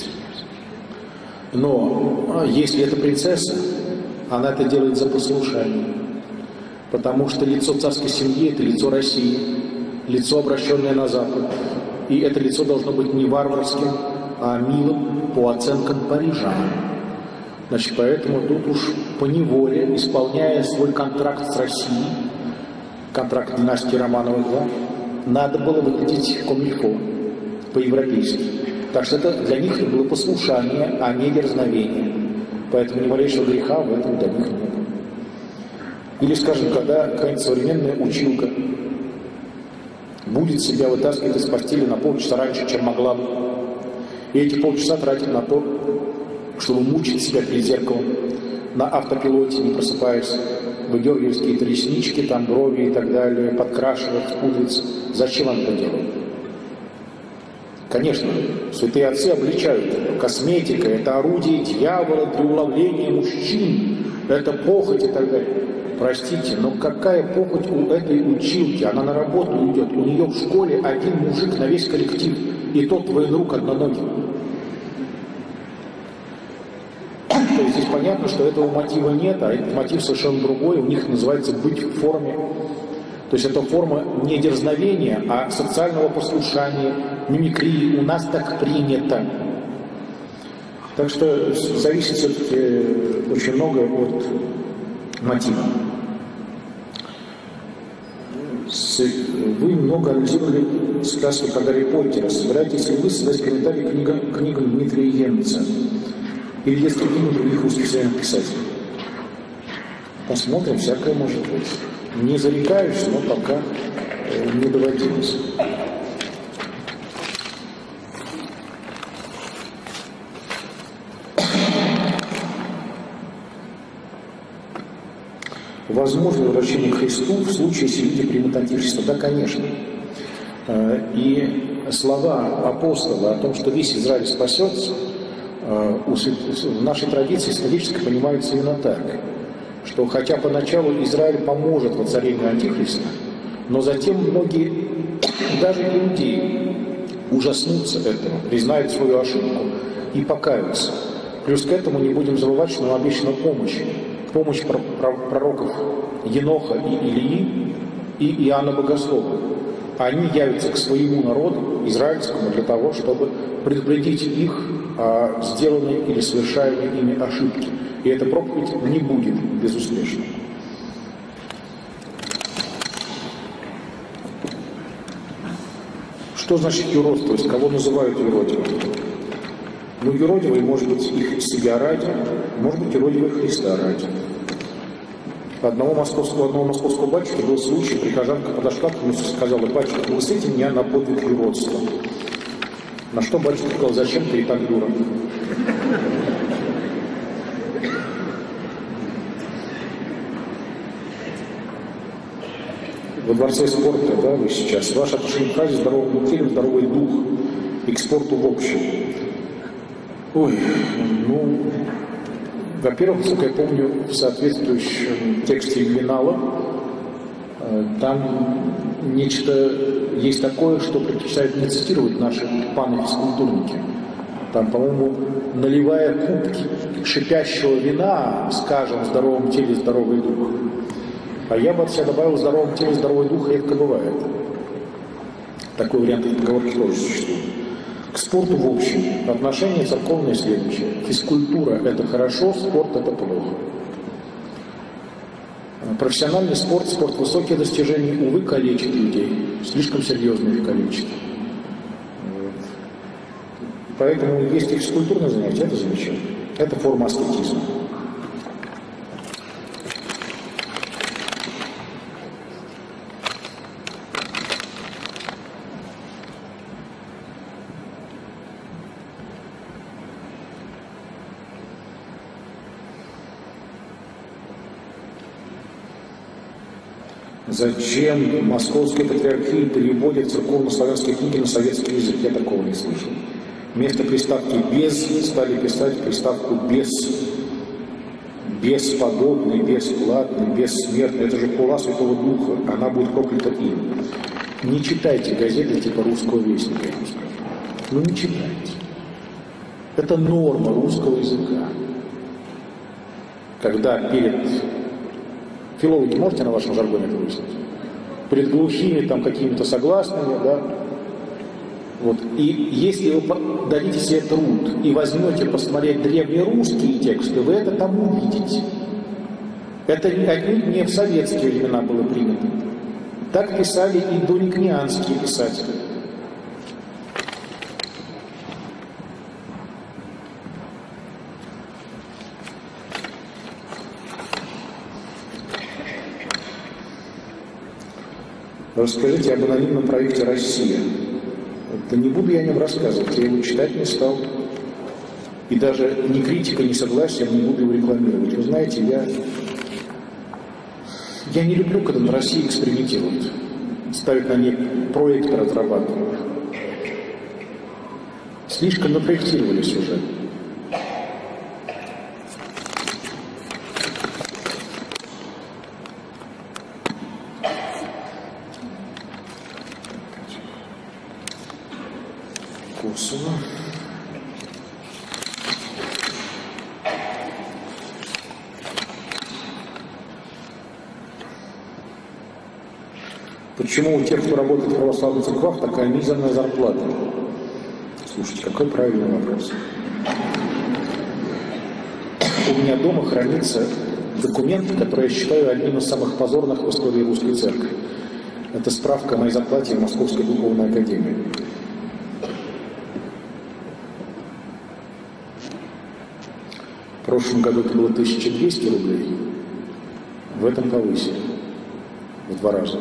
Но если это принцесса, она это делает за послушание. Потому что лицо царской семьи – это лицо России, лицо, обращенное на Запад. И это лицо должно быть не варварским, а милым по оценкам парижан. Значит, поэтому тут уж поневоле, исполняя свой контракт с Россией, контракт династии Романовых, да, надо было выглядеть комильфо, по-европейски. Так что это для них было послушание, а не дерзновение. Поэтому ни малейшего греха в этом для них не было. Или, скажем, когда какая-нибудь современная училка будет себя вытаскивать из постели на полчаса раньше, чем могла бы, и эти полчаса тратит на то, чтобы мучить себя перед зеркалом, на автопилоте, не просыпаясь, выдергивать какие-то реснички, там, брови и так далее, подкрашивать, пудриться. Зачем он это делает? Конечно, святые отцы обличают. Косметика – это орудие дьявола для уловления мужчин, это похоть и так далее. Простите, но какая похоть у этой училки? Она на работу идет, у нее в школе один мужик на весь коллектив, и тот военрук одноногий. То есть здесь понятно, что этого мотива нет, а этот мотив совершенно другой, у них называется «быть в форме». То есть это форма не дерзновения, а социального послушания, мимикрии. У нас так принято. Так что зависит все-таки очень много от мотива. Вы много анализировали сказки про Гарри Поттера. Собираетесь ли вы создать комментарий к книгам Дмитрия Емца? Или детским книгам других русских современных писателей? Посмотрим, всякое может быть. Не зарекаюсь, но пока не доводилось. Возможно возвращение к Христу в случае, если люди примут антихриста? Да, конечно. И слова апостола о том, что весь Израиль спасется, в нашей традиции исторически понимаются именно так, что хотя поначалу Израиль поможет воцарению антихриста, но затем многие, даже иудеи, ужаснутся этому, признают свою ошибку и покаются. Плюс к этому не будем забывать, что нам обещана помощь пророков Еноха и Илии и Иоанна Богослова. Они явятся к своему народу, израильскому, для того, чтобы предупредить их о сделанной или совершаемой ими ошибке. И эта проповедь не будет безуспешной. Что значит юрод? То есть кого называют юродивым? Ну, юродивый может быть их себя ради, может быть юродивый Христа ради. У одного московского батюшки был случай, прихожанка подошла к нему и сказала: батюшка, благословите меня на подвиг юродства. На что батюшка сказал: зачем ты и так дура? Во Дворце спорта, да, вы сейчас, ваше отношение к фразе «здоровому телу, здоровый дух» и к спорту в общем. Ой, ну, во-первых, как я помню, в соответствующем тексте Ювенала там нечто есть такое, что предпочитают не цитировать наши паны-физкультурники. Там, по-моему, наливая кубки шипящего вина, скажем, в здоровом теле здоровый дух. А я бы от себя добавил: в здоровом теле здоровый дух редко бывает. Такой вариант отговорки тоже существует. К спорту в общем отношение церковное следующее. Физкультура – это хорошо, спорт – это плохо. Профессиональный спорт, спорт высоких достижений, увы, калечит людей. Слишком серьезно их калечит. Поэтому есть и физкультурное занятие, это замечательно. Это форма аскетизма. Зачем Московской патриархии переводят церковно-славянские книги на советский язык? Я такого не слышал. Вместо приставки «без» стали писать приставку «без». Бесподобный, бесплатный, бессмертный. Это же хула Святого Духа. Она будет проклята им. Не читайте газеты типа «Русского вестника», я вам скажу. Ну не читайте. Это норма русского языка. Когда перед... Филологи, можете на вашем жаргоне это выяснить? Перед глухими там какими-то согласными, да? Вот. И если вы дадите себе труд и возьмете посмотреть древнерусские тексты, вы это там увидите. Это отнюдь не в советские времена было принято. Так писали и доникнианские писатели. Расскажите об анонимном проекте «Россия». Да не буду я о нем рассказывать, я его читать не стал. И даже ни критика, ни согласия не буду его рекламировать. Вы знаете, я не люблю, когда на России экспериментируют. Ставят на ней проект, разрабатывают. Слишком напроектировались уже. Косово. Почему у тех, кто работает в православных церквах, такая мизерная зарплата? Слушайте, какой правильный вопрос. У меня дома хранится документ, который я считаю одним из самых позорных в истории русской церкви. Это справка о моей зарплате в Московской духовной академии. В прошлом году это было 1200 рублей, в этом повысили. В 2 раза.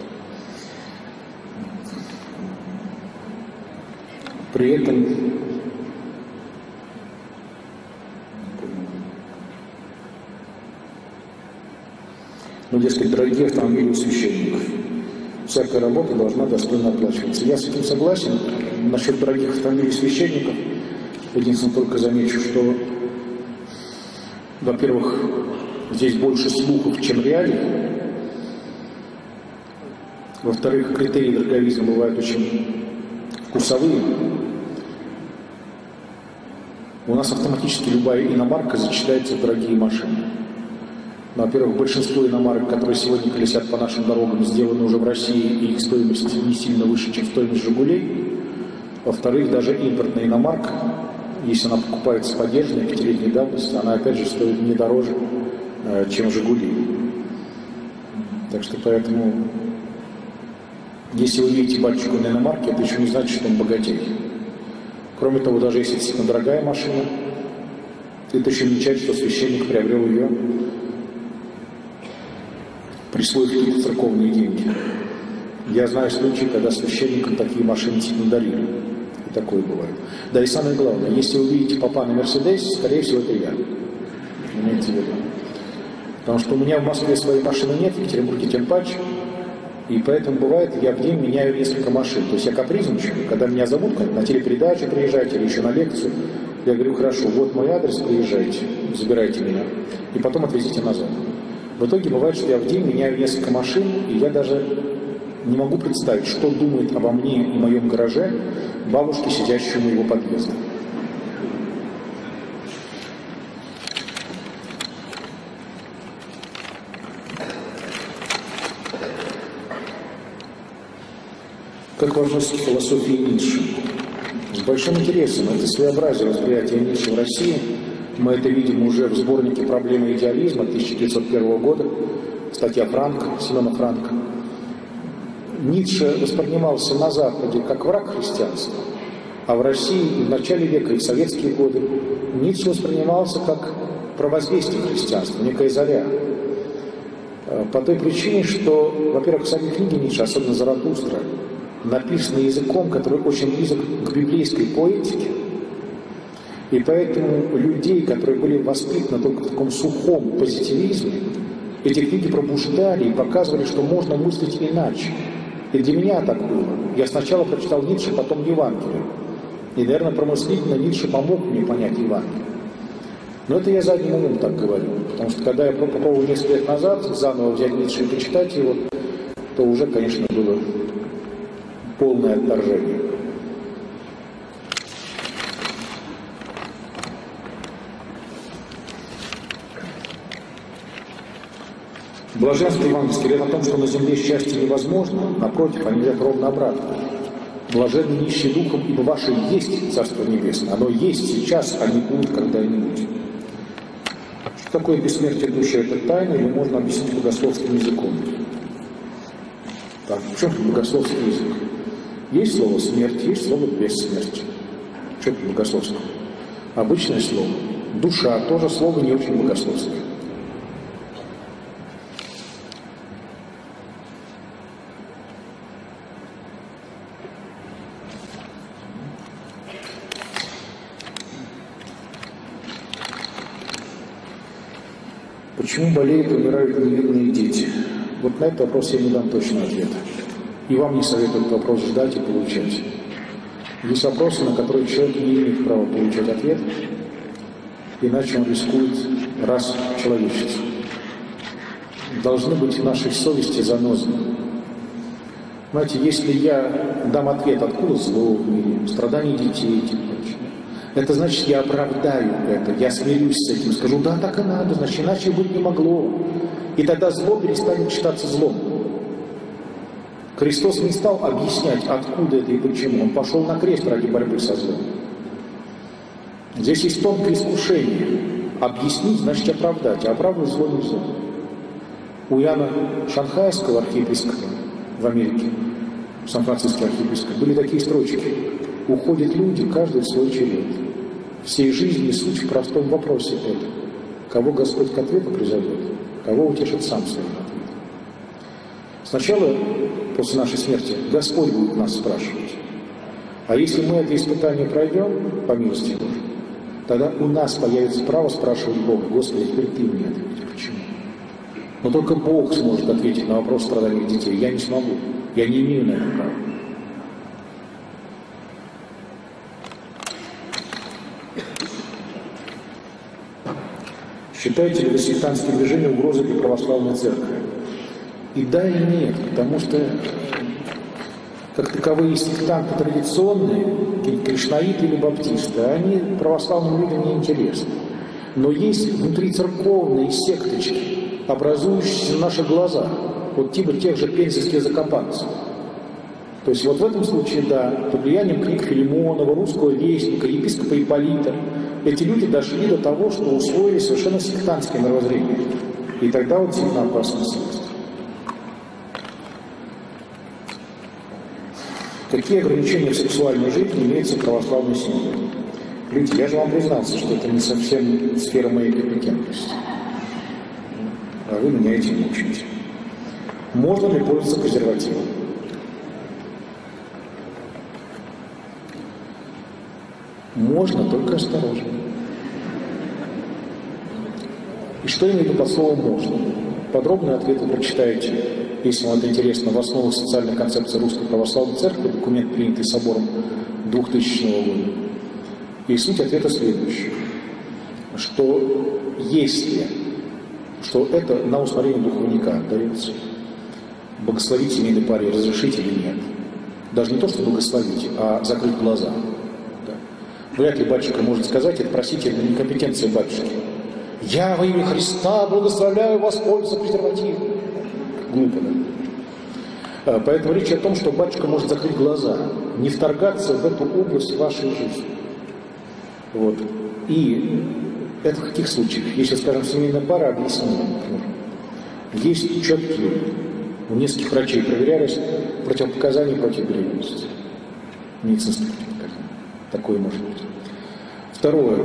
При этом дескать, дорогие автомобили у священников. Всякая работа должна достойно оплачиваться. Я с этим согласен. Насчет дорогих автомобилей священников, единственное, только замечу, что, во-первых, здесь больше слухов, чем реалий. Во-вторых, критерии дороговизны бывают очень вкусовые. У нас автоматически любая иномарка зачитается в дорогие машины. Во-первых, большинство иномарок, которые сегодня колесят по нашим дорогам, сделаны уже в России, и их стоимость не сильно выше, чем стоимость «Жигулей». Во-вторых, даже импортная иномарка, если она покупается подержанной, 5-летней давности, она опять же стоит не дороже, чем «Жигули». Так что поэтому Если вы видите батюшку на иномарке, это еще не значит, что он богатей. Кроме того, даже если это дорогая машина, это еще не означает, что священник приобрел ее, присвоив какие-то церковные деньги. Я знаю случаи, когда священникам такие машины действительно дарили. И такое бывает. Да и самое главное, если вы видите папа на Мерседесе, скорее всего, это я. Имейте в виду. Потому что у меня в Москве своей машины нет, в Екатеринбурге тем паче. И поэтому бывает, я в день меняю несколько машин. То есть я капризничаю, когда меня зовут на телепередачу приезжайте или еще на лекцию, я говорю, хорошо, вот мой адрес, приезжайте, забирайте меня. И потом отвезите назад. В итоге бывает, что я в день меняю несколько машин, и я даже не могу представить, что думает обо мне и моем гараже бабушки, сидящие у моего подъезда. Как важна философия Ницше? С большим интересом. Это своеобразие восприятия Ницше в России. Мы это видим уже в сборнике «Проблемы идеализма» 1901 года, статья Франка, Семена Франка. Ницше воспринимался на Западе как враг христианства, а в России в начале века и в советские годы Ницше воспринимался как провозвестие христианства, некая заря. По той причине, что, во-первых, сами книги Ницше, особенно «Заратустра», написаны языком, который очень близок к библейской поэтике, и поэтому людей, которые были воспитаны только в таком сухом позитивизме, эти книги пробуждали и показывали, что можно мыслить иначе. И для меня так было. Я сначала прочитал Ницше, потом Евангелие. И, наверное, промыслительно Ницше помог мне понять Евангелие. Но это я задним умом так говорю. Потому что когда я попробовал несколько лет назад заново взять Ницше и почитать его, то уже, конечно, было полное отторжение. Блаженство евангельское говорит о том, что на земле счастье невозможно, напротив, они говорят ровно обратно. Блаженны нищие духом, ибо ваше есть Царство Небесное. Оно есть сейчас, а не будет когда-нибудь. Что такое бессмертие души? Это тайна, или можно объяснить богословским языком? Так, в чем богословский язык? Есть слово «смерть», есть слово «бессмертие». Что это богословское? Обычное слово. Душа тоже слово не очень богословское. Почему болеют и умирают невинные дети? Вот на этот вопрос я не дам точного ответа. И вам не советую этот вопрос ждать и получать. Есть вопросы, на которые человек не имеет права получать ответ, иначе он рискует раз человечеству. Должны быть в нашей совести занозы. Знаете, если я дам ответ, откуда зло в мире, страдания детей, это значит, я оправдаю это, я смирюсь с этим, скажу, да, так и надо, значит, иначе быть не могло. И тогда зло перестанет считаться злом. Христос не стал объяснять, откуда это и почему. Он пошел на крест ради борьбы со злом. Здесь есть тонкое искушение. Объяснить значит оправдать, а оправдывать зло нельзя. У Иоанна Шанхайского, архиепископа в Америке, Сан-Франциско архиепископ, были такие строчки. Уходят люди, каждый в свой черед. Всей жизни суть в простом вопросе это. Кого Господь к ответу призовет, кого утешит сам своим ответом. Сначала, после нашей смерти, Господь будет нас спрашивать. А если мы это испытание пройдем, по милости Божьей, тогда у нас появится право спрашивать Бога, Господи, теперь Ты мне ответь, почему? Но только Бог сможет ответить на вопрос страданий детей. Я не смогу, я не имею на это права. Считаете ли вы сектантские движения угрозой для православной церкви? И да, и нет, потому что как таковые сектанты традиционные, кришнаиты или баптисты, они православным людям не интересны. Но есть внутрицерковные секточки, образующиеся в наших глазах, вот типа тех же пензенских закопанцев. То есть вот в этом случае, да, под влиянием книг Филимонова, Русского вестника, епископа Ипполита, эти люди дошли до того, что усвоили совершенно сектантское мировоззрение. И тогда вот сильно опасность есть. Какие ограничения в сексуальной жизни имеются в православной семье? Люди, я же вам признался, что это не совсем сфера моей компетентности. А вы меня этим учите. Можно ли пользоваться презервативом? Можно, только осторожно. И что имею в виду под словом «можно»? Подробные ответы прочитаете, если вам это интересно, в основах социальной концепции Русской Православной Церкви, документ, принятый собором 2000 года. И суть ответа следующая, что если, что это на усмотрение духовника отдается, благословить семейной паре, разрешить или нет. Даже не то, что благословить, а закрыть глаза. Да. Вряд ли батюшка может сказать, это, простите, это некомпетенция батюшки. Я во имя Христа благословляю вас пользоваться презервативом. Глупо, да? Поэтому речь о том, что батюшка может закрыть глаза, не вторгаться в эту область вашей жизни. Вот. И это в каких случаях? Если, скажем, семейная пара, объясним. Есть четкие, у нескольких врачей проверялись противопоказания против беременности. Медицинские противопоказания. Такое может быть. Второе.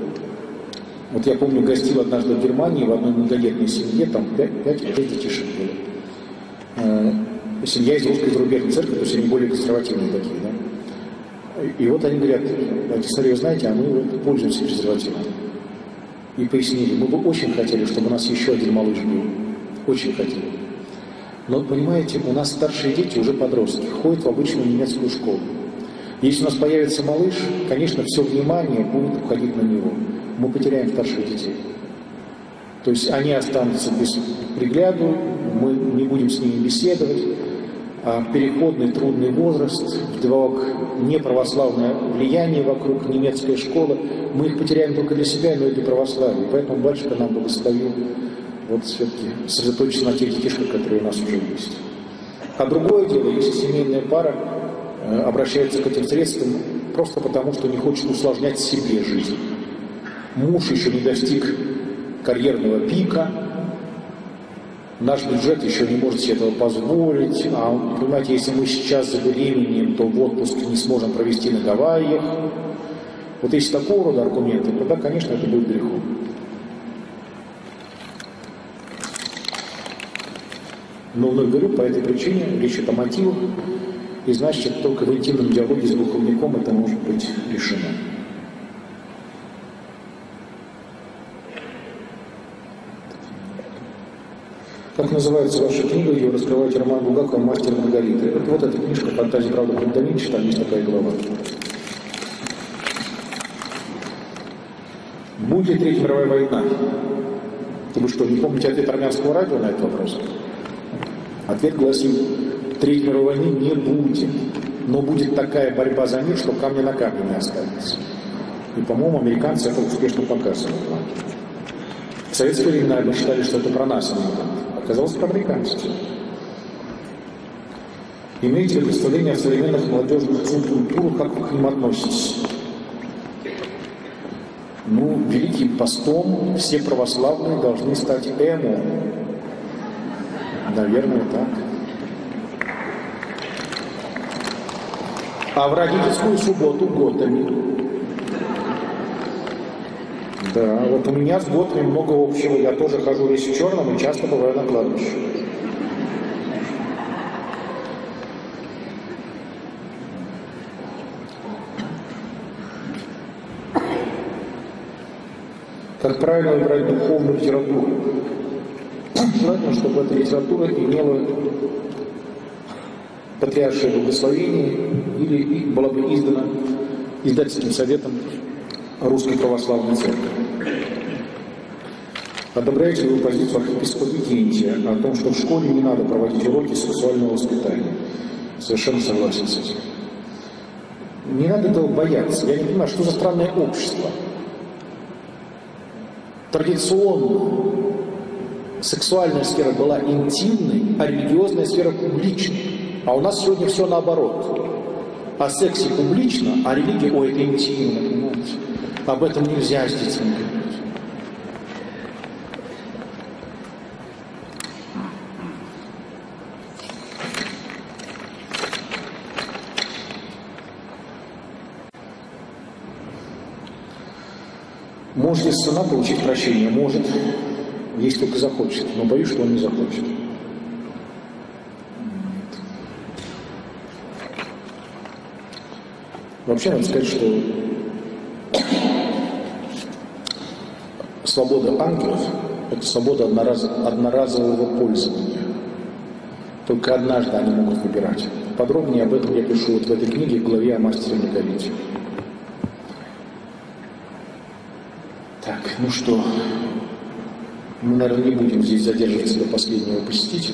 Вот я помню, гостил однажды в Германии в одной многодетной семье, там 5-6 детишек было. Семья из русской зарубежной церкви, то есть они более консервативные такие, да. И вот они говорят, смотри, вы знаете, а мы вот пользуемся презервативом. И пояснили, мы бы очень хотели, чтобы у нас еще один малыш был. Очень хотели. Но, понимаете, у нас старшие дети уже подростки, ходят в обычную немецкую школу. Если у нас появится малыш, конечно, все внимание будет уходить на него. Мы потеряем старших детей. То есть они останутся без пригляду, мы не будем с ними беседовать. А переходный трудный возраст, вдобавок неправославное влияние вокруг, немецкая школа, мы их потеряем только для себя, но и для православия. Поэтому батюшка нам благословил вот все-таки сосредоточиться на тех детишках, которые у нас уже есть. А другое дело, если семейная пара обращается к этим средствам просто потому, что не хочет усложнять себе жизнь. Муж еще не достиг карьерного пика, наш бюджет еще не может себе этого позволить, а, понимаете, если мы сейчас забеременеем, то в отпуск не сможем провести на Гавайях. Вот если такого рода аргументы, тогда, конечно, это будет грехом. Но вновь говорю, по этой причине речь идет о мотивах, и значит, только в интимном диалоге с духовником это может быть решено. Как называется ваша книга, ее раскрываете Роман Булгаков «Мастер Маргариты». Вот эта книжка «Фантазия, правда, когда Винчи», там есть такая глава. Будет ли Третья мировая война? Вы что, не помните ответ армянского радио на этот вопрос? Ответ гласил, Третьей мировой войны не будет, но будет такая борьба за мир, что камня на камне не останется. И, по-моему, американцы это успешно показывают. В советские времена мы считали, что это про нас, оказалось про американцев. Имеете ли представление о современных молодежных субкультурах, как вы к ним относитесь? Ну, Великим постом все православные должны стать эмо. Наверное, так. А в родительскую субботу готами. Да, вот у меня с готами много общего. Я тоже хожу весь в черном и часто бываю на кладбище. Как правильно выбрать духовную литературу? Желательно, чтобы эта литература имела патриаршее благословение или была бы издана издательским советом Русской Православной Церкви. Одобряете ли вы позицию архиепископа Викентия о том, что в школе не надо проводить уроки сексуального воспитания? Совершенно согласен с этим. Не надо этого бояться. Я не понимаю, что за странное общество. Традиционно сексуальная сфера была интимной, а религиозная сфера публичной. А у нас сегодня все наоборот. О сексе публично, а религия, ой, это интимно, понимаете? Об этом нельзя с детьми говорить. Может ли сатана получить прощение? Может, если только захочет, но боюсь, что он не захочет. Вообще, надо сказать, что свобода ангелов – это свобода одноразового пользования. Только однажды они могут выбирать. Подробнее об этом я пишу вот в этой книге в главе о мастере Маргарите. Так, ну что, мы, наверное, не будем здесь задерживаться до последнего посетителя.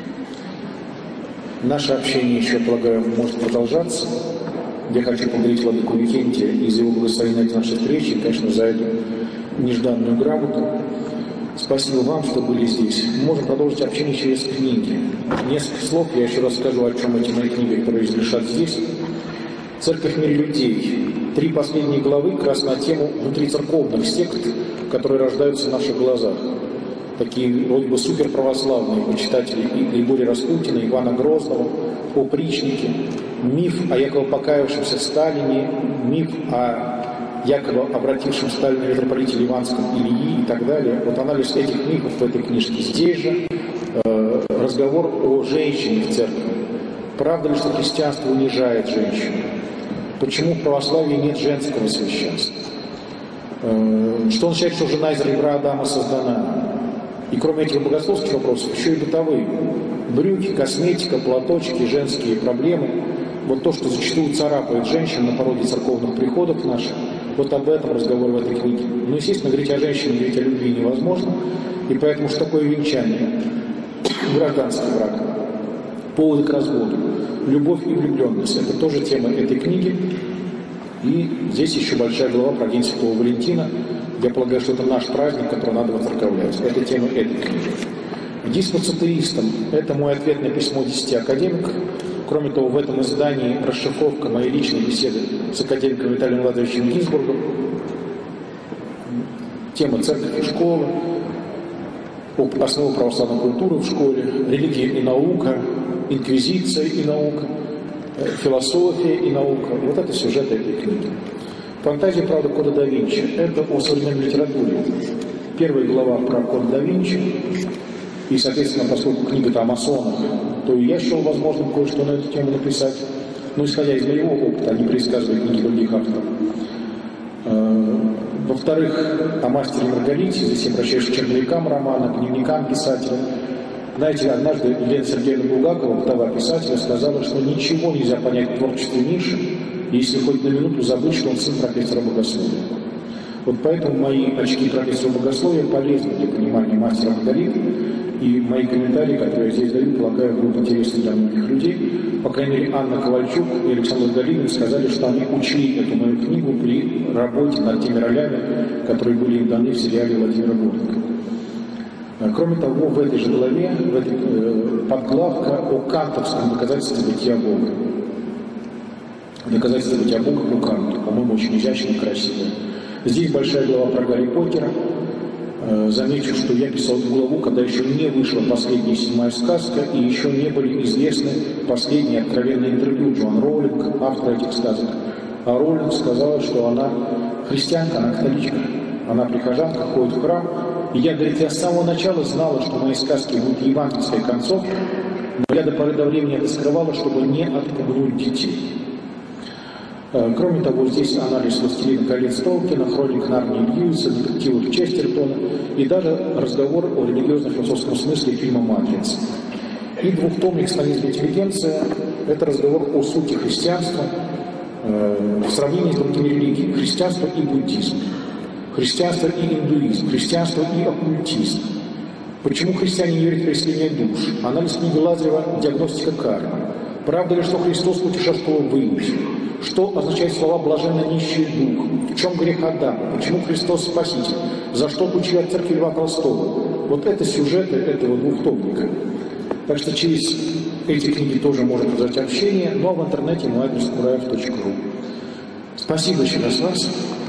Наше общение еще, полагаю, может продолжаться. Я хочу поблагодарить владыку Викентия и за его благословение на нашей встрече, конечно, за эту нежданную грамоту. Спасибо вам, что были здесь. Мы можем продолжить общение через книги. Несколько слов я еще расскажу, о чем эти мои книги, которые лежат здесь. «Церковь в мире людей». 3 последние главы как раз на тему внутрицерковных сект, которые рождаются в наших глазах. Такие вроде бы суперправославные почитатели Григория Распутина, Ивана Грозного, опричники, миф о якобы покаявшемся Сталине, миф о якобы обратившем Сталина митрополите Ливанском Ильи и так далее. Вот анализ этих мифов в этой книжке. Здесь же разговор о женщине в церкви. Правда ли, что христианство унижает женщину? Почему в православии нет женского священства? Что означает, что жена из ребра Адама создана? И кроме этих богословских вопросов, еще и бытовые. Брюки, косметика, платочки, женские проблемы. Вот то, что зачастую царапает женщин на пороге церковных приходов наших, вот об этом разговор в этой книге. Ну, естественно, говорить о женщине, говорить о любви невозможно. И поэтому что такое венчание? Гражданский брак. Поводы к разводу. Любовь и влюбленность. Это тоже тема этой книги. И здесь еще большая глава про День Святого Валентина. Я полагаю, что это наш праздник, который надо воцерковлять. Это тема этой книги. К диспуцитаристам. Это мой ответ на письмо 10 академиков. Кроме того, в этом издании расшифровка моей личной беседы с академиком Виталием Владимировичем Гинзбургом. Тема церковь и школа. Основы православной культуры в школе. Религия и наука. Инквизиция и наука. Философия и наука. Вот это сюжет этой книги. Фантазия, правда, Кода да Винчи. Это о современной литературе. Первая глава про Кода да Винчи. И, соответственно, поскольку книга-то о масонах, то и я счел возможным кое-что на эту тему написать. Но исходя из моего опыта, а не пересказывая книги других авторов. Во-вторых, о мастере Маргарите, здесь я обращаюсь к черновикам романа, к дневникам писателя. Знаете, однажды Елена Сергеевна Булгакова, вдова писателя, сказала, что ничего нельзя понять в творчестве Миши, если хоть на минуту забыть, что он сын профессора богословия. Вот поэтому мои очки профессора богословия полезны для понимания мастера Маргариты, и мои комментарии, которые я здесь даю, полагаю, будут интересны для многих людей. По крайней мере, Анна Ковальчук и Александр Галинин сказали, что они учли эту мою книгу при работе над теми ролями, которые были им даны в сериале Владимира Бортника. Кроме того, в этой же главе, в этой подглавка о кантовском доказательстве бытия Бога. Доказательство бытия Бога по Канту, по-моему, очень изящно и красиво. Здесь большая глава про Гарри Поттера. Замечу, что я писал эту главу, когда еще не вышла последняя 7-я сказка, и еще не были известны последние откровенные интервью Джоан Роулинг, автора этих сказок. А Роулинг сказала, что она христианка, она католичка, она прихожанка, ходит в храм. И я, говорит, я с самого начала знала, что мои сказки будут евангельской концовкой, но я до поры до времени это скрывала, чтобы не отпугнуть детей. Кроме того, здесь анализ «Властелина колец» Толкина, хроник Нарнии Льюиса, детективов Честертона и даже разговор о религиозно-философском смысле фильма «Матрица». И двухтомник «Станизм интеллигенция» – это разговор о сути христианства в сравнении с другими религиями. Христианство и буддизм, христианство и индуизм, христианство и оккультизм. Почему христиане не верят в преследование душ? Анализ книги Лазарева «Диагностика кармы». Правда ли, что Христос путешествовал в Иуде? Что означают слова «блаженно нищий дух»? В чем грех Адама? Почему Христос Спаситель? За что получил от церкви Льва Толстого? Вот это сюжеты этого двухтомника. Так что через эти книги тоже можно произойти общение, ну а в интернете мой адрес kuraev.ru. Спасибо еще раз вас.